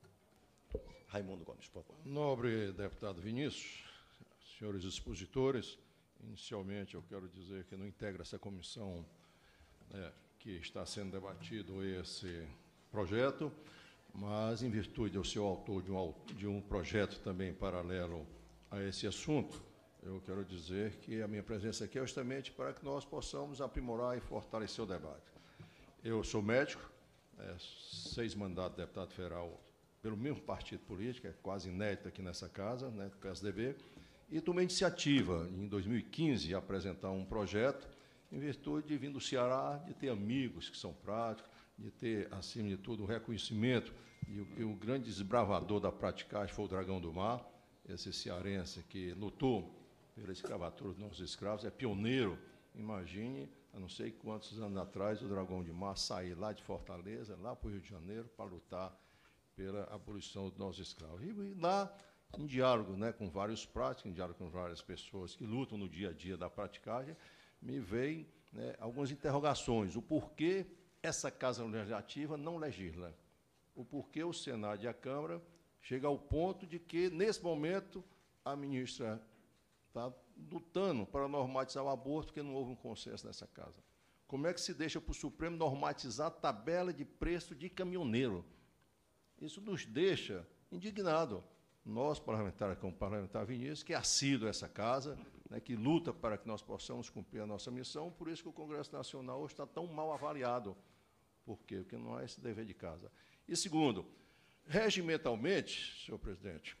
Raimundo Gomes, por favor. Nobre deputado Vinícius, senhores expositores, inicialmente eu quero dizer que não integra essa comissão, né, que está sendo debatido esse projeto, mas, em virtude do seu autor de um, de um projeto também paralelo a esse assunto, eu quero dizer que a minha presença aqui é justamente para que nós possamos aprimorar e fortalecer o debate. Eu sou médico, é, seis mandatos de deputado federal pelo mesmo partido político, é quase inédito aqui nessa casa, né, do P S D B, e tomei iniciativa, em dois mil e quinze, de apresentar um projeto, em virtude de vir do Ceará, de ter amigos que são práticos, de ter, acima de tudo, o reconhecimento, e o, e o grande desbravador da praticagem foi o Dragão do Mar, esse cearense que lutou pela escravatura dos nossos escravos, é pioneiro. Imagine, há não sei quantos anos atrás, o Dragão de Mar sair lá de Fortaleza, lá para o Rio de Janeiro, para lutar pela abolição dos nossos escravos. E, e lá, em diálogo, né, com vários práticos, em diálogo com várias pessoas que lutam no dia a dia da praticagem, me veem, né, algumas interrogações. O porquê essa Casa Legislativa não legisla? O porquê o Senado e a Câmara chegam ao ponto de que, nesse momento, a ministra está lutando para normatizar o aborto, porque não houve um consenso nessa casa. Como é que se deixa para o Supremo normatizar a tabela de preço de caminhoneiro? Isso nos deixa indignados. Nós, parlamentares, como parlamentar Vinícius, que é assíduo a essa casa, né, que luta para que nós possamos cumprir a nossa missão, por isso que o Congresso Nacional hoje está tão mal avaliado. Por quê? Porque não há esse dever de casa. E, segundo, regimentalmente, senhor presidente,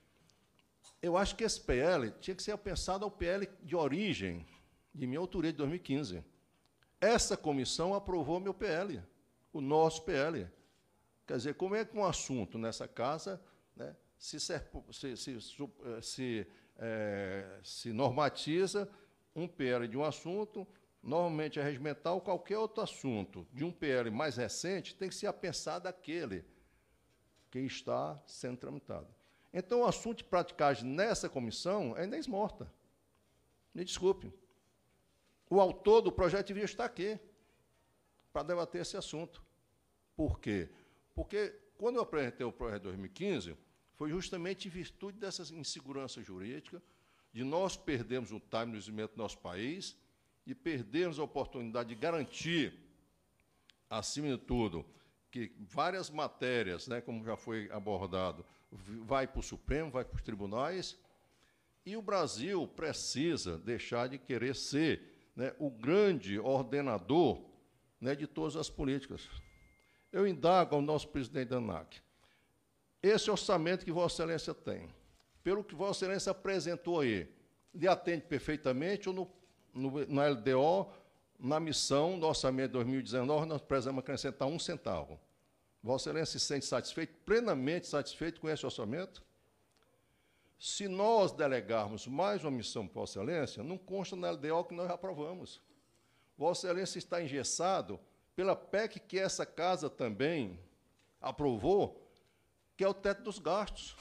eu acho que esse P L tinha que ser pensado ao P L de origem de minha autoria de dois mil e quinze. Essa comissão aprovou meu P L, o nosso P L. Quer dizer, como é que um assunto nessa casa, né, se, se, se, se, é, se normatiza um P L de um assunto, normalmente é regimental, qualquer outro assunto de um P L mais recente tem que ser apensado aquele que está sendo tramitado. Então, o assunto de praticagem nessa comissão é inês morta. Me desculpe. O autor do projeto devia estar aqui para debater esse assunto. Por quê? Porque, quando eu apresentei o projeto de dois mil e quinze, foi justamente em virtude dessa insegurança jurídica, de nós perdermos o time no desenvolvimento do nosso país, e perdermos a oportunidade de garantir, acima de tudo, que várias matérias, né, como já foi abordado, vai para o Supremo, vai para os tribunais, e o Brasil precisa deixar de querer ser, né, o grande ordenador, né, de todas as políticas. Eu indago ao nosso presidente da ANAC, esse orçamento que Vossa Excelência tem, pelo que Vossa Excelência apresentou aí, lhe atende perfeitamente ou no, no, na L D O, na missão do orçamento de dois mil e dezenove, nós precisamos acrescentar um centavo. Vossa Excelência se sente satisfeito, plenamente satisfeito com esse orçamento? Se nós delegarmos mais uma missão para Vossa Excelência, não consta na L D O que nós aprovamos. Vossa Excelência está engessado pela P E C que essa casa também aprovou, que é o teto dos gastos.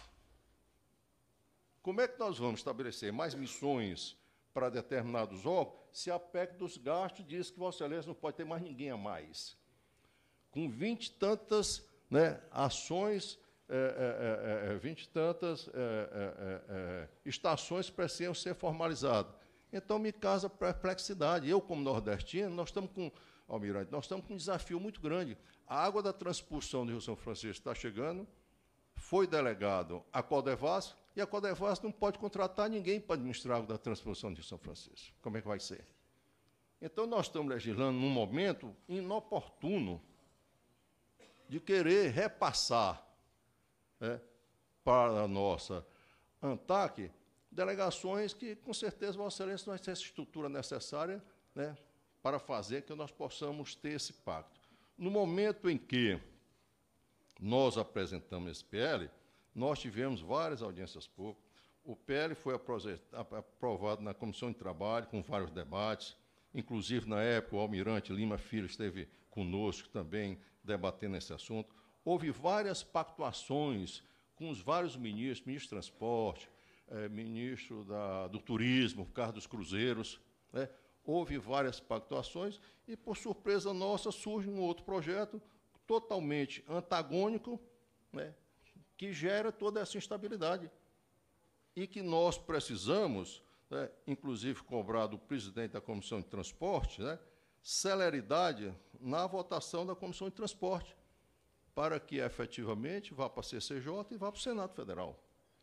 Como é que nós vamos estabelecer mais missões para determinados órgãos se a P E C dos gastos diz que Vossa Excelência não pode ter mais ninguém a mais? Com vinte e tantas, né, ações, é, é, é, vinte e tantas é, é, é, estações precisam ser formalizadas. Então, me causa perplexidade. Eu, como nordestino, nós estamos com, Almirante, nós estamos com um desafio muito grande. A água da transposição do Rio São Francisco está chegando, foi delegado a Codevas, e a Codevas não pode contratar ninguém para administrar a água da transposição do Rio São Francisco. Como é que vai ser? Então, nós estamos legislando num momento inoportuno de querer repassar, né, para a nossa ANTAC delegações que, com certeza, Vossa Excelência não vai ter essa estrutura necessária, né, para fazer que nós possamos ter esse pacto. No momento em que nós apresentamos esse P L, nós tivemos várias audiências públicas. O P L foi aprovado na Comissão de Trabalho, com vários debates, inclusive, na época, o Almirante Lima Filho esteve conosco também, debatendo esse assunto. Houve várias pactuações com os vários ministros, ministro do Transporte, eh, ministro da, do Turismo, por causa dos cruzeiros, né? Houve várias pactuações e, por surpresa nossa, surge um outro projeto totalmente antagônico, né, que gera toda essa instabilidade e que nós precisamos, né, inclusive cobrar do presidente da Comissão de Transporte, né, celeridade na votação da Comissão de Transporte, para que efetivamente vá para a C C J e vá para o Senado Federal.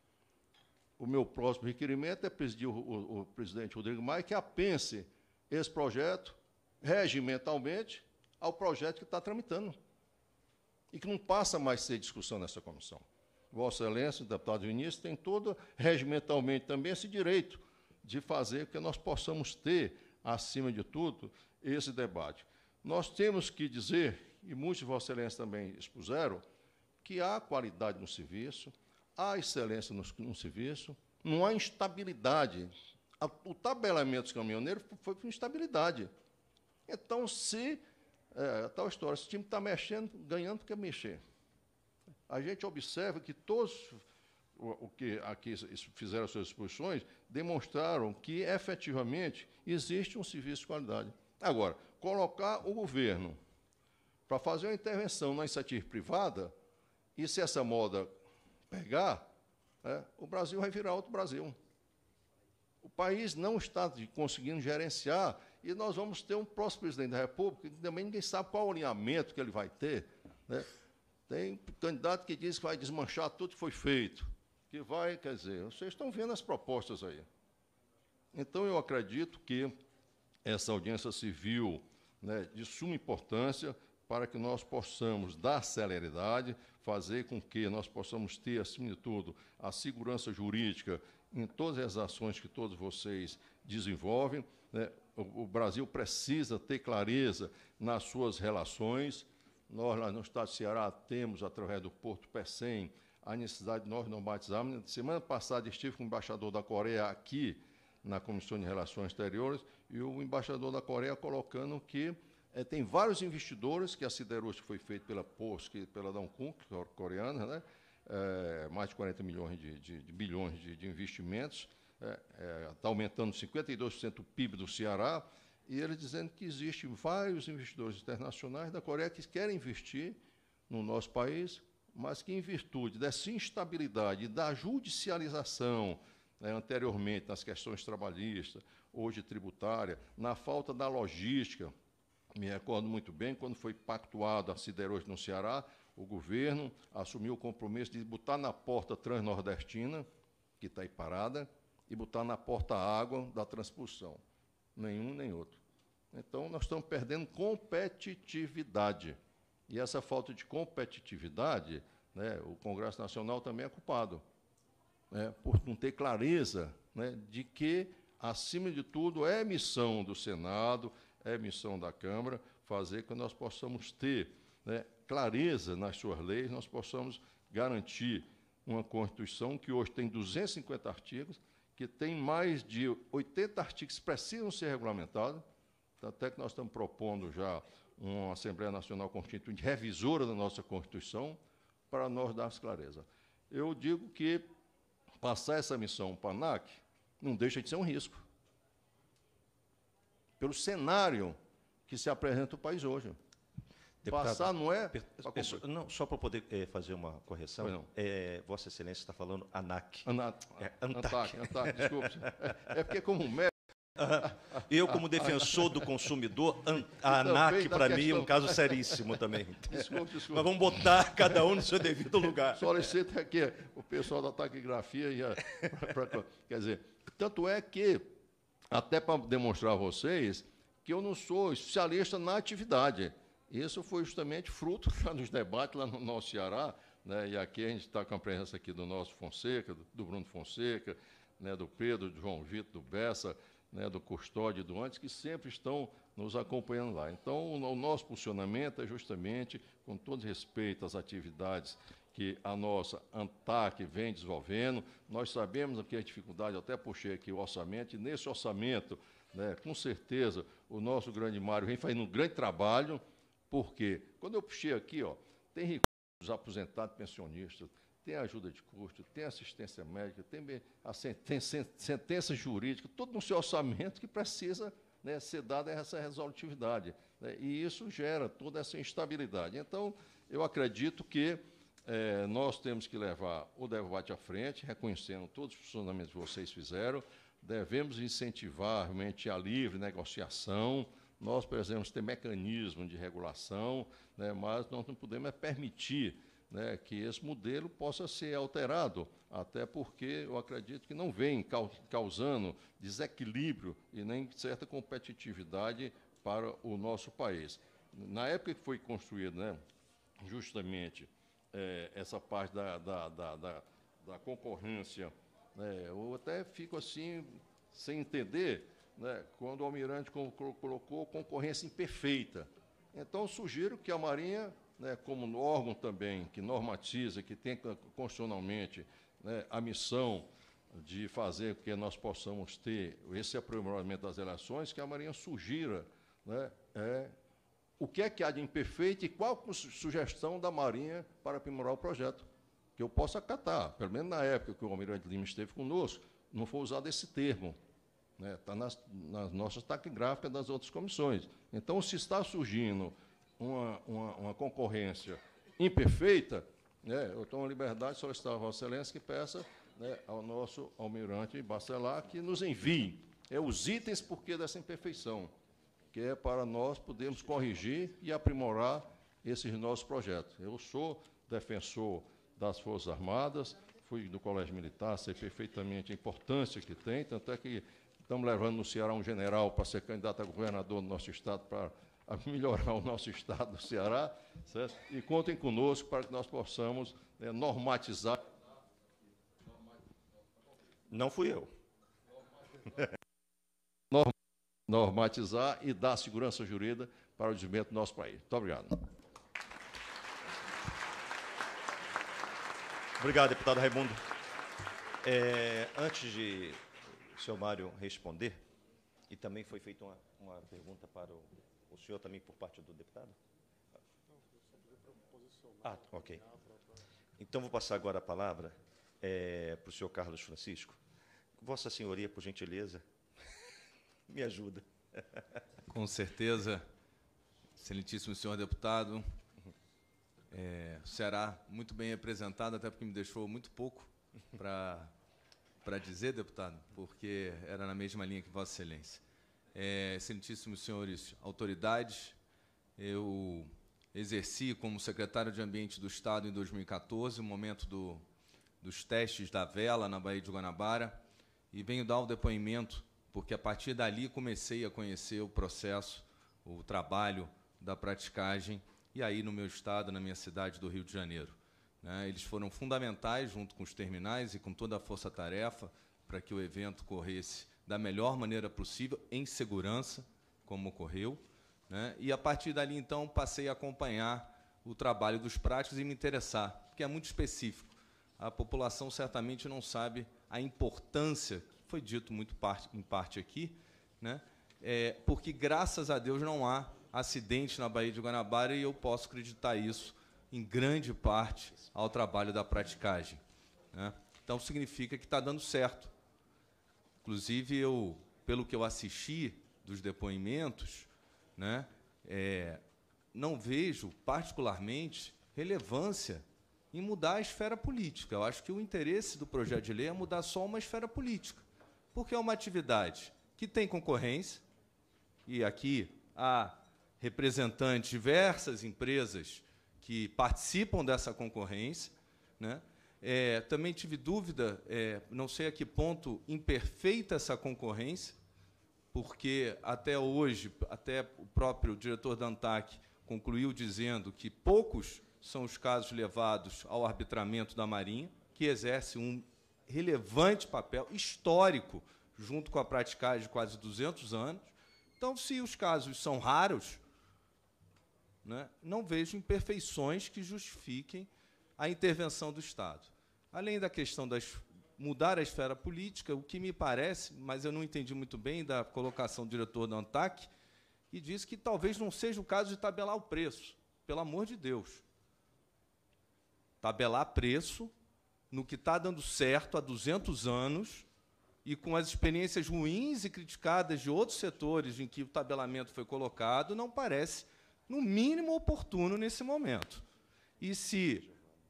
O meu próximo requerimento é pedir o, o, o presidente Rodrigo Maia que apense esse projeto regimentalmente ao projeto que está tramitando e que não passa mais a ser discussão nessa comissão. Vossa Excelência, o deputado Vinícius, tem todo, regimentalmente também, esse direito de fazer que nós possamos ter, acima de tudo, esse debate. Nós temos que dizer, e muitos de Vossa Excelência também expuseram, que há qualidade no serviço, há excelência no, no serviço, não há instabilidade. O tabelamento dos caminhoneiros foi por instabilidade. Então, se, é, tal história, se o time está mexendo, ganhando, quer mexer. A gente observa que todos o, o que aqui fizeram as suas exposições demonstraram que, efetivamente, existe um serviço de qualidade. Agora, colocar o governo para fazer uma intervenção na iniciativa privada, e se essa moda pegar, é, o Brasil vai virar outro Brasil. O país não está conseguindo gerenciar, e nós vamos ter um próximo presidente da República, que também ninguém sabe qual o alinhamento que ele vai ter, né? Tem candidato que diz que vai desmanchar tudo que foi feito, que vai, quer dizer, vocês estão vendo as propostas aí. Então, eu acredito que essa audiência civil, né, de suma importância para que nós possamos dar celeridade, fazer com que nós possamos ter, acima de tudo, a segurança jurídica em todas as ações que todos vocês desenvolvem, né? O, o Brasil precisa ter clareza nas suas relações. Nós, lá no estado do Ceará, temos, através do Porto Pecém, a necessidade de nós normatizarmos. Semana passada estive com o embaixador da Coreia aqui, na Comissão de Relações Exteriores, e o embaixador da Coreia colocando que é, tem vários investidores, que a siderúrgica foi feita pela P O S C, pela Dongkung, coreana, né? É, mais de quarenta milhões de, de, de bilhões de, de investimentos, está é, é, aumentando cinquenta e dois por cento o P I B do Ceará, e ele dizendo que existem vários investidores internacionais da Coreia que querem investir no nosso país, mas que, em virtude dessa instabilidade e da judicialização, né, anteriormente nas questões trabalhistas, hoje tributária, na falta da logística, me recordo muito bem, quando foi pactuado a siderúrgica no Ceará, o governo assumiu o compromisso de botar na porta transnordestina, que está aí parada, e botar na porta água da transposição. Nenhum nem outro. Então, nós estamos perdendo competitividade. E essa falta de competitividade, né, o Congresso Nacional também é culpado, né, por não ter clareza, né, de que, acima de tudo, é missão do Senado, é missão da Câmara, fazer que nós possamos ter, né, clareza nas suas leis, nós possamos garantir uma Constituição que hoje tem duzentos e cinquenta artigos, que tem mais de oitenta artigos que precisam ser regulamentados, até que nós estamos propondo já uma Assembleia Nacional Constituinte revisora da nossa Constituição, para nós dar clareza. Eu digo que passar essa missão para a ANAC não deixa de ser um risco, pelo cenário que se apresenta o país hoje. Deputado, passar não é... Pessoa, não, só para poder é, fazer uma correção, é, Vossa Excelência está falando ANAC. ANAC. É, ANTAC, ANTAC, desculpe. É, é porque como médico... Eu, como defensor do consumidor, a ANAC, para mim, é um caso seríssimo também. Desculpe, desculpe. Mas vamos botar cada um no seu devido lugar. Solicito aqui o pessoal da taquigrafia. E a, pra, pra, quer dizer, tanto é que, até para demonstrar a vocês, que eu não sou especialista na atividade. Isso foi justamente fruto dos debates lá no nosso Ceará, né, e aqui a gente está com a presença aqui do nosso Fonseca, do, do Bruno Fonseca, né, do Pedro, do João Vitor, do Bessa, né, do Custódio e do Antes, que sempre estão nos acompanhando lá. Então, o, o nosso posicionamento é justamente, com todo respeito às atividades que a nossa ANTAC vem desenvolvendo. Nós sabemos aqui a dificuldade, até puxei aqui o orçamento, e nesse orçamento, né, com certeza, o nosso grande Mário vem fazendo um grande trabalho, porque, quando eu puxei aqui, ó, tem recursos aposentados, pensionistas, tem ajuda de custo, tem assistência médica, tem, tem sentença jurídica, tudo no seu orçamento que precisa, né, ser dada essa resolutividade. Né, e isso gera toda essa instabilidade. Então, eu acredito que eh, nós temos que levar o debate à frente, reconhecendo todos os funcionamentos que vocês fizeram, devemos incentivar realmente a livre negociação. Nós, por exemplo, temos mecanismo de regulação, né, mas nós não podemos permitir, né, que esse modelo possa ser alterado, até porque eu acredito que não vem causando desequilíbrio e nem certa competitividade para o nosso país. Na época que foi construída, né, justamente é, essa parte da, da, da, da, da concorrência, né, eu até fico assim, sem entender, né, quando o Almirante colocou concorrência imperfeita. Então, sugiro que a Marinha, né, como órgão também que normatiza, que tem constitucionalmente, né, a missão de fazer com que nós possamos ter esse aprimoramento das relações, que a Marinha sugira, né, é, o que é que há de imperfeito e qual a sugestão da Marinha para aprimorar o projeto, que eu possa acatar. Pelo menos na época que o Almirante Lima esteve conosco, não foi usado esse termo. Está, né, nas, nas nossas taquigráficas das outras comissões. Então, se está surgindo Uma, uma, uma concorrência imperfeita, né, eu tomo a liberdade de solicitar a Vossa Excelência que peça, né, ao nosso almirante Bacelar que nos envie é, os itens porquê dessa imperfeição, que é para nós podermos corrigir e aprimorar esses nossos projetos. Eu sou defensor das Forças Armadas, fui do Colégio Militar, sei perfeitamente a importância que tem, tanto é que estamos levando no Ceará um general para ser candidato a governador do nosso estado para a melhorar o nosso estado do Ceará, certo? E contem conosco para que nós possamos, né, normatizar. Não fui eu. Normatizar e dar segurança jurídica para o desenvolvimento do nosso país. Muito obrigado. Obrigado, deputado Raimundo. É, antes de o senhor Mário responder, e também foi feita uma, uma pergunta para o, o senhor também por parte do deputado? Ah, ok. Então, vou passar agora a palavra é, para o senhor Carlos Francisco. Vossa Senhoria, por gentileza, me ajuda. Com certeza, excelentíssimo senhor deputado, é, o Ceará muito bem representado, até porque me deixou muito pouco para para dizer, deputado, porque era na mesma linha que Vossa Excelência. É, excelentíssimos senhores autoridades, eu exerci como secretário de Ambiente do Estado em dois mil e quatorze, o momento do, dos testes da vela na Baía de Guanabara, e venho dar o depoimento, porque a partir dali comecei a conhecer o processo, o trabalho da praticagem, e aí no meu estado, na minha cidade do Rio de Janeiro. Né, eles foram fundamentais, junto com os terminais e com toda a força-tarefa, para que o evento corresse da melhor maneira possível, em segurança, como ocorreu. Né, e, a partir dali, então, passei a acompanhar o trabalho dos práticos e me interessar, porque é muito específico. a população certamente não sabe a importância, que foi dito muito parte, em parte aqui, né? É, porque, graças a Deus, não há acidente na Baía de Guanabara, e eu posso acreditar isso em grande parte ao trabalho da praticagem, né? Então, significa que está dando certo. Inclusive, eu, pelo que eu assisti dos depoimentos, né, é, não vejo, particularmente, relevância em mudar a esfera política. Eu acho que o interesse do projeto de lei é mudar só uma esfera política, porque é uma atividade que tem concorrência, e aqui há representantes de diversas empresas que participam dessa concorrência, né? É, também tive dúvida, é, não sei a que ponto imperfeita essa concorrência, porque até hoje, até o próprio diretor da ANTAC concluiu dizendo que poucos são os casos levados ao arbitramento da Marinha, que exerce um relevante papel histórico junto com a praticagem de quase duzentos anos. Então, se os casos são raros, né, não vejo imperfeições que justifiquem a intervenção do Estado. Além da questão de mudar a esfera política, o que me parece, mas eu não entendi muito bem da colocação do diretor da ANTAC, que disse que talvez não seja o caso de tabelar o preço. Pelo amor de Deus. Tabelar preço no que está dando certo há duzentos anos e com as experiências ruins e criticadas de outros setores em que o tabelamento foi colocado, não parece, no mínimo, oportuno nesse momento. E se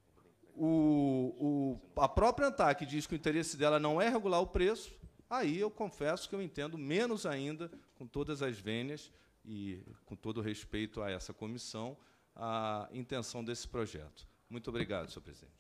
o, o, a própria ANTAC diz que o interesse dela não é regular o preço, aí eu confesso que eu entendo menos ainda, com todas as vênias e com todo respeito a essa comissão, a intenção desse projeto. Muito obrigado, senhor presidente.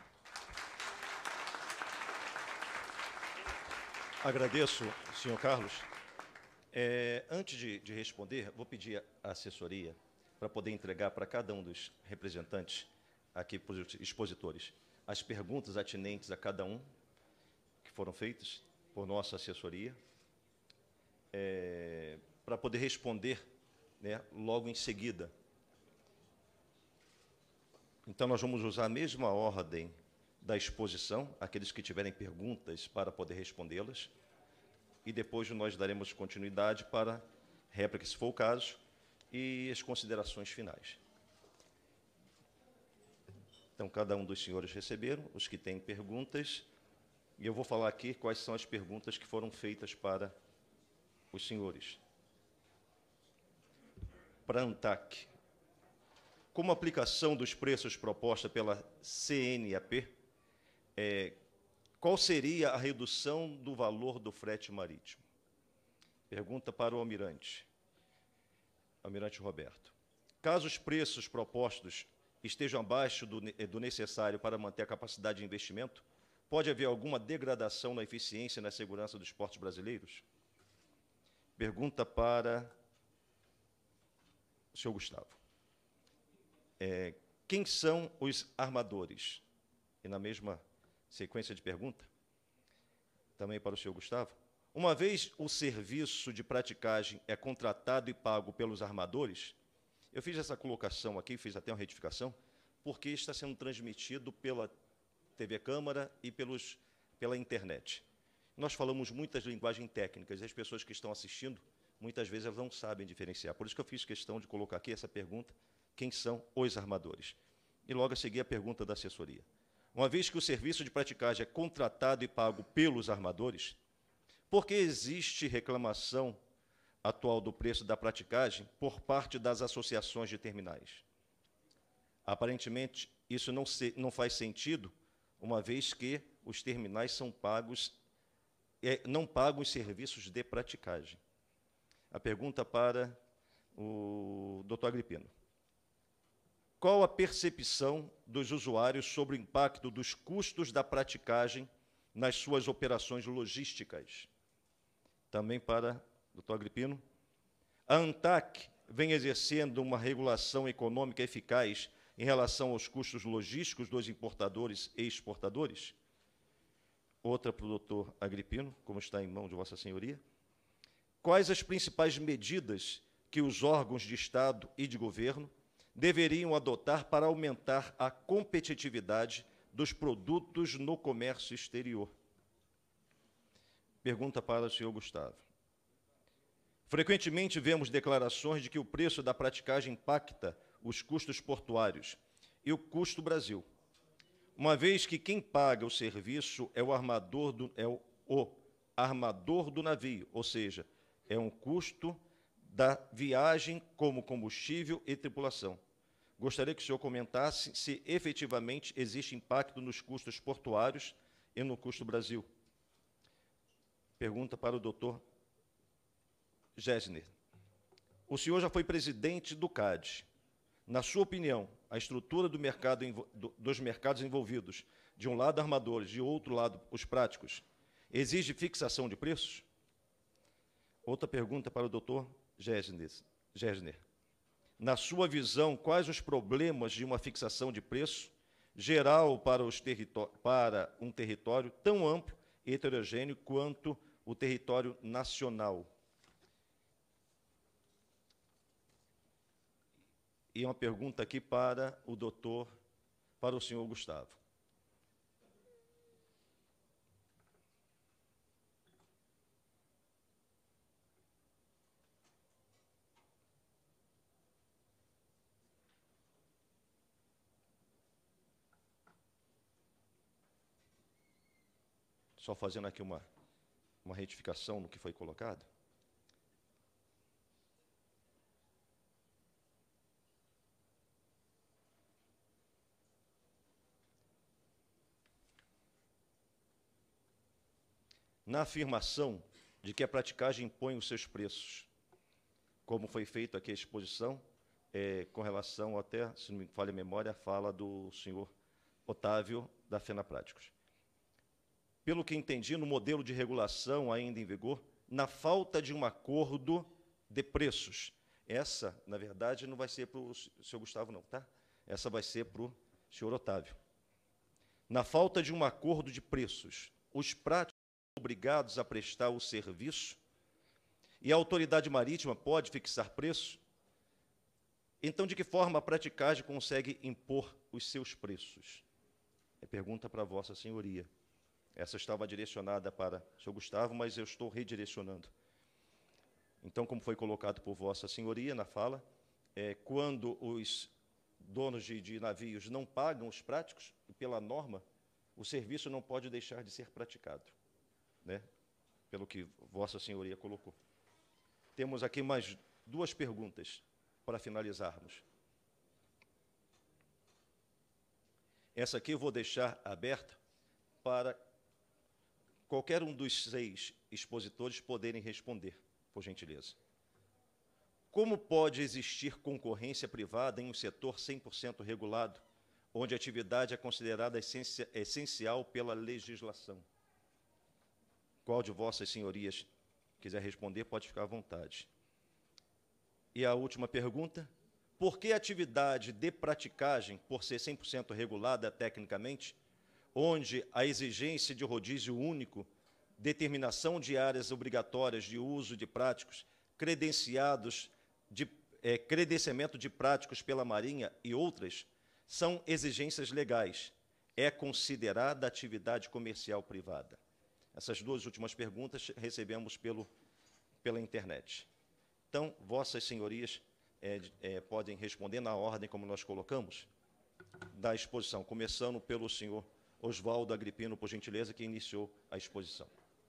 Agradeço, senhor Carlos. É, antes de, de responder, vou pedir à assessoria para poder entregar para cada um dos representantes, aqui, para os expositores, as perguntas atinentes a cada um, que foram feitas por nossa assessoria, é, para poder responder, né, logo em seguida. Então, nós vamos usar a mesma ordem da exposição, aqueles que tiverem perguntas para poder respondê-las, e depois nós daremos continuidade para réplica, se for o caso, e as considerações finais. Então, cada um dos senhores receberam, os que têm perguntas, e eu vou falar aqui quais são as perguntas que foram feitas para os senhores. Para a ANTAC, como aplicação dos preços proposta pela C N A P, é, qual seria a redução do valor do frete marítimo? Pergunta para o almirante. Almirante Roberto. Caso os preços propostos estejam abaixo do, do necessário para manter a capacidade de investimento, pode haver alguma degradação na eficiência e na segurança dos portos brasileiros? Pergunta para o senhor Gustavo. É, quem são os armadores? E na mesma sequência de pergunta, também para o senhor Gustavo. Uma vez o serviço de praticagem é contratado e pago pelos armadores, eu fiz essa colocação aqui, fiz até uma retificação, porque está sendo transmitido pela T V Câmara e pelos, pela internet. Nós falamos muitas linguagens técnicas, e as pessoas que estão assistindo, muitas vezes, elas não sabem diferenciar. Por isso que eu fiz questão de colocar aqui essa pergunta, quem são os armadores? E logo a seguir a pergunta da assessoria. Uma vez que o serviço de praticagem é contratado e pago pelos armadores, por que existe reclamação atual do preço da praticagem por parte das associações de terminais? Aparentemente, isso não, se, não faz sentido, uma vez que os terminais são pagos, é, não pagam os serviços de praticagem. A pergunta para o doutor Agripino. Qual a percepção dos usuários sobre o impacto dos custos da praticagem nas suas operações logísticas? Também para o doutor Agripino. A ANTAC vem exercendo uma regulação econômica eficaz em relação aos custos logísticos dos importadores e exportadores? Outra para o doutor Agripino, como está em mão de Vossa Senhoria. Quais as principais medidas que os órgãos de Estado e de governo deveriam adotar para aumentar a competitividade dos produtos no comércio exterior. Pergunta para o senhor Gustavo. Frequentemente vemos declarações de que o preço da praticagem impacta os custos portuários e o custo Brasil, uma vez que quem paga o serviço é o armador do, é o, o armador do navio, ou seja, é um custo da viagem como combustível e tripulação. Gostaria que o senhor comentasse se efetivamente existe impacto nos custos portuários e no custo Brasil. Pergunta para o doutor Gessner. O senhor já foi presidente do C A D. Na sua opinião, a estrutura do mercado, do, dos mercados envolvidos, de um lado armadores, de outro lado os práticos, exige fixação de preços? Outra pergunta para o doutor Gessner. Na sua visão, quais os problemas de uma fixação de preço geral para, os para um território tão amplo e heterogêneo quanto o território nacional? E uma pergunta aqui para o doutor, para o senhor Gustavo. Só fazendo aqui uma, uma retificação no que foi colocado. Na afirmação de que a praticagem impõe os seus preços, como foi feito aqui a exposição, é, com relação até, se não me falha a memória, a fala do senhor Otávio, da FENAPráticos. Pelo que entendi, no modelo de regulação ainda em vigor, na falta de um acordo de preços, essa, na verdade, não vai ser para o senhor Gustavo, não, tá? Essa vai ser para o senhor Otávio. Na falta de um acordo de preços, os práticos obrigados a prestar o serviço e a autoridade marítima pode fixar preço, então de que forma a praticagem consegue impor os seus preços? É pergunta para Vossa Senhoria. Essa estava direcionada para o senhor Gustavo, mas eu estou redirecionando. Então, como foi colocado por Vossa Senhoria na fala, é, quando os donos de, de navios não pagam os práticos, e pela norma, o serviço não pode deixar de ser praticado, né? Pelo que Vossa Senhoria colocou. Temos aqui mais duas perguntas para finalizarmos. Essa aqui eu vou deixar aberta para qualquer um dos seis expositores poderem responder, por gentileza. Como pode existir concorrência privada em um setor cem por cento regulado, onde a atividade é considerada essencial pela legislação? Qual de vossas senhorias quiser responder, pode ficar à vontade. E a última pergunta: por que a atividade de praticagem, por ser cem por cento regulada tecnicamente, onde a exigência de rodízio único, determinação de áreas obrigatórias de uso de práticos, credenciados de é, credenciamento de práticos pela Marinha e outras, são exigências legais, é considerada atividade comercial privada? Essas duas últimas perguntas recebemos pelo, pela internet. Então, vossas senhorias é, é, podem responder na ordem como nós colocamos da exposição, começando pelo senhor Oswaldo Agripino, por gentileza, que iniciou a exposição.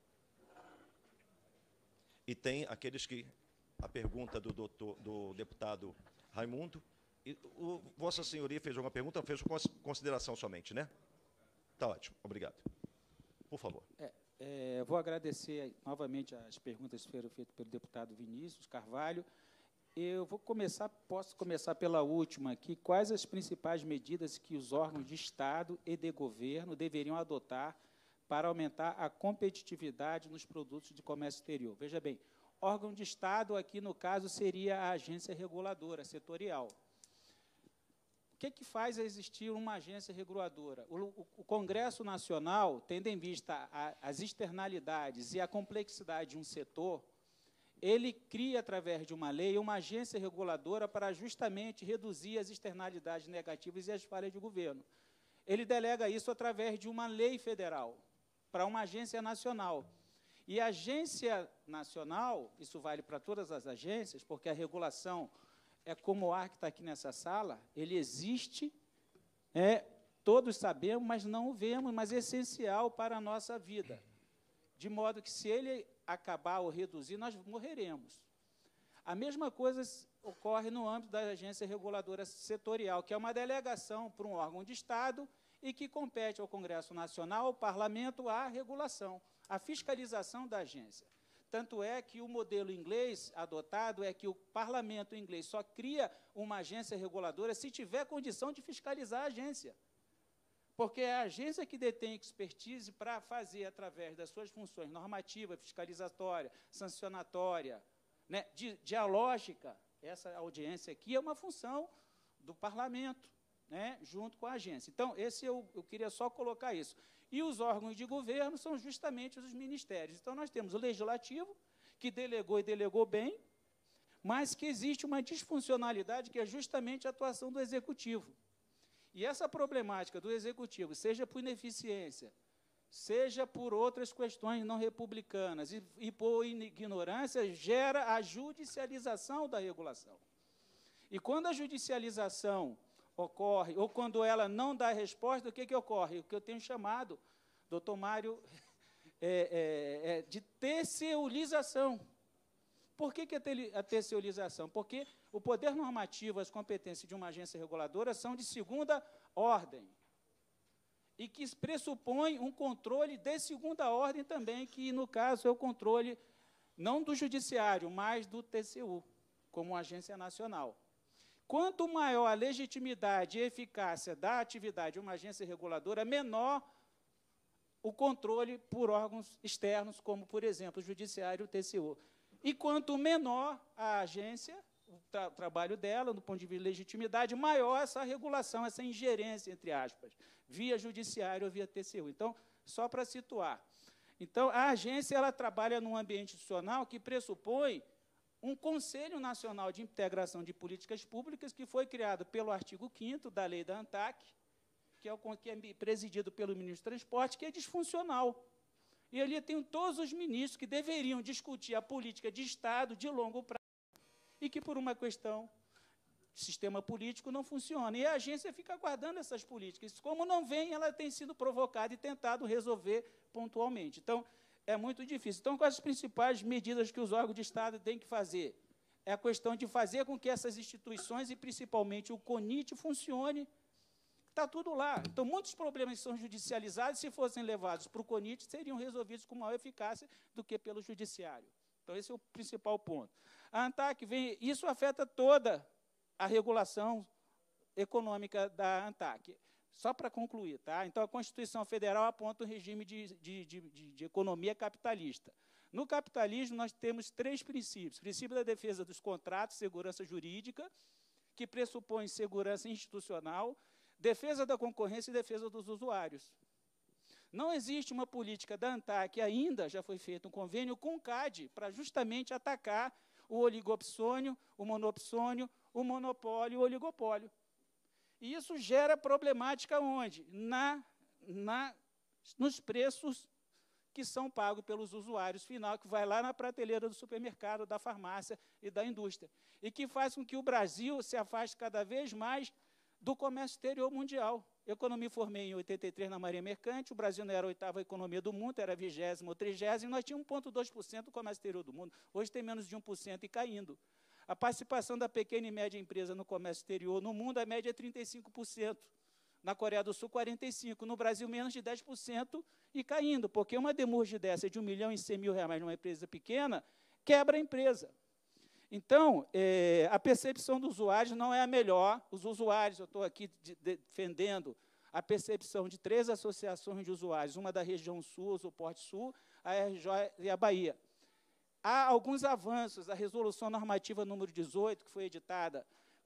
E tem aqueles que, a pergunta do, doutor, do deputado Raimundo, e o, Vossa Senhoria fez alguma pergunta, fez consideração somente, né? Está ótimo, obrigado. Por favor. É, é, vou agradecer novamente as perguntas que foram feitas pelo deputado Vinícius Carvalho. Eu vou começar, posso começar pela última aqui. Quais as principais medidas que os órgãos de Estado e de governo deveriam adotar para aumentar a competitividade nos produtos de comércio exterior? Veja bem, órgão de Estado aqui, no caso, seria a agência reguladora setorial. O que, que faz existir uma agência reguladora? O, o, o Congresso Nacional, tendo em vista a, as externalidades e a complexidade de um setor, ele cria, através de uma lei, uma agência reguladora para justamente reduzir as externalidades negativas e as falhas de governo. ele delega isso através de uma lei federal, para uma agência nacional. E a agência nacional, isso vale para todas as agências, porque a regulação é como o ar que está aqui nessa sala, ele existe, é, todos sabemos, mas não o vemos, mas é essencial para a nossa vida. De modo que, se ele acabar ou reduzir, nós morreremos. A mesma coisa ocorre no âmbito da agência reguladora setorial, que é uma delegação para um órgão de Estado e que compete ao Congresso Nacional, ao Parlamento, à regulação, à fiscalização da agência. Tanto é que o modelo inglês adotado é que o parlamento inglês só cria uma agência reguladora se tiver condição de fiscalizar a agência. Porque é a agência que detém expertise para fazer, através das suas funções normativa, fiscalizatória, sancionatória, né, di dialógica. Essa audiência aqui é uma função do parlamento, né, junto com a agência. Então, esse eu, eu queria só colocar isso. E os órgãos de governo são justamente os ministérios. Então, nós temos o legislativo, que delegou e delegou bem, mas que existe uma disfuncionalidade, que é justamente a atuação do executivo. E essa problemática do executivo, seja por ineficiência, seja por outras questões não republicanas e, e por ignorância, gera a judicialização da regulação. E quando a judicialização ocorre, ou quando ela não dá resposta, o que, que ocorre? O que eu tenho chamado, doutor Mário, é, é, é de terceurização. Por que, que a terceurização? Porque o poder normativo, as competências de uma agência reguladora são de segunda ordem e que pressupõe um controle de segunda ordem também, que, no caso, é o controle não do judiciário, mas do T C U, como agência nacional. Quanto maior a legitimidade e eficácia da atividade de uma agência reguladora, menor o controle por órgãos externos, como, por exemplo, o judiciário e o T C U. E quanto menor a agência, o tra trabalho dela, do ponto de vista de legitimidade, maior essa regulação, essa ingerência, entre aspas, via judiciário ou via T C U. Então, só para situar. Então, a agência ela trabalha num ambiente institucional que pressupõe um Conselho Nacional de Integração de Políticas Públicas, que foi criado pelo artigo quinto da lei da ANTAC, que é, o, que é presidido pelo ministro do Transporte, que é disfuncional. E ali tem todos os ministros que deveriam discutir a política de Estado de longo prazo e que, por uma questão de sistema político, não funciona. E a agência fica aguardando essas políticas. Como não vem, ela tem sido provocada e tentado resolver pontualmente. Então, é muito difícil. Então, quais as principais medidas que os órgãos de Estado têm que fazer? É a questão de fazer com que essas instituições, e principalmente o CONIT, funcione. Está tudo lá. Então, muitos problemas que são judicializados, se fossem levados para o CONIT, seriam resolvidos com maior eficácia do que pelo judiciário. Então, esse é o principal ponto. A ANTAC vem... Isso afeta toda a regulação econômica da ANTAC. Só para concluir, tá? Então, a Constituição Federal aponta o regime de, de, de, de, de economia capitalista. No capitalismo, nós temos três princípios. O princípio da defesa dos contratos, segurança jurídica, que pressupõe segurança institucional, defesa da concorrência e defesa dos usuários. Não existe uma política da ANTAC, ainda já foi feito um convênio com o C A D para justamente atacar o oligopsônio, o monopsônio, o monopólio e o oligopólio. E isso gera problemática onde? Na, na, nos preços que são pagos pelos usuários final, que vai lá na prateleira do supermercado, da farmácia e da indústria. E que faz com que o Brasil se afaste cada vez mais do comércio exterior mundial. Eu, quando me formei em oitenta e três na Marinha Mercante, o Brasil não era a oitava economia do mundo, era a vigésima ou trigésima, e nós tínhamos um vírgula dois por cento do comércio exterior do mundo. Hoje tem menos de um por cento e caindo. A participação da pequena e média empresa no comércio exterior no mundo, a média é trinta e cinco por cento. Na Coreia do Sul, quarenta e cinco por cento. No Brasil, menos de dez por cento e caindo, porque uma demurge dessa de um milhão e cem mil reais numa empresa pequena quebra a empresa. Então, é, a percepção dos usuários não é a melhor. Os usuários, eu estou aqui de, de, defendendo a percepção de três associações de usuários, uma da região sul, o Suporte Sul, a R J e a Bahia. Há alguns avanços. A resolução normativa número dezoito, que foi editada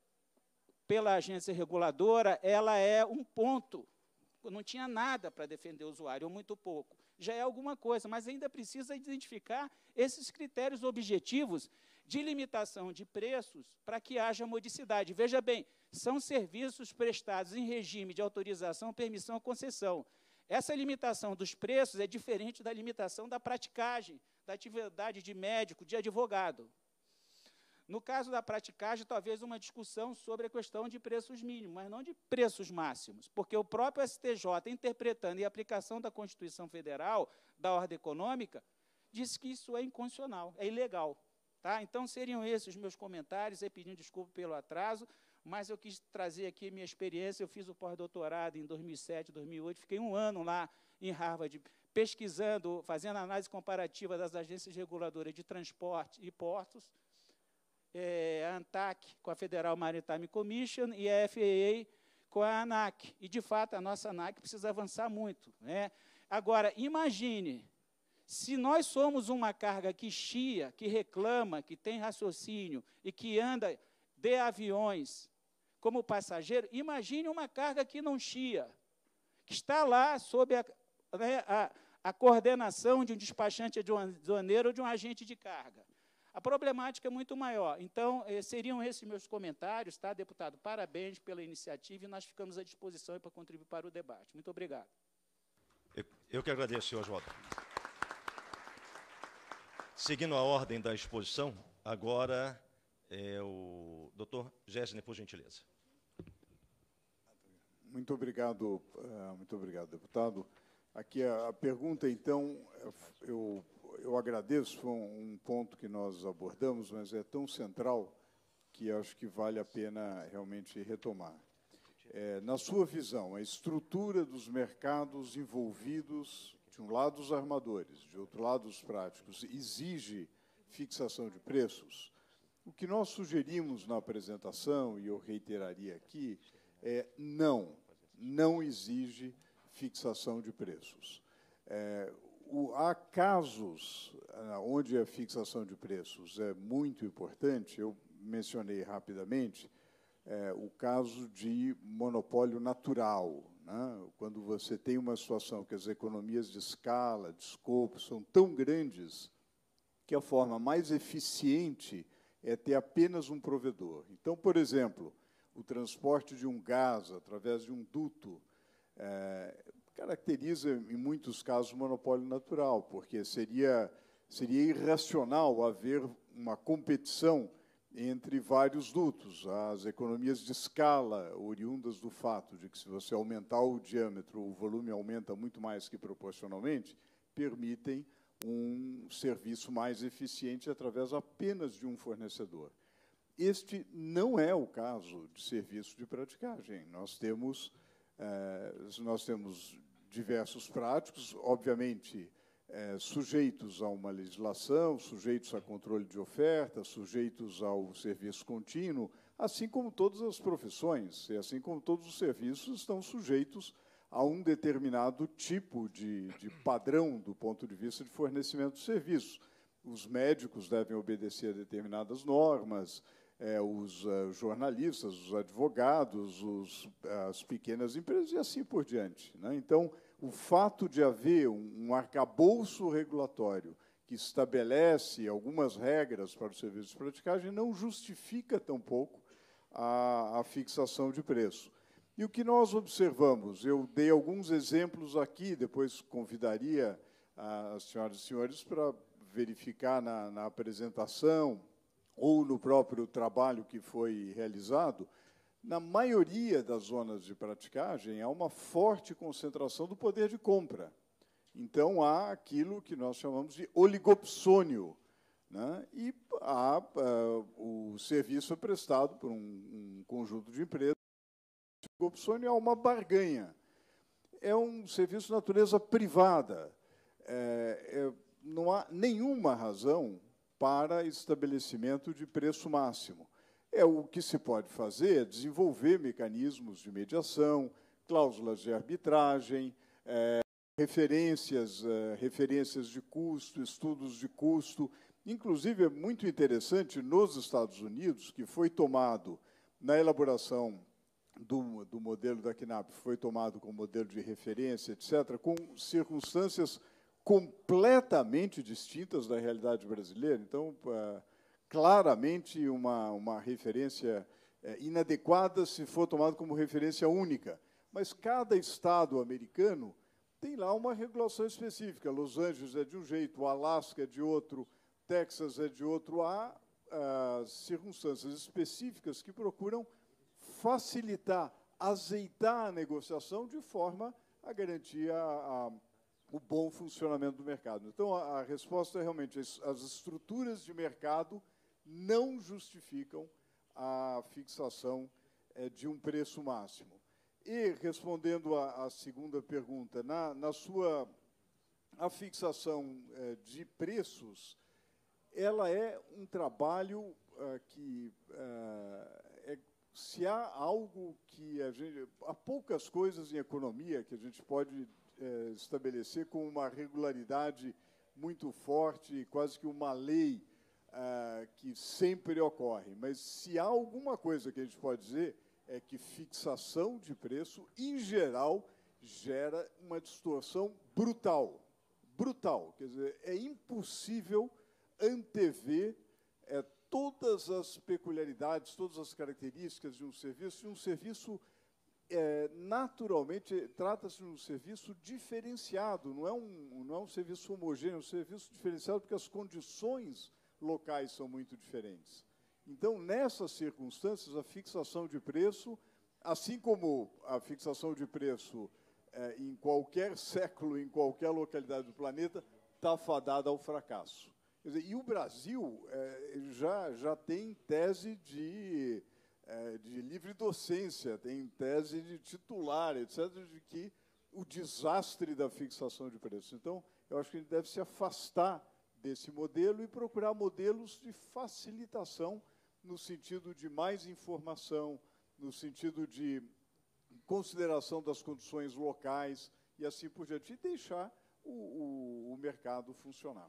pela agência reguladora, ela é um ponto. Não tinha nada para defender o usuário, ou muito pouco. Já é alguma coisa, mas ainda precisa identificar esses critérios objetivos de limitação de preços para que haja modicidade. Veja bem, são serviços prestados em regime de autorização, permissão ou concessão. Essa limitação dos preços é diferente da limitação da praticagem, da atividade de médico, de advogado. No caso da praticagem, talvez uma discussão sobre a questão de preços mínimos, mas não de preços máximos, porque o próprio S T J, interpretando em aplicação da Constituição Federal, da ordem econômica, disse que isso é inconstitucional, é ilegal. Tá? Então, seriam esses os meus comentários, e pedindo desculpa pelo atraso, mas eu quis trazer aqui a minha experiência. Eu fiz o pós-doutorado em dois mil e sete, dois mil e oito, fiquei um ano lá em Harvard, pesquisando, fazendo análise comparativa das agências reguladoras de transporte e portos, é, a ANTAC com a Federal Maritime Commission e a F A A com a ANAC. E, de fato, a nossa ANAC precisa avançar muito. Né? Agora, imagine, se nós somos uma carga que chia, que reclama, que tem raciocínio e que anda de aviões como passageiro, imagine uma carga que não chia, que está lá sob a, né, a, a coordenação de um despachante aduaneiro ou de um agente de carga. A problemática é muito maior. Então, eh, seriam esses meus comentários, tá, deputado? Parabéns pela iniciativa e nós ficamos à disposição para contribuir para o debate. Muito obrigado. Eu, eu que agradeço, senhor Oswaldo. Seguindo a ordem da exposição, agora é o doutor Gessner, por gentileza. Muito obrigado, uh, muito obrigado, deputado. Aqui a, a pergunta, então, eu, eu agradeço, foi um, um ponto que nós abordamos, mas é tão central que acho que vale a pena realmente retomar. É, na sua visão, a estrutura dos mercados envolvidos, de um lado os armadores, de outro lado os práticos, exige fixação de preços? O que nós sugerimos na apresentação, e eu reiteraria aqui, é não, não exige fixação de preços. É, o, há casos onde a fixação de preços é muito importante, eu mencionei rapidamente, é, o caso de monopólio natural, né? Quando você tem uma situação que as economias de escala, de escopo, são tão grandes que a forma mais eficiente é ter apenas um provedor. Então, por exemplo, o transporte de um gás através de um duto é, caracteriza, em muitos casos, o monopólio natural, porque seria, seria irracional haver uma competição entre vários dutos. As economias de escala, oriundas do fato de que, se você aumentar o diâmetro, o volume aumenta muito mais que proporcionalmente, permitem um serviço mais eficiente através apenas de um fornecedor. Este não é o caso de serviço de praticagem. Nós temos, eh, nós temos diversos práticos, obviamente, eh, sujeitos a uma legislação, sujeitos a controle de oferta, sujeitos ao serviço contínuo, assim como todas as profissões, e assim como todos os serviços estão sujeitos a um determinado tipo de, de padrão do ponto de vista de fornecimento de serviço. Os médicos devem obedecer a determinadas normas, é, os uh, jornalistas, os advogados, os, as pequenas empresas e assim por diante. Né? Então, o fato de haver um, um arcabouço regulatório que estabelece algumas regras para o serviço de praticagem não justifica tampouco a, a fixação de preço. E o que nós observamos, eu dei alguns exemplos aqui, depois convidaria as senhoras e senhores para verificar na, na apresentação ou no próprio trabalho que foi realizado. Na maioria das zonas de praticagem, há uma forte concentração do poder de compra. Então, há aquilo que nós chamamos de oligopsônio, né? E há, uh, o serviço é prestado por um, um conjunto de empresas. O oligopsônio é uma barganha. É um serviço de natureza privada. É, é, não há nenhuma razão para estabelecimento de preço máximo. É o que se pode fazer é desenvolver mecanismos de mediação, cláusulas de arbitragem, é, referências, é, referências de custo, estudos de custo. Inclusive, é muito interessante, nos Estados Unidos, que foi tomado, na elaboração do, do modelo da C N A P, foi tomado como modelo de referência, etcétera, com circunstâncias completamente distintas da realidade brasileira. Então, claramente uma, uma referência é, inadequada se for tomado como referência única. Mas cada estado americano tem lá uma regulação específica. Los Angeles é de um jeito, o Alasca é de outro, Texas é de outro. Há ah, circunstâncias específicas que procuram facilitar, azeitar a negociação de forma a garantir a, a, o bom funcionamento do mercado. Então, a, a resposta é realmente as, as estruturas de mercado não justificam a fixação é, de um preço máximo. E, respondendo à segunda pergunta, na, na sua a fixação é, de preços, ela é um trabalho é, que, é, é, se há algo que a gente... Há poucas coisas em economia que a gente pode é, estabelecer com uma regularidade muito forte, quase que uma lei é, que sempre ocorre. Mas se há alguma coisa que a gente pode dizer, é que fixação de preço, em geral, gera uma distorção brutal. Brutal. Quer dizer, é impossível antever é, todas as peculiaridades, todas as características de um serviço. E um serviço, é, naturalmente, trata-se de um serviço diferenciado, não é um, não é um serviço homogêneo, é um serviço diferenciado porque as condições locais são muito diferentes. Então, nessas circunstâncias, a fixação de preço, assim como a fixação de preço é, em qualquer século, em qualquer localidade do planeta, está fadada ao fracasso. Quer dizer, e o Brasil é, já, já tem tese de, é, de livre docência, tem tese de titular, etcétera, de que o desastre da fixação de preço. Então, eu acho que a gente deve se afastar desse modelo e procurar modelos de facilitação no sentido de mais informação, no sentido de consideração das condições locais e assim por diante, e deixar o, o, o mercado funcionar.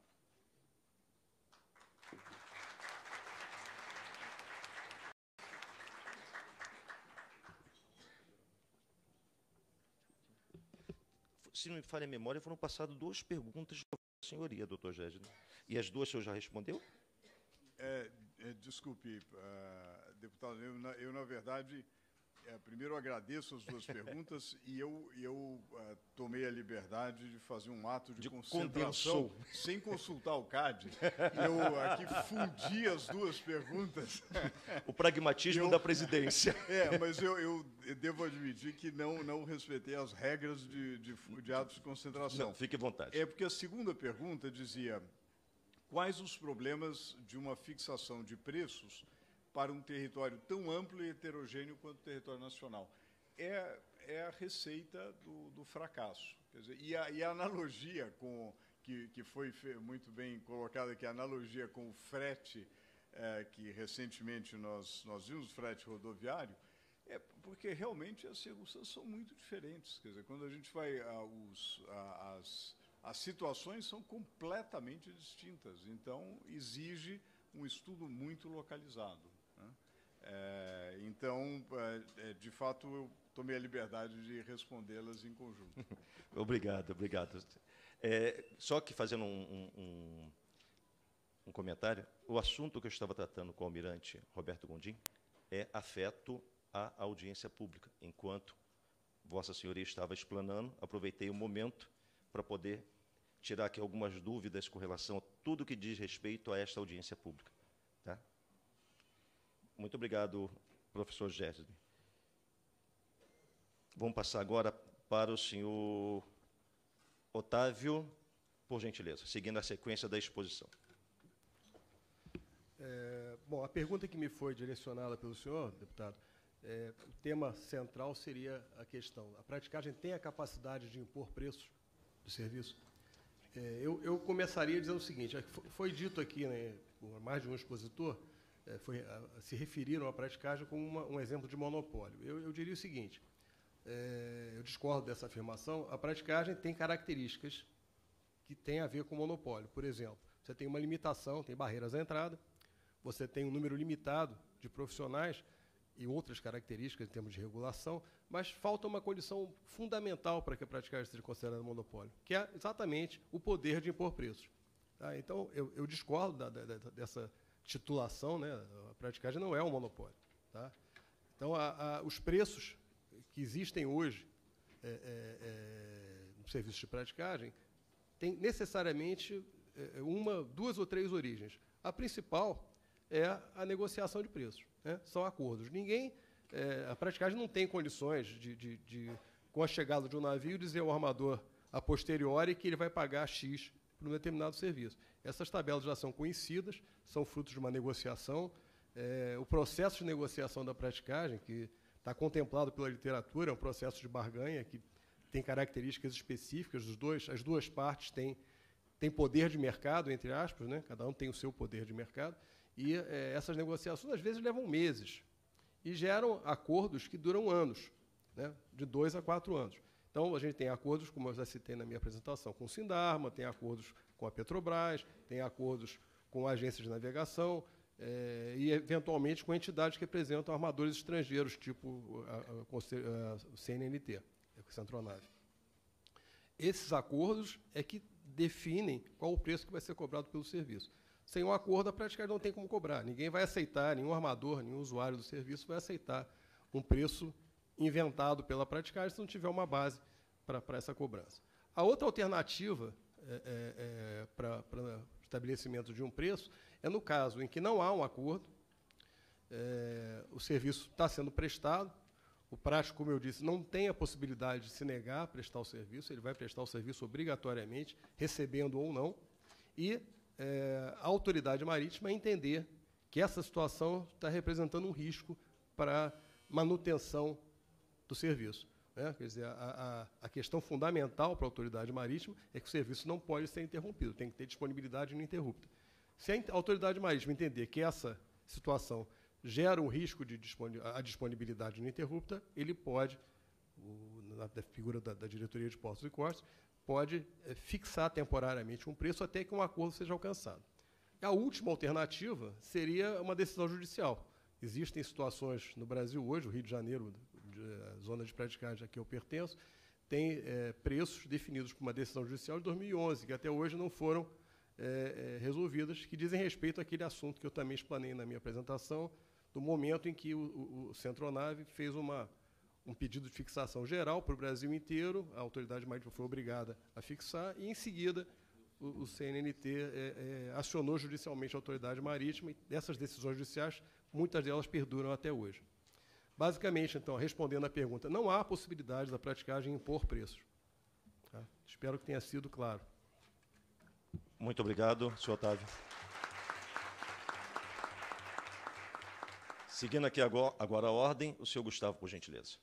Se não me falha a memória, foram passadas duas perguntas para a senhoria, doutor Gésio. E as duas o senhor já respondeu? É, é, desculpe, uh, deputado, eu, na, eu, na verdade, é, primeiro eu agradeço as duas perguntas e eu, eu uh, tomei a liberdade de fazer um ato de, de concentração condensou. Sem consultar o C A D. Eu aqui fundi as duas perguntas. O pragmatismo eu, da presidência. É, mas eu, eu, eu devo admitir que não, não respeitei as regras de, de, de atos de concentração. Não, fique à vontade. É porque a segunda pergunta dizia: quais os problemas de uma fixação de preços para um território tão amplo e heterogêneo quanto o território nacional? É, é a receita do, do fracasso. Quer dizer, e, a, e a analogia com, que, que foi muito bem colocada aqui, a analogia com o frete, é, que recentemente nós, nós vimos, frete rodoviário, é porque realmente as circunstâncias são muito diferentes. Quer dizer, quando a gente vai aos, a, as... As situações são completamente distintas, então exige um estudo muito localizado, né? É, então, é, de fato, eu tomei a liberdade de respondê-las em conjunto. Obrigado, obrigado. É, só que fazendo um, um, um comentário, o assunto que eu estava tratando com o almirante Roberto Gondim é afeto à audiência pública. Enquanto Vossa Senhoria estava explanando, aproveitei o momento para poder tirar aqui algumas dúvidas com relação a tudo que diz respeito a esta audiência pública. Tá? Muito obrigado, professor Gésio. Vamos passar agora para o senhor Otávio, por gentileza, seguindo a sequência da exposição. É, bom, a pergunta que me foi direcionada pelo senhor, deputado, é, o tema central seria a questão: a praticagem tem a capacidade de impor preços do serviço? É, eu, eu começaria dizendo o seguinte: foi dito aqui, né, por mais de um expositor, é, foi, a, se referiram à praticagem como uma, um exemplo de monopólio. Eu, eu diria o seguinte: é, eu discordo dessa afirmação. A praticagem tem características que têm a ver com monopólio. Por exemplo, você tem uma limitação, tem barreiras à entrada, você tem um número limitado de profissionais e outras características em termos de regulação, mas falta uma condição fundamental para que a praticagem seja considerada monopólio, que é exatamente o poder de impor preços. Tá? Então, eu, eu discordo da, da, dessa, titulação, né? A praticagem não é um monopólio. Tá? Então, a, a, os preços que existem hoje é, é, é, no serviço de praticagem têm necessariamente é, uma, duas ou três origens. A principal é a negociação de preços, né? São acordos. Ninguém, é, a praticagem não tem condições de, de, de, com a chegada de um navio, dizer ao armador a posteriori que ele vai pagar X por um determinado serviço. Essas tabelas já são conhecidas, são frutos de uma negociação. É, o processo de negociação da praticagem, que está contemplado pela literatura, é um processo de barganha que tem características específicas, os dois, as duas partes têm, têm poder de mercado, entre aspas, né? Cada um tem o seu poder de mercado, e é, essas negociações, às vezes, levam meses, e geram acordos que duram anos, né? De dois a quatro anos. Então, a gente tem acordos, como eu já citei na minha apresentação, com o Sindarma, tem acordos com a Petrobras, tem acordos com agências de navegação, é, e, eventualmente, com entidades que representam armadores estrangeiros, tipo a, a, a, o C N N T, a Centronave. Esses acordos é que definem qual o preço que vai ser cobrado pelo serviço. Sem um acordo, a praticagem não tem como cobrar. Ninguém vai aceitar, nenhum armador, nenhum usuário do serviço vai aceitar um preço inventado pela praticagem se não tiver uma base para essa cobrança. A outra alternativa é, é, é, para o estabelecimento de um preço é no caso em que não há um acordo, é, o serviço está sendo prestado, o prático, como eu disse, não tem a possibilidade de se negar a prestar o serviço, ele vai prestar o serviço obrigatoriamente, recebendo ou não, e é, a autoridade marítima entender que essa situação está representando um risco para manutenção do serviço. Né? Quer dizer, a, a, a questão fundamental para a autoridade marítima é que o serviço não pode ser interrompido, tem que ter disponibilidade ininterrupta. Se a autoridade marítima entender que essa situação gera um risco de a disponibilidade ininterrupta, ele pode, o, na figura da, da diretoria de Portos e Cortes, pode é, fixar temporariamente um preço até que um acordo seja alcançado. A última alternativa seria uma decisão judicial. Existem situações no Brasil hoje, o Rio de Janeiro, a zona de praticagem a que eu pertenço, tem é, preços definidos por uma decisão judicial de dois mil e onze, que até hoje não foram é, é, resolvidas, que dizem respeito àquele assunto que eu também explanei na minha apresentação, do momento em que o, o, o Centronave fez uma, um pedido de fixação geral para o Brasil inteiro, a autoridade marítima foi obrigada a fixar, e, em seguida, o, o C N N T é, é, acionou judicialmente a autoridade marítima, e dessas decisões judiciais, muitas delas perduram até hoje. Basicamente, então, respondendo à pergunta, não há possibilidade da praticagem impor preços. Tá? Espero que tenha sido claro. Muito obrigado, senhor Otávio. Seguindo aqui agora, agora a ordem, o senhor Gustavo, por gentileza.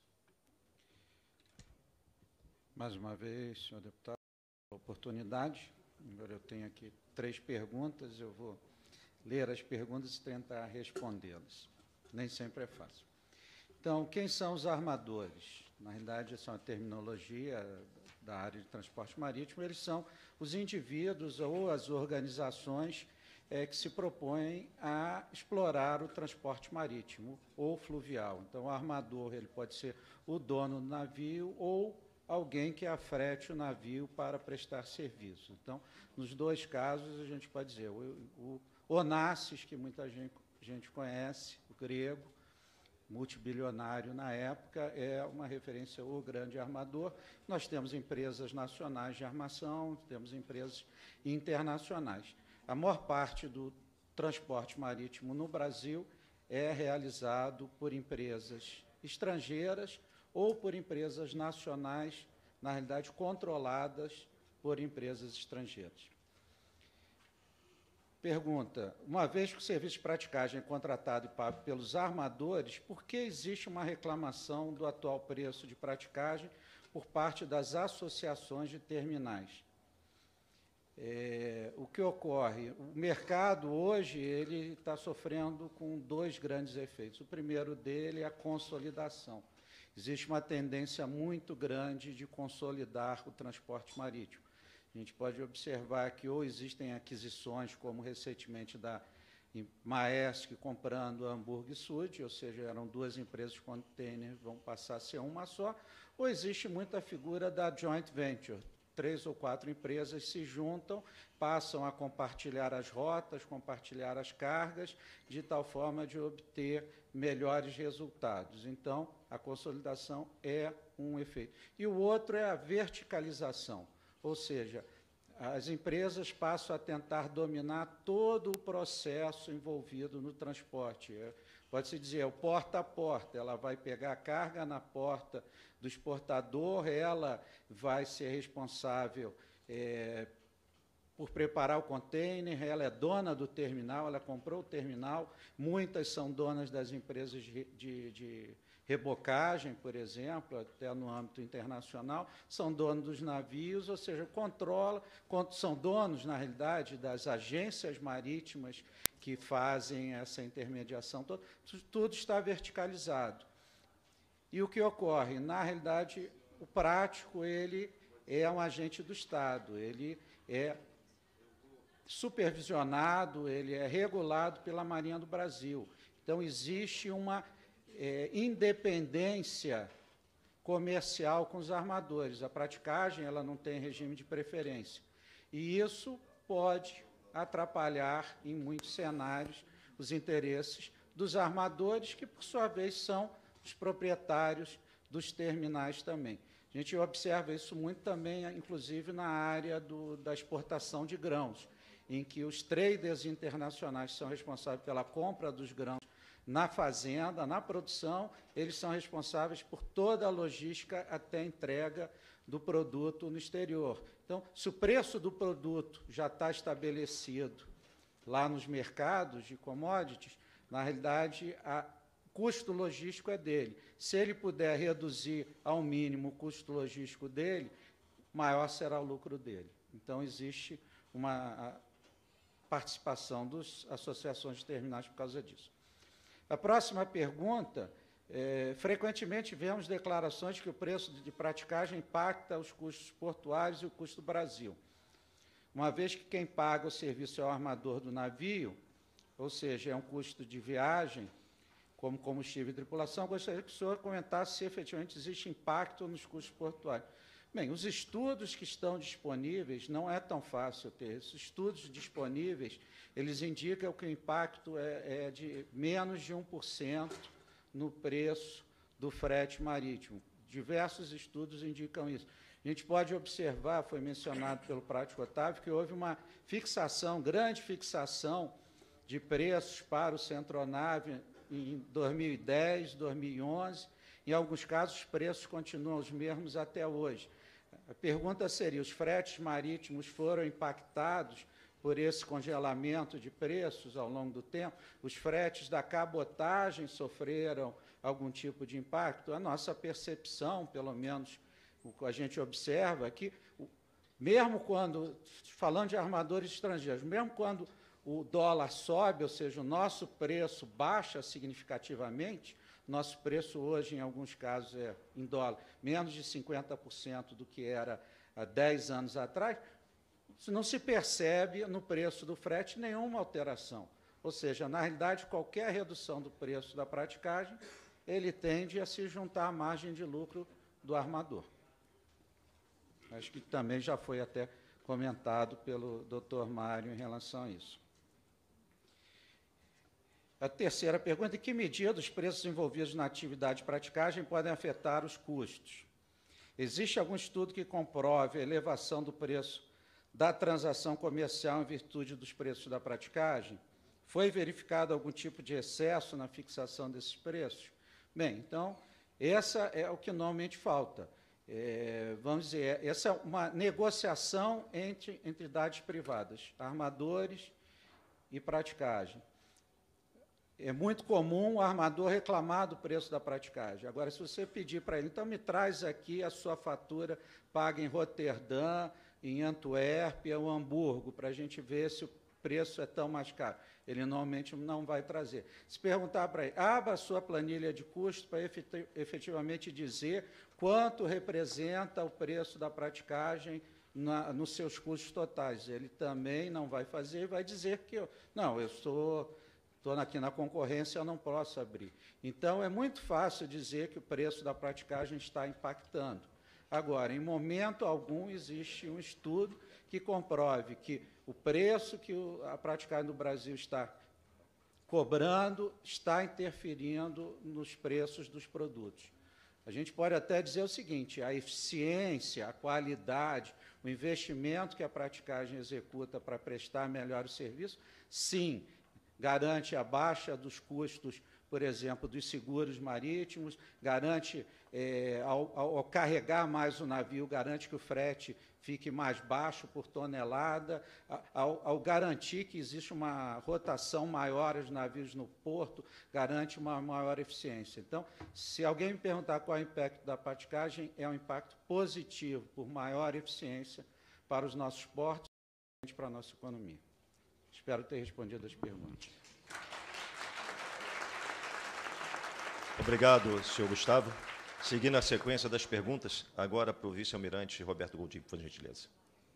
Mais uma vez, senhor deputado, a oportunidade. Agora eu tenho aqui três perguntas, eu vou ler as perguntas e tentar respondê-las. Nem sempre é fácil. Então, quem são os armadores? Na realidade, essa é uma terminologia da área de transporte marítimo. Eles são os indivíduos ou as organizações é, que se propõem a explorar o transporte marítimo ou fluvial. Então, o armador ele pode ser o dono do navio ou alguém que afrete o navio para prestar serviço. Então, nos dois casos, a gente pode dizer, o, o Onassis, que muita gente, gente conhece, o grego, multibilionário na época, é uma referência ao grande armador. Nós temos empresas nacionais de armação, temos empresas internacionais. A maior parte do transporte marítimo no Brasil é realizado por empresas estrangeiras ou por empresas nacionais, na realidade, controladas por empresas estrangeiras. Pergunta, uma vez que o serviço de praticagem é contratado e pago pelos armadores, por que existe uma reclamação do atual preço de praticagem por parte das associações de terminais? É, o que ocorre? O mercado hoje ele está sofrendo com dois grandes efeitos. O primeiro dele é a consolidação. Existe uma tendência muito grande de consolidar o transporte marítimo. A gente pode observar que ou existem aquisições, como recentemente da Maersk comprando a Hamburg Süd, ou seja, eram duas empresas de container, vão passar a ser uma só, ou existe muita figura da joint venture, três ou quatro empresas se juntam, passam a compartilhar as rotas, compartilhar as cargas, de tal forma de obter melhores resultados. Então, a consolidação é um efeito. E o outro é a verticalização, ou seja, as empresas passam a tentar dominar todo o processo envolvido no transporte. Pode-se dizer, é o porta a porta, ela vai pegar a carga na porta do exportador, ela vai ser responsável é, por preparar o container, ela é dona do terminal, ela comprou o terminal, muitas são donas das empresas de, de, de rebocagem, por exemplo, até no âmbito internacional, são donos dos navios, ou seja, controla, são donos, na realidade, das agências marítimas que fazem essa intermediação, tudo, tudo está verticalizado. E o que ocorre? Na realidade, o prático ele é um agente do Estado, ele é supervisionado, ele é regulado pela Marinha do Brasil. Então, existe uma é, independência comercial com os armadores. A praticagem ela não tem regime de preferência. E isso pode atrapalhar, em muitos cenários, os interesses dos armadores, que, por sua vez, são os proprietários dos terminais também. A gente observa isso muito também, inclusive, na área do, da exportação de grãos, em que os traders internacionais são responsáveis pela compra dos grãos na fazenda, na produção, eles são responsáveis por toda a logística até a entrega do produto no exterior. Então, se o preço do produto já está estabelecido lá nos mercados de commodities, na realidade, a custo logístico é dele. Se ele puder reduzir ao mínimo o custo logístico dele, maior será o lucro dele. Então, existe uma participação das associações de terminais por causa disso. A próxima pergunta, é, frequentemente vemos declarações que o preço de praticagem impacta os custos portuários e o custo do Brasil, uma vez que quem paga o serviço é o armador do navio, ou seja, é um custo de viagem, como combustível e tripulação. Gostaria que o senhor comentasse se efetivamente existe impacto nos custos portuários. Bem, os estudos que estão disponíveis, não é tão fácil ter. Esses estudos disponíveis, eles indicam que o impacto é, é de menos de um por cento no preço do frete marítimo. Diversos estudos indicam isso. A gente pode observar, foi mencionado pelo prático Otávio, que houve uma fixação, grande fixação de preços para o Centronave em dois mil e dez, dois mil e onze. Em alguns casos, os preços continuam os mesmos até hoje. A pergunta seria, os fretes marítimos foram impactados por esse congelamento de preços ao longo do tempo? Os fretes da cabotagem sofreram algum tipo de impacto? A nossa percepção, pelo menos o que a gente observa, é que, mesmo quando, falando de armadores estrangeiros, mesmo quando o dólar sobe, ou seja, o nosso preço baixa significativamente, nosso preço hoje, em alguns casos, é, em dólar, menos de cinquenta por cento do que era há dez anos atrás, não se percebe no preço do frete nenhuma alteração. Ou seja, na realidade, qualquer redução do preço da praticagem, ele tende a se juntar à margem de lucro do armador. Acho que também já foi até comentado pelo doutor Mário em relação a isso. A terceira pergunta, em que medida os preços envolvidos na atividade de praticagem podem afetar os custos? Existe algum estudo que comprove a elevação do preço da transação comercial em virtude dos preços da praticagem? Foi verificado algum tipo de excesso na fixação desses preços? Bem, então, essa é o que normalmente falta. É, vamos dizer, essa é uma negociação entre entidades privadas, armadores e praticagem. É muito comum o armador reclamar do preço da praticagem. Agora, se você pedir para ele, então me traz aqui a sua fatura paga em Roterdã, em Antuérpia ou Hamburgo, para a gente ver se o preço é tão mais caro. Ele normalmente não vai trazer. Se perguntar para ele, abra a sua planilha de custo para efetivamente dizer quanto representa o preço da praticagem na, nos seus custos totais. Ele também não vai fazer e vai dizer que, eu, não, eu sou... Estou aqui na concorrência, eu não posso abrir. Então, é muito fácil dizer que o preço da praticagem está impactando. Agora, em momento algum, existe um estudo que comprove que o preço que a praticagem no Brasil está cobrando está interferindo nos preços dos produtos. A gente pode até dizer o seguinte: a eficiência, a qualidade, o investimento que a praticagem executa para prestar melhor o serviço, sim, garante a baixa dos custos, por exemplo, dos seguros marítimos, garante, é, ao, ao carregar mais o navio, garante que o frete fique mais baixo por tonelada, ao, ao garantir que existe uma rotação maior dos navios no porto, garante uma maior eficiência. Então, se alguém me perguntar qual é o impacto da praticagem, é um impacto positivo, por maior eficiência para os nossos portos e para a nossa economia. Espero ter respondido as perguntas. Obrigado, senhor Gustavo. Seguindo a sequência das perguntas, agora para o vice-almirante Roberto Gondim, por gentileza.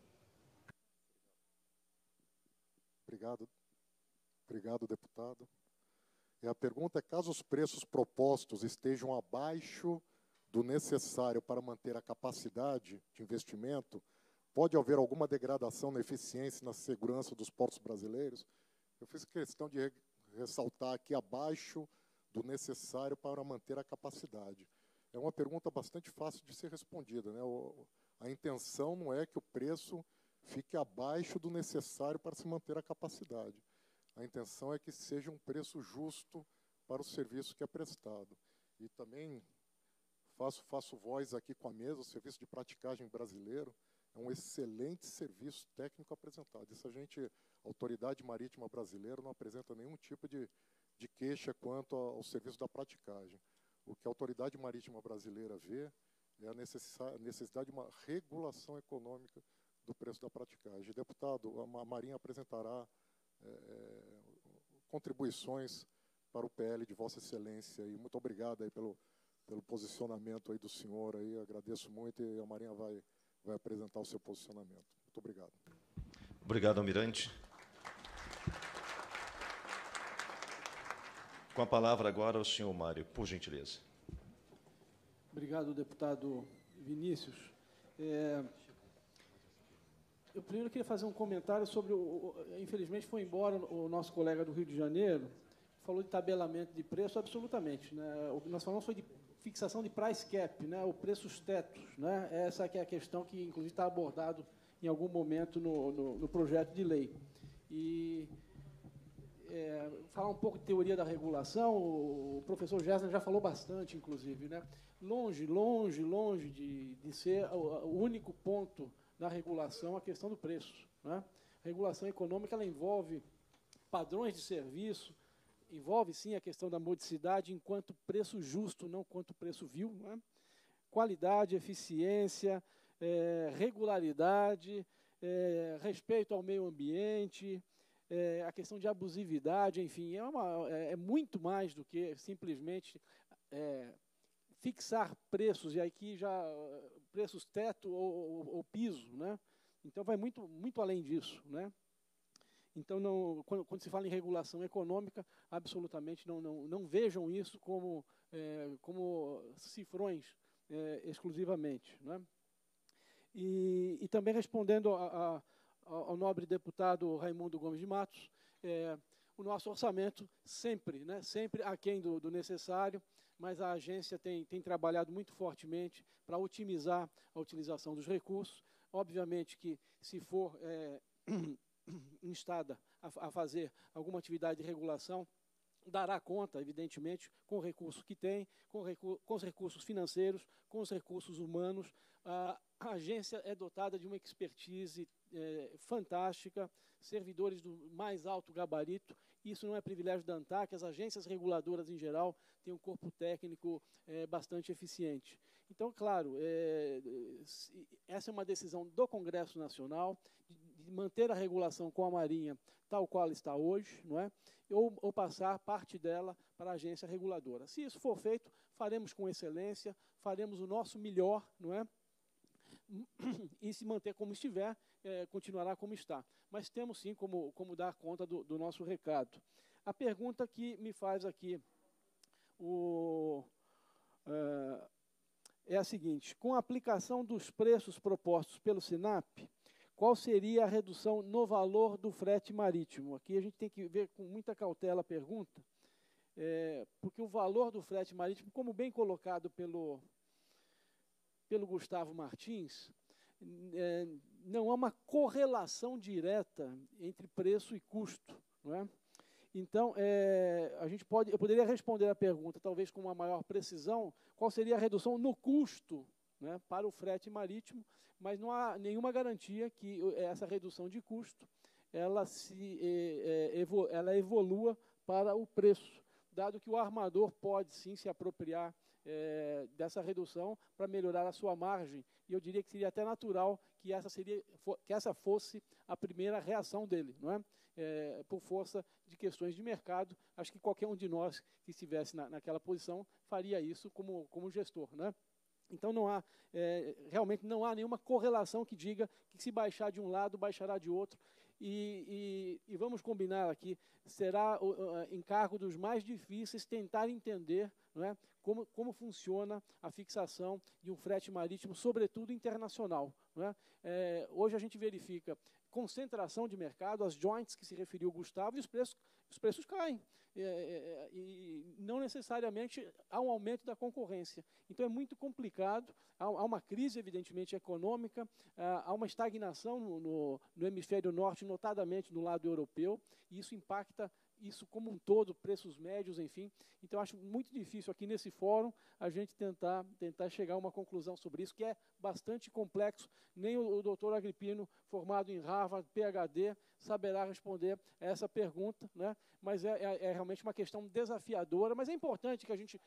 Obrigado, obrigado, deputado. E a pergunta é: caso os preços propostos estejam abaixo do necessário para manter a capacidade de investimento, pode haver alguma degradação na eficiência e na segurança dos portos brasileiros? Eu fiz questão de ressaltar aqui abaixo do necessário para manter a capacidade. É uma pergunta bastante fácil de ser respondida, né? O, a intenção não é que o preço fique abaixo do necessário para se manter a capacidade. A intenção é que seja um preço justo para o serviço que é prestado. E também faço, faço voz aqui com a mesa: o serviço de praticagem brasileiro é um excelente serviço técnico apresentado. Isso a gente, a Autoridade Marítima Brasileira, não apresenta nenhum tipo de, de queixa quanto ao serviço da praticagem. O que a Autoridade Marítima Brasileira vê é a necessidade de uma regulação econômica do preço da praticagem. Deputado, a Marinha apresentará é, contribuições para o P L de Vossa Excelência. E muito obrigado aí pelo, pelo posicionamento aí do senhor. Aí. Agradeço muito, e a Marinha vai, vai apresentar o seu posicionamento. Muito obrigado. Obrigado, almirante. Com a palavra agora o senhor Mário, por gentileza. Obrigado, deputado Vinícius. É, eu primeiro queria fazer um comentário sobre, o, infelizmente foi embora o nosso colega do Rio de Janeiro, falou de tabelamento de preço, absolutamente. Né? O que nós falamos foi de fixação de price cap, né? O preços tetos. Né? Essa que é a questão que, inclusive, está abordado em algum momento no, no, no projeto de lei. E... É, falar um pouco de teoria da regulação, o professor Gessner já falou bastante, inclusive. Né? Longe, longe, longe de, de ser o, o único ponto da regulação a questão do preço. Né? A regulação econômica ela envolve padrões de serviço, envolve, sim, a questão da modicidade enquanto preço justo, não quanto preço vil. Né? Qualidade, eficiência, é, regularidade, é, respeito ao meio ambiente, É, a questão de abusividade, enfim, é, uma, é, é muito mais do que simplesmente é, fixar preços, e aqui já preços teto ou, ou, ou piso, né? Então vai muito, muito além disso, né? Então, não, quando, quando se fala em regulação econômica, absolutamente não, não, não vejam isso como, é, como cifrões é, exclusivamente, né? E, e também respondendo a, a ao nobre deputado Raimundo Gomes de Matos, é, o nosso orçamento sempre, né, sempre aquém do, do necessário, mas a agência tem, tem trabalhado muito fortemente para otimizar a utilização dos recursos. Obviamente que, se for é, instada a, a fazer alguma atividade de regulação, dará conta, evidentemente, com o recurso que tem, com, recu com os recursos financeiros, com os recursos humanos. A, a agência é dotada de uma expertise é, fantástica, servidores do mais alto gabarito. Isso não é privilégio da ANTAC, as agências reguladoras, em geral, têm um corpo técnico é, bastante eficiente. Então, claro, é, essa é uma decisão do Congresso Nacional, de manter a regulação com a Marinha tal qual está hoje, não é? Ou, ou passar parte dela para a agência reguladora. Se isso for feito, faremos com excelência, faremos o nosso melhor, não é? E se manter como estiver, é, continuará como está. Mas temos sim como, como dar conta do, do nosso recado. A pergunta que me faz aqui o, uh, é a seguinte: com a aplicação dos preços propostos pelo SINAP, qual seria a redução no valor do frete marítimo? Aqui a gente tem que ver com muita cautela a pergunta, é, porque o valor do frete marítimo, como bem colocado pelo, pelo Gustavo Martins, é, não há uma correlação direta entre preço e custo, não é? Então, é, a gente pode, eu poderia responder a pergunta, talvez com uma maior precisão, qual seria a redução no custo, né, para o frete marítimo, mas não há nenhuma garantia que essa redução de custo ela, se, é, é, ela evolua para o preço, dado que o armador pode, sim, se apropriar é, dessa redução para melhorar a sua margem, e eu diria que seria até natural que essa, seria, que essa fosse a primeira reação dele, não é? É, por força de questões de mercado. Acho que qualquer um de nós que estivesse na, naquela posição faria isso como, como gestor, né? Então, não há, é, realmente não há nenhuma correlação que diga que se baixar de um lado, baixará de outro. E, e, e vamos combinar aqui, será o, o encargo dos mais difíceis tentar entender, não é, como, como funciona a fixação de um frete marítimo, sobretudo internacional, não é? É, hoje a gente verifica concentração de mercado, as joints que se referiu o Gustavo, e os preços, os preços caem. É, é, e não necessariamente há um aumento da concorrência. Então é muito complicado, há, há uma crise, evidentemente, econômica, há uma estagnação no, no, no hemisfério norte, notadamente no lado europeu, e isso impacta isso como um todo, preços médios, enfim. Então, acho muito difícil aqui nesse fórum a gente tentar, tentar chegar a uma conclusão sobre isso, que é bastante complexo. Nem o, o doutor Agripino, formado em Harvard, P H D, saberá responder a essa pergunta, né? Mas é, é, é realmente uma questão desafiadora, mas é importante que a gente...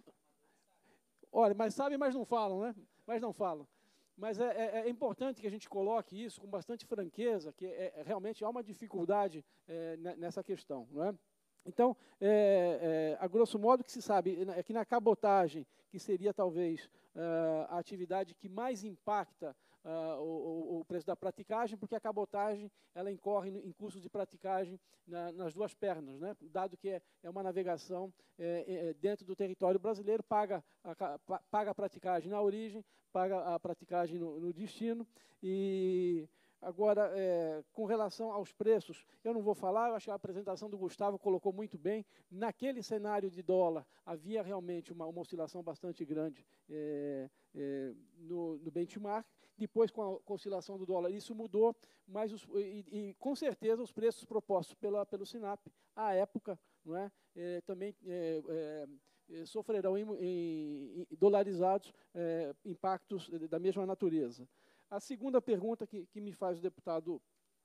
Olha, mas sabem, mas não falam, né? Mas não falam. Mas é, é, é importante que a gente coloque isso com bastante franqueza, que é, é, realmente há uma dificuldade é, nessa questão, não é? Então, é, é, a grosso modo, o que se sabe é que na cabotagem, que seria talvez uh, a atividade que mais impacta uh, o, o preço da praticagem, porque a cabotagem ela incorre em custos de praticagem na, nas duas pernas, né? Dado que é, é uma navegação é, é, dentro do território brasileiro, paga a, paga a praticagem na origem, paga a praticagem no, no destino. E agora, é, com relação aos preços, eu não vou falar, eu acho que a apresentação do Gustavo colocou muito bem. Naquele cenário de dólar, havia realmente uma, uma oscilação bastante grande é, é, no, no benchmark. Depois, com a, com a oscilação do dólar, isso mudou, mas os, e, e, com certeza os preços propostos pela, pelo SINAP, à época, não é, é, também é, é, sofrerão, em, em, em dolarizados, é, impactos da mesma natureza. A segunda pergunta que, que me faz o deputado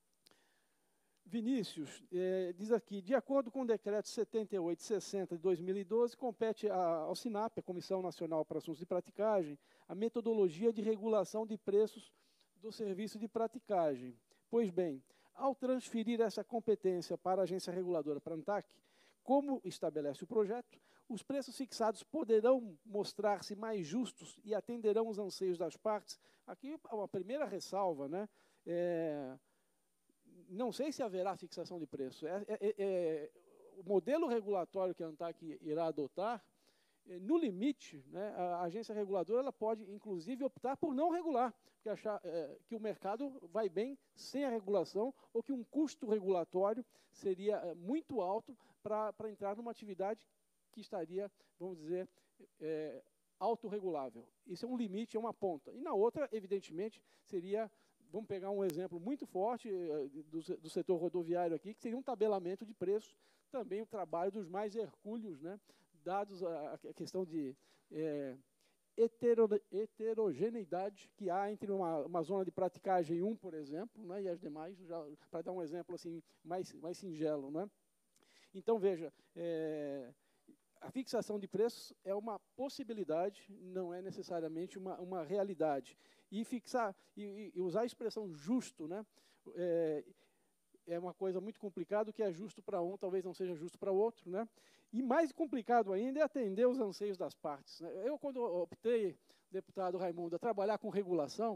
Vinícius, é, diz aqui: de acordo com o decreto setenta e oito sessenta de dois mil e doze, compete a, ao SINAP, a Comissão Nacional para Assuntos de Praticagem, a metodologia de regulação de preços do serviço de praticagem. Pois bem, ao transferir essa competência para a agência reguladora, para a ANTAC, como estabelece o projeto, os preços fixados poderão mostrar-se mais justos e atenderão os anseios das partes. Aqui, uma primeira ressalva, né? É, não sei se haverá fixação de preço. É, é, é, o modelo regulatório que a ANTAC irá adotar, é, no limite, né, a agência reguladora ela pode, inclusive, optar por não regular, porque achar é, que o mercado vai bem sem a regulação, ou que um custo regulatório seria é, muito alto para entrar numa atividade que estaria, vamos dizer, é, autorregulável. Isso é um limite, é uma ponta. E na outra, evidentemente, seria, vamos pegar um exemplo muito forte é, do, do setor rodoviário aqui, que seria um tabelamento de preços, também o trabalho dos mais hercúleos, né, dados a, a questão de é, hetero, heterogeneidade que há entre uma, uma zona de praticagem um, por exemplo, né, e as demais, para dar um exemplo assim, mais, mais singelo, né? Então, veja, é, a fixação de preços é uma possibilidade, não é necessariamente uma, uma realidade. E fixar, e, e usar a expressão justo, né, é, é uma coisa muito complicada, o que é justo para um talvez não seja justo para o outro, né? E mais complicado ainda é atender os anseios das partes, né? Eu, quando optei, deputado Raimundo, a trabalhar com regulação,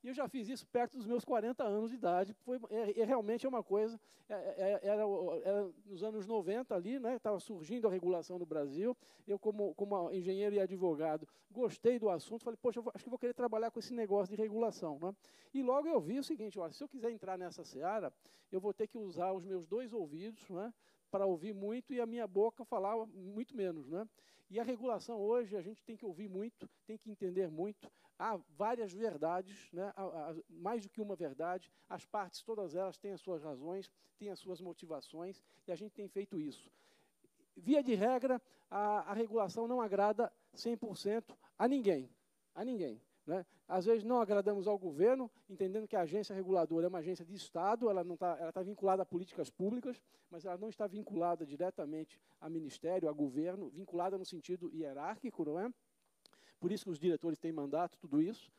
E eu já fiz isso perto dos meus quarenta anos de idade. Foi, é, é, realmente é uma coisa... É, é, era, era nos anos noventa ali, né, estava surgindo a regulação no Brasil. Eu, como, como engenheiro e advogado, gostei do assunto. Falei, poxa, eu vou, acho que vou querer trabalhar com esse negócio de regulação. Né? E logo eu vi o seguinte, olha, se eu quiser entrar nessa seara, eu vou ter que usar os meus dois ouvidos, né, para ouvir muito e a minha boca falar muito menos. Né? E a regulação hoje, a gente tem que ouvir muito, tem que entender muito. Há várias verdades, né? há, há mais do que uma verdade. As partes, todas elas, têm as suas razões, têm as suas motivações, e a gente tem feito isso. Via de regra, a, a regulação não agrada cem por cento a ninguém. A ninguém. Né? Às vezes não agradamos ao governo, entendendo que a agência reguladora é uma agência de Estado, ela não tá, ela está vinculada a políticas públicas, mas ela não está vinculada diretamente a ministério, a governo, vinculada no sentido hierárquico, não é? Por isso que os diretores têm mandato, tudo isso.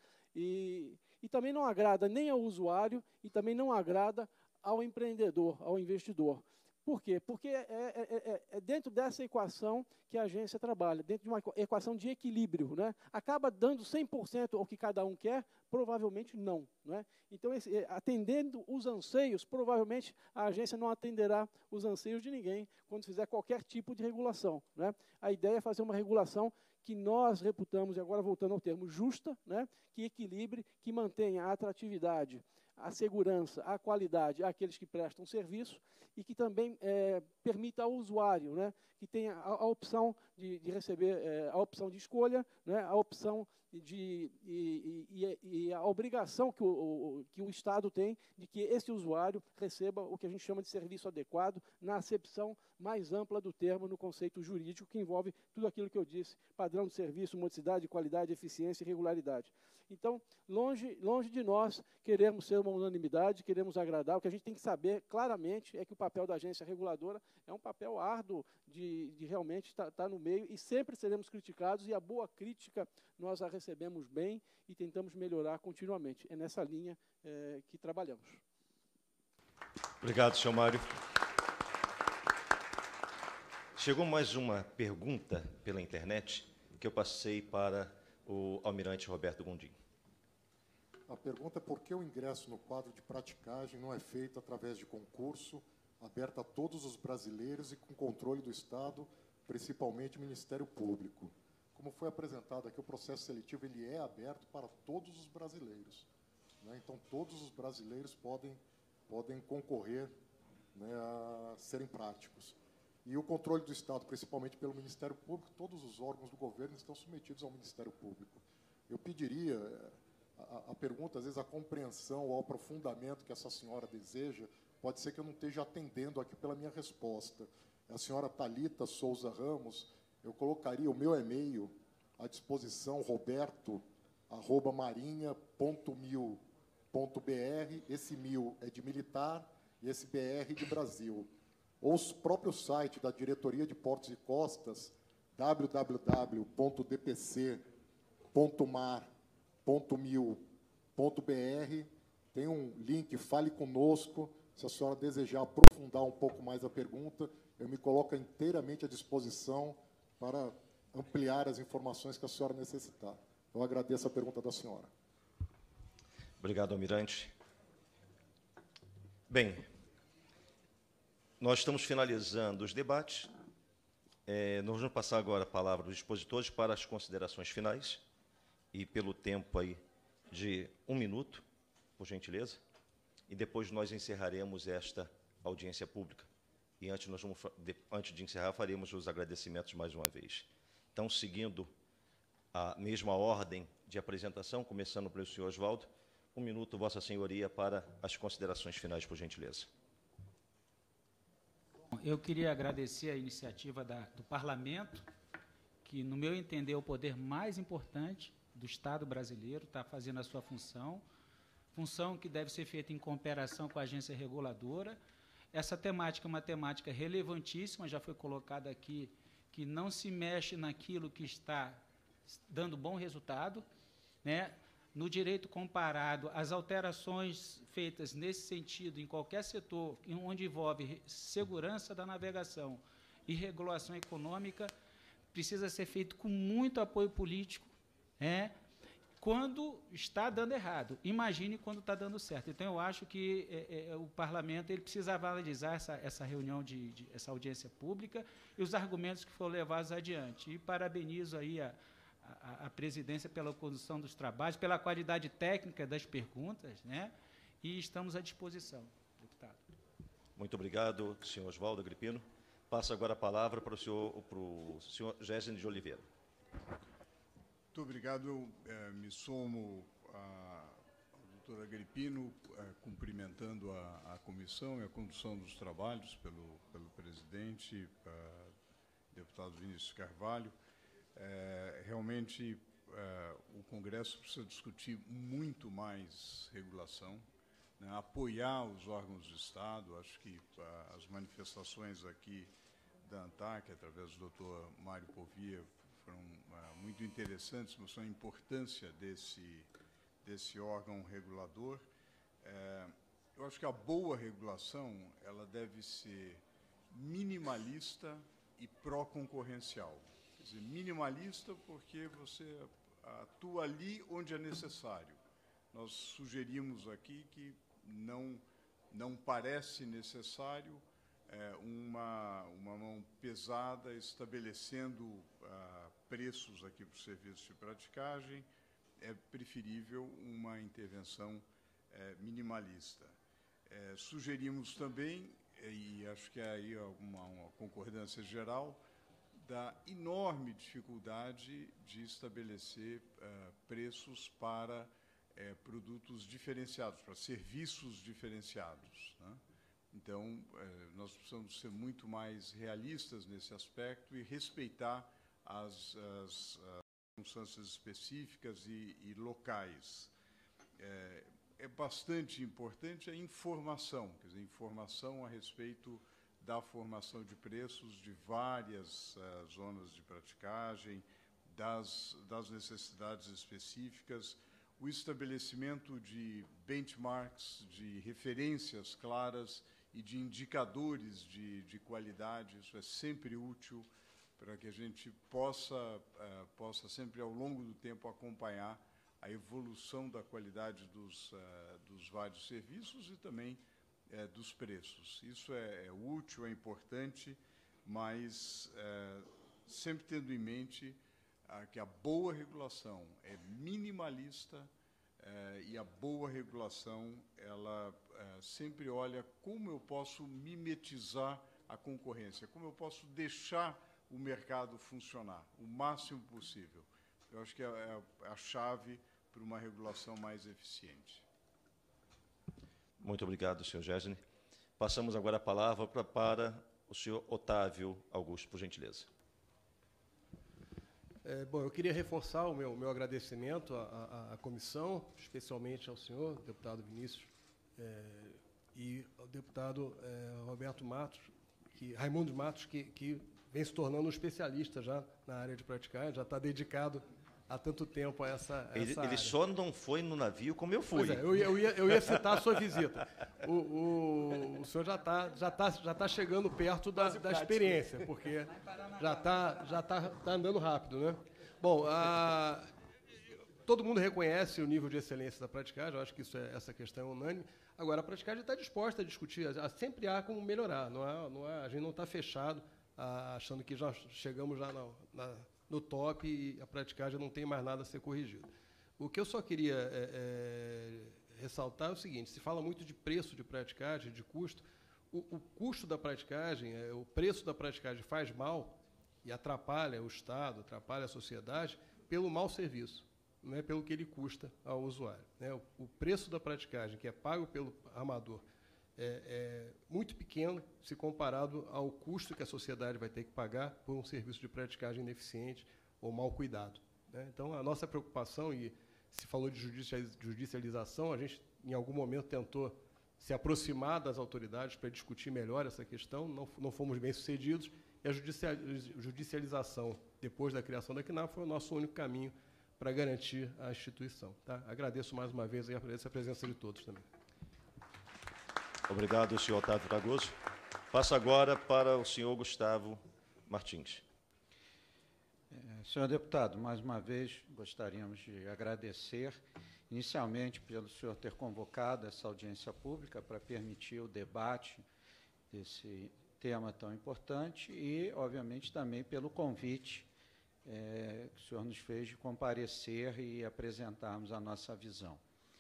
E, e também não agrada nem ao usuário e também não agrada ao empreendedor, ao investidor. Por quê? Porque é, é, é, é dentro dessa equação que a agência trabalha, dentro de uma equação de equilíbrio. Né? Acaba dando cem por cento ao que cada um quer? Provavelmente não. Né? Então, esse, atendendo os anseios, provavelmente a agência não atenderá os anseios de ninguém quando fizer qualquer tipo de regulação. Né? A ideia é fazer uma regulação que nós reputamos, e agora voltando ao termo, justa, né? Que equilibre, que mantenha a atratividade, a segurança, a qualidade àqueles que prestam serviço e que também é, permita ao usuário, né, que tenha a, a opção de, de receber, é, a opção de escolha, né, a opção de, e, e, e a obrigação que o, o, que o Estado tem de que esse usuário receba o que a gente chama de serviço adequado, na acepção mais ampla do termo, no conceito jurídico, que envolve tudo aquilo que eu disse, padrão de serviço, modicidade, qualidade, eficiência e regularidade. Então, longe, longe de nós queremos ser uma unanimidade, queremos agradar. O que a gente tem que saber claramente é que o papel da agência reguladora é um papel árduo de, de realmente estar tá, tá no meio e sempre seremos criticados, e a boa crítica nós a recebemos bem e tentamos melhorar continuamente. É nessa linha é, que trabalhamos. Obrigado, senhor Mário. Chegou mais uma pergunta pela internet que eu passei para o almirante Roberto Gondim. A pergunta é por que o ingresso no quadro de praticagem não é feito através de concurso, aberto a todos os brasileiros e com controle do Estado, principalmente o Ministério Público. Como foi apresentado aqui, o processo seletivo ele é aberto para todos os brasileiros. Né? Então, todos os brasileiros podem, podem concorrer, né, a serem práticos. E o controle do Estado, principalmente pelo Ministério Público, todos os órgãos do governo estão submetidos ao Ministério Público. Eu pediria, a, a pergunta, às vezes, a compreensão ou o aprofundamento que essa senhora deseja, pode ser que eu não esteja atendendo aqui pela minha resposta. A senhora Thalita Souza Ramos, eu colocaria o meu e-mail à disposição, roberto arroba marinha ponto mil ponto br, esse mil é de militar e esse B R de Brasil. Ou o próprio site da Diretoria de Portos e Costas, w w w ponto d p c ponto mar ponto mil ponto br, tem um link, fale conosco. Se a senhora desejar aprofundar um pouco mais a pergunta, eu me coloco inteiramente à disposição para ampliar as informações que a senhora necessitar. Eu agradeço a pergunta da senhora. Obrigado, almirante. Bem, nós estamos finalizando os debates. É, nós vamos passar agora a palavra dos expositores para as considerações finais, e pelo tempo aí de um minuto, por gentileza, e depois nós encerraremos esta audiência pública. E antes, nós vamos, de, antes de encerrar, faremos os agradecimentos mais uma vez. Então, seguindo a mesma ordem de apresentação, começando pelo senhor Oswaldo, um minuto, Vossa Senhoria, para as considerações finais, por gentileza. Eu queria agradecer a iniciativa da, do Parlamento, que, no meu entender, é o poder mais importante do Estado brasileiro, está fazendo a sua função, função que deve ser feita em cooperação com a agência reguladora. Essa temática é uma temática relevantíssima, já foi colocada aqui, que não se mexe naquilo que está dando bom resultado, né? No direito comparado, as alterações feitas nesse sentido, em qualquer setor onde envolve segurança da navegação e regulação econômica, precisa ser feito com muito apoio político, né? quando está dando errado. Imagine quando está dando certo. Então, eu acho que é, é, o parlamento ele precisa analisar essa, essa reunião, de, de, essa audiência pública e os argumentos que foram levados adiante. E parabenizo aí a, a, a presidência pela condução dos trabalhos, pela qualidade técnica das perguntas, né? E estamos à disposição, deputado. Muito obrigado, senhor Oswaldo Agripino. Passo agora a palavra para o senhor, para o senhor Gésine de Oliveira. Muito obrigado. Eu eh, me somo a, ao doutor Agripino, eh, cumprimentando a, a comissão e a condução dos trabalhos pelo, pelo presidente, eh, deputado Vinícius Carvalho. Eh, realmente, eh, o Congresso precisa discutir muito mais regulação, né, apoiar os órgãos do Estado. Acho que ah, as manifestações aqui da ANTAC, através do doutor Mário Povia, foram uh, muito interessantes, mostrando a importância desse, desse órgão regulador. É, eu acho que a boa regulação ela deve ser minimalista e pró-concorrencial. Quer dizer, minimalista porque você atua ali onde é necessário. Nós sugerimos aqui que não, não parece necessário é, uma, uma mão pesada estabelecendo uh, preços aqui para o serviço de praticagem. É preferível uma intervenção é, minimalista. É, sugerimos também, e acho que é aí uma, uma concordância geral, da enorme dificuldade de estabelecer uh, preços para uh, produtos diferenciados, para serviços diferenciados, né? Então, uh, nós precisamos ser muito mais realistas nesse aspecto e respeitar as, as, as circunstâncias específicas e, e locais. É, é bastante importante a informação, quer dizer, informação a respeito da formação de preços de várias uh, zonas de praticagem, das, das necessidades específicas, o estabelecimento de benchmarks, de referências claras e de indicadores de, de qualidade. Isso é sempre útil para que a gente possa, uh, possa sempre, ao longo do tempo, acompanhar a evolução da qualidade dos, uh, dos vários serviços e também uh, dos preços. Isso é, é útil, é importante, mas uh, sempre tendo em mente uh, que a boa regulação é minimalista uh, e a boa regulação ela uh, sempre olha como eu posso mimetizar a concorrência, como eu posso deixar o mercado funcionar o máximo possível. Eu acho que é a, a chave para uma regulação mais eficiente. Muito obrigado, senhor Gésine. Passamos agora a palavra para, para o senhor Otávio Augusto, por gentileza. É, bom, eu queria reforçar o meu, meu agradecimento à, à, à comissão, especialmente ao senhor, deputado Vinícius, é, e ao deputado é, Roberto Matos, que, Raimundo Matos, que, que vem se tornando um especialista já na área de praticagem, já está dedicado há tanto tempo a essa, a ele, essa ele área. só não foi no navio como eu fui. Pois é, eu, ia, eu, ia, eu ia citar a sua visita. O, o, o senhor já está já tá, já tá chegando perto da, da experiência, porque já está já tá, tá andando rápido, né? Bom, a, todo mundo reconhece o nível de excelência da praticagem, eu acho que isso é, essa questão é unânime. Agora, a praticagem está disposta a discutir, sempre há como melhorar, não há, não há, a gente não está fechado a, achando que já chegamos já na, na no top e a praticagem não tem mais nada a ser corrigido. O que eu só queria é, é, ressaltar é o seguinte: se fala muito de preço de praticagem, de custo. O, o custo da praticagem, é, o preço da praticagem faz mal e atrapalha o Estado, atrapalha a sociedade pelo mau serviço, não é pelo que ele custa ao usuário, né? O, o preço da praticagem, que é pago pelo armador, É, é muito pequeno se comparado ao custo que a sociedade vai ter que pagar por um serviço de praticagem ineficiente ou mal cuidado, né? Então, a nossa preocupação, e se falou de judicialização, a gente, em algum momento, tentou se aproximar das autoridades para discutir melhor essa questão, não, não fomos bem-sucedidos, e a judicialização, depois da criação da CNAP, foi o nosso único caminho para garantir a instituição. Tá? Agradeço mais uma vez a presença de todos também. Obrigado, senhor Otávio Fragoso. Passo agora para o senhor Gustavo Martins. É, Senhor deputado, mais uma vez gostaríamos de agradecer, inicialmente, pelo senhor ter convocado essa audiência pública para permitir o debate desse tema tão importante e, obviamente, também pelo convite é, que o senhor nos fez de comparecer e apresentarmos a nossa visão.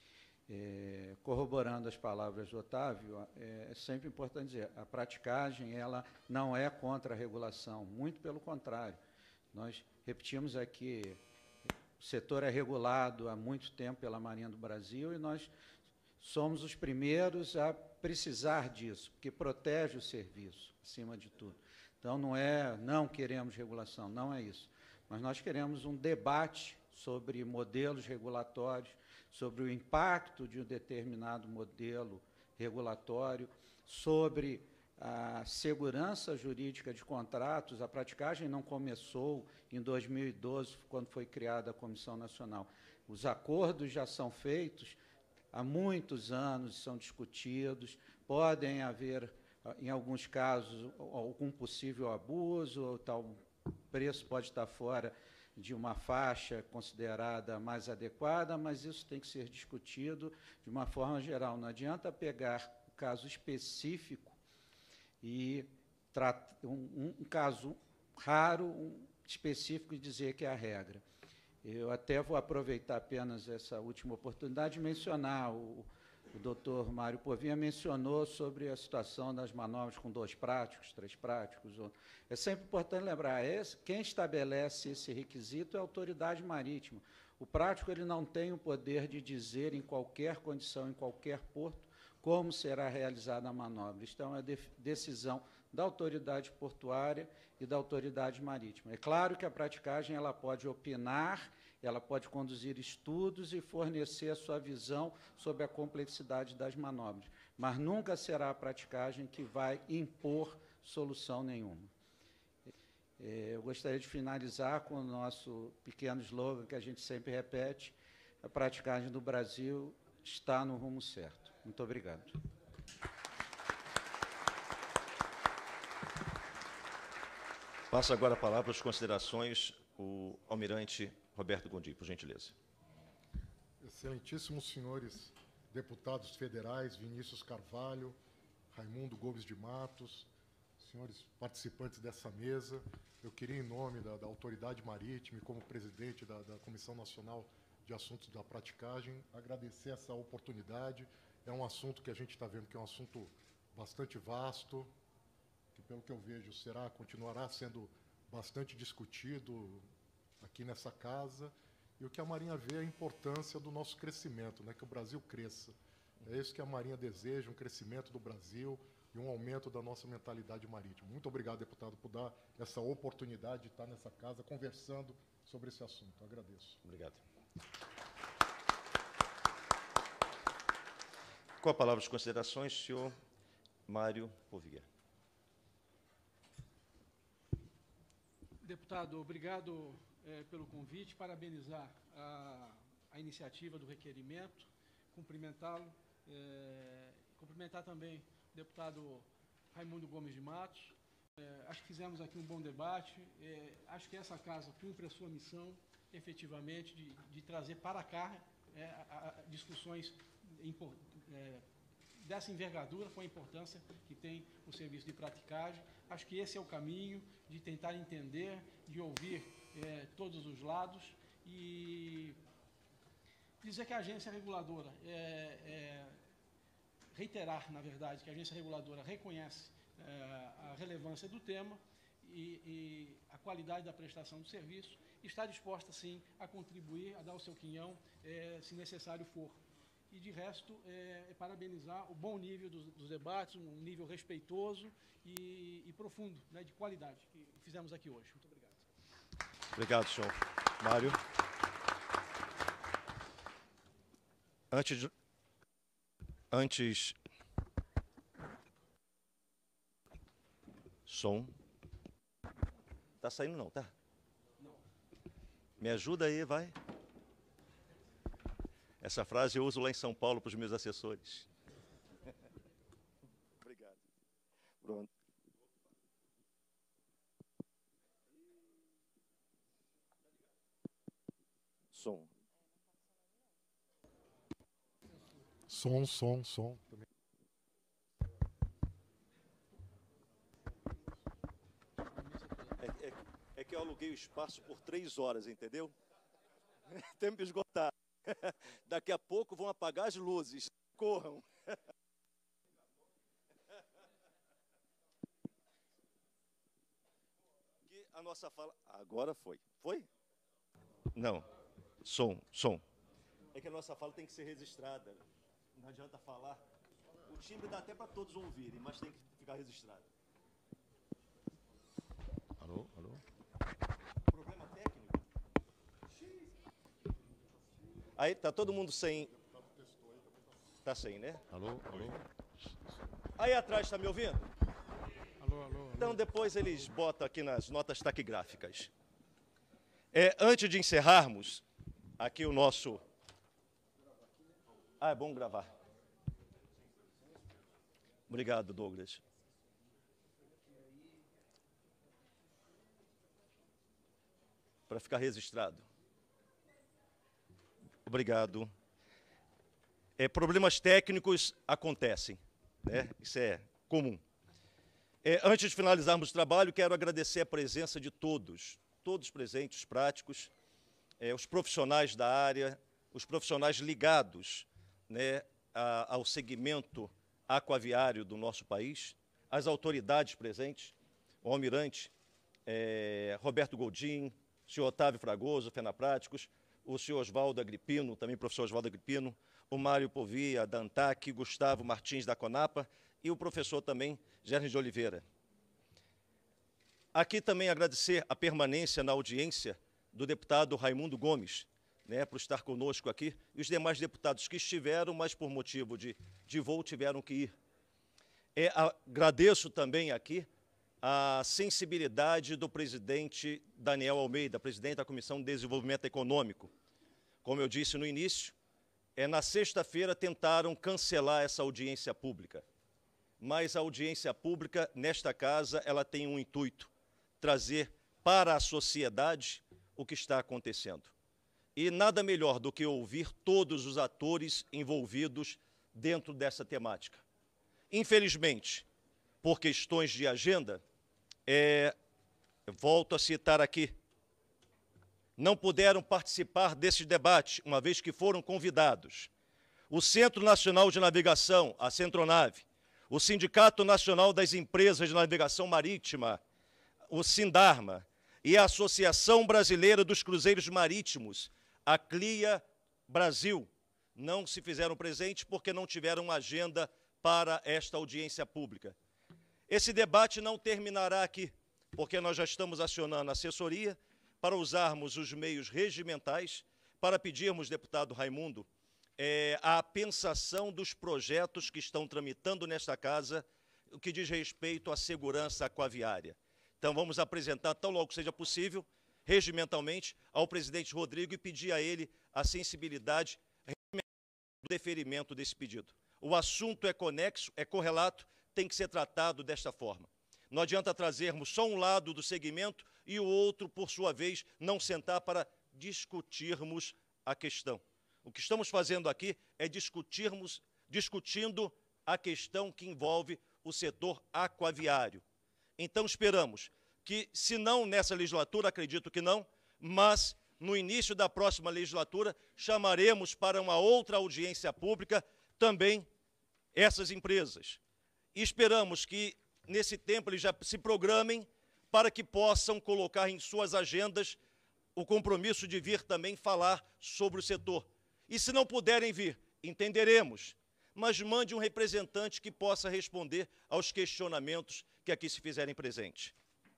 É, corroborando as palavras do Otávio, é, é sempre importante dizer, a praticagem ela não é contra a regulação, muito pelo contrário. Nós repetimos aqui, o setor é regulado há muito tempo pela Marinha do Brasil e nós somos os primeiros a precisar disso, porque protege o serviço, acima de tudo. Então, não é, não queremos regulação, não é isso. Mas nós queremos um debate sobre modelos regulatórios, sobre o impacto de um determinado modelo regulatório, sobre a segurança jurídica de contratos. A praticagem não começou em dois mil e doze, quando foi criada a Comissão Nacional. Os acordos já são feitos há muitos anos, são discutidos, podem haver, em alguns casos, algum possível abuso, ou tal preço pode estar fora de uma faixa considerada mais adequada, mas isso tem que ser discutido de uma forma geral. Não adianta pegar o caso específico e um, um caso raro, um específico, e dizer que é a regra. Eu até vou aproveitar apenas essa última oportunidade de mencionar, o, o doutor Mário Povinha mencionou sobre a situação das manobras com dois práticos, três práticos. É sempre importante lembrar, esse, quem estabelece esse requisito é a autoridade marítima. O prático ele não tem o poder de dizer em qualquer condição, em qualquer porto, como será realizada a manobra. Isto é uma decisão da autoridade portuária e da autoridade marítima. É claro que a praticagem ela pode opinar, ela pode conduzir estudos e fornecer a sua visão sobre a complexidade das manobras, mas nunca será a praticagem que vai impor solução nenhuma. Eu gostaria de finalizar com o nosso pequeno slogan que a gente sempre repete: a praticagem do Brasil está no rumo certo. Muito obrigado. Passo agora a palavra para as considerações o almirante Roberto Gondim, por gentileza. Excelentíssimos senhores deputados federais, Vinícius Carvalho, Raimundo Gomes de Matos, senhores participantes dessa mesa, eu queria, em nome da, da Autoridade Marítima e como presidente da, da Comissão Nacional de Assuntos da Praticagem, agradecer essa oportunidade. É um assunto que a gente está vendo que é um assunto bastante vasto, que, pelo que eu vejo, será, continuará sendo bastante discutido aqui nessa casa, e o que a Marinha vê é a importância do nosso crescimento, né, que o Brasil cresça. É isso que a Marinha deseja, um crescimento do Brasil e um aumento da nossa mentalidade marítima. Muito obrigado, deputado, por dar essa oportunidade de estar nessa casa conversando sobre esse assunto. Eu agradeço. Obrigado. Com a palavra de considerações, senhor Mário Povinha. Deputado, obrigado é, pelo convite, parabenizar a, a iniciativa do requerimento, cumprimentá-lo, é, cumprimentar também o deputado Raimundo Gomes de Matos. É, acho que fizemos aqui um bom debate, é, acho que essa casa cumpre a sua missão, efetivamente, de, de trazer para cá é, a, a discussões importantes, É, dessa envergadura, com a importância que tem o serviço de praticagem. Acho que esse é o caminho de tentar entender, de ouvir é, todos os lados e dizer que a agência reguladora, é, é, reiterar, na verdade, que a agência reguladora reconhece é, a relevância do tema e, e a qualidade da prestação do serviço, e está disposta, sim, a contribuir, a dar o seu quinhão, é, se necessário for. E, de resto, é, é parabenizar o bom nível dos, dos debates, um nível respeitoso e, e profundo, né, de qualidade, que fizemos aqui hoje. Muito obrigado. Obrigado, senhor Mário. Antes de... Antes... Som. Tá saindo não, tá? Não. Me ajuda aí, vai. Essa frase eu uso lá em São Paulo para os meus assessores. Obrigado. Pronto. Som. Som, som, som. É, é, é que eu aluguei o espaço por três horas, entendeu? Tempo esgotado. Daqui a pouco vão apagar as luzes. Corram. Que a nossa fala... Agora foi. Foi? Não. Som, som. É que a nossa fala tem que ser registrada. Não adianta falar. O timbre dá até para todos ouvirem, mas tem que ficar registrado. Alô, alô. Problema técnico? Aí, tá todo mundo sem... Tá sem, né? Alô, alô. Aí atrás, tá me ouvindo? Alô, alô, alô. Então depois eles botam aqui nas notas taquigráficas. É, antes de encerrarmos, aqui o nosso... Ah, é bom gravar. Obrigado, Douglas. Para ficar registrado. Obrigado. É, problemas técnicos acontecem, né? Isso é comum. É, antes de finalizarmos o trabalho, quero agradecer a presença de todos, todos presentes, práticos, é, os profissionais da área, os profissionais ligados, né, a, ao segmento aquaviário do nosso país, as autoridades presentes, o almirante é, Roberto Goldin, o senhor Otávio Fragoso, FENAPráticos, o senhor Oswaldo Agripino, também o professor Oswaldo Agripino, o Mário Povia, da ANTAC, Gustavo Martins, da CONAPA, e o professor também, Gernes de Oliveira. Aqui também agradecer a permanência na audiência do deputado Raimundo Gomes, né, por estar conosco aqui, e os demais deputados que estiveram, mas por motivo de, de voo tiveram que ir. É, agradeço também aqui a sensibilidade do presidente Daniel Almeida, presidente da Comissão de Desenvolvimento Econômico. Como eu disse no início, é, na sexta-feira tentaram cancelar essa audiência pública, mas a audiência pública, nesta casa, ela tem um intuito, trazer para a sociedade o que está acontecendo. E nada melhor do que ouvir todos os atores envolvidos dentro dessa temática. Infelizmente, por questões de agenda, é, volto a citar aqui, não puderam participar desse debate, uma vez que foram convidados o Centro Nacional de Navegação, a Centronave, o Sindicato Nacional das Empresas de Navegação Marítima, o Sindarma, e a Associação Brasileira dos Cruzeiros Marítimos, a CLIA Brasil, não se fizeram presentes porque não tiveram agenda para esta audiência pública. Esse debate não terminará aqui, porque nós já estamos acionando a assessoria para usarmos os meios regimentais para pedirmos, deputado Raimundo, é, a pensação dos projetos que estão tramitando nesta casa, o que diz respeito à segurança aquaviária. Então, vamos apresentar, tão logo seja possível, regimentalmente, ao presidente Rodrigo e pedir a ele a sensibilidade do deferimento desse pedido. O assunto é conexo, é correlato, tem que ser tratado desta forma. Não adianta trazermos só um lado do segmento e o outro, por sua vez, não sentar para discutirmos a questão. O que estamos fazendo aqui é discutirmos, discutindo a questão que envolve o setor aquaviário. Então, esperamos que, se não nessa legislatura, acredito que não, mas no início da próxima legislatura, chamaremos para uma outra audiência pública também essas empresas. E esperamos que, nesse tempo, eles já se programem para que possam colocar em suas agendas o compromisso de vir também falar sobre o setor. E se não puderem vir, entenderemos, mas mande um representante que possa responder aos questionamentos que aqui se fizerem presente.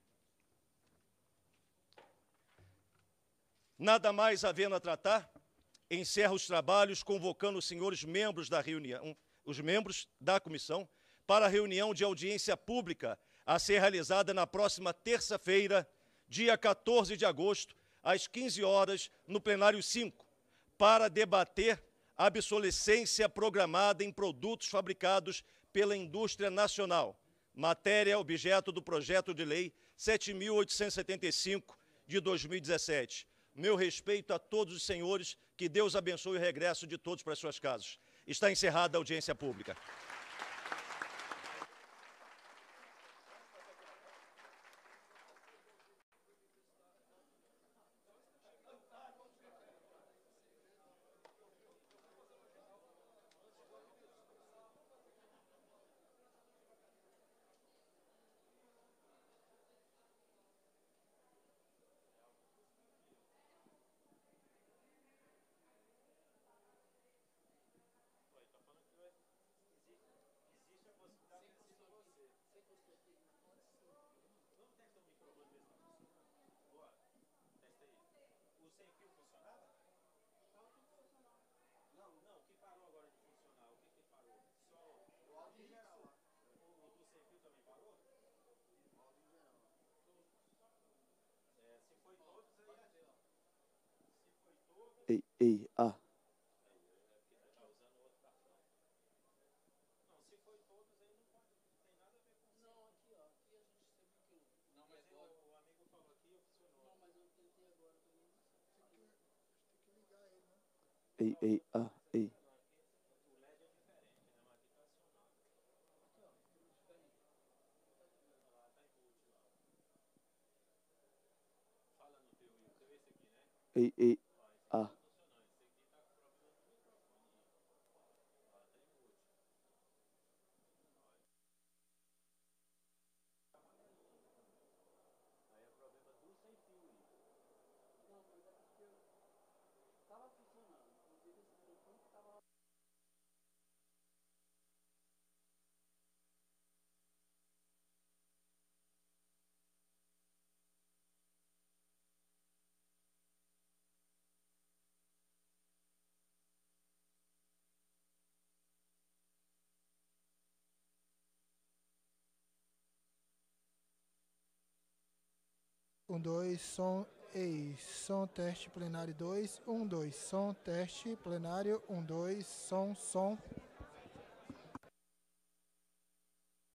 Nada mais havendo a tratar, encerro os trabalhos convocando os senhores membros da reunião, os membros da comissão, para a reunião de audiência pública a ser realizada na próxima terça-feira, dia quatorze de agosto, às quinze horas, no plenário cinco, para debater a obsolescência programada em produtos fabricados pela indústria nacional, matéria objeto do projeto de lei sete mil oitocentos e setenta e cinco de dois mil e dezessete. Meu respeito a todos os senhores, que Deus abençoe o regresso de todos para as suas casas. Está encerrada a audiência pública. Ei, ei, ah. Ei, ei, ah, ei. Ei, ei, ah. Um, dois, som, ei, som, teste, plenário, dois, um, dois, som, teste, plenário, um, dois, som, som.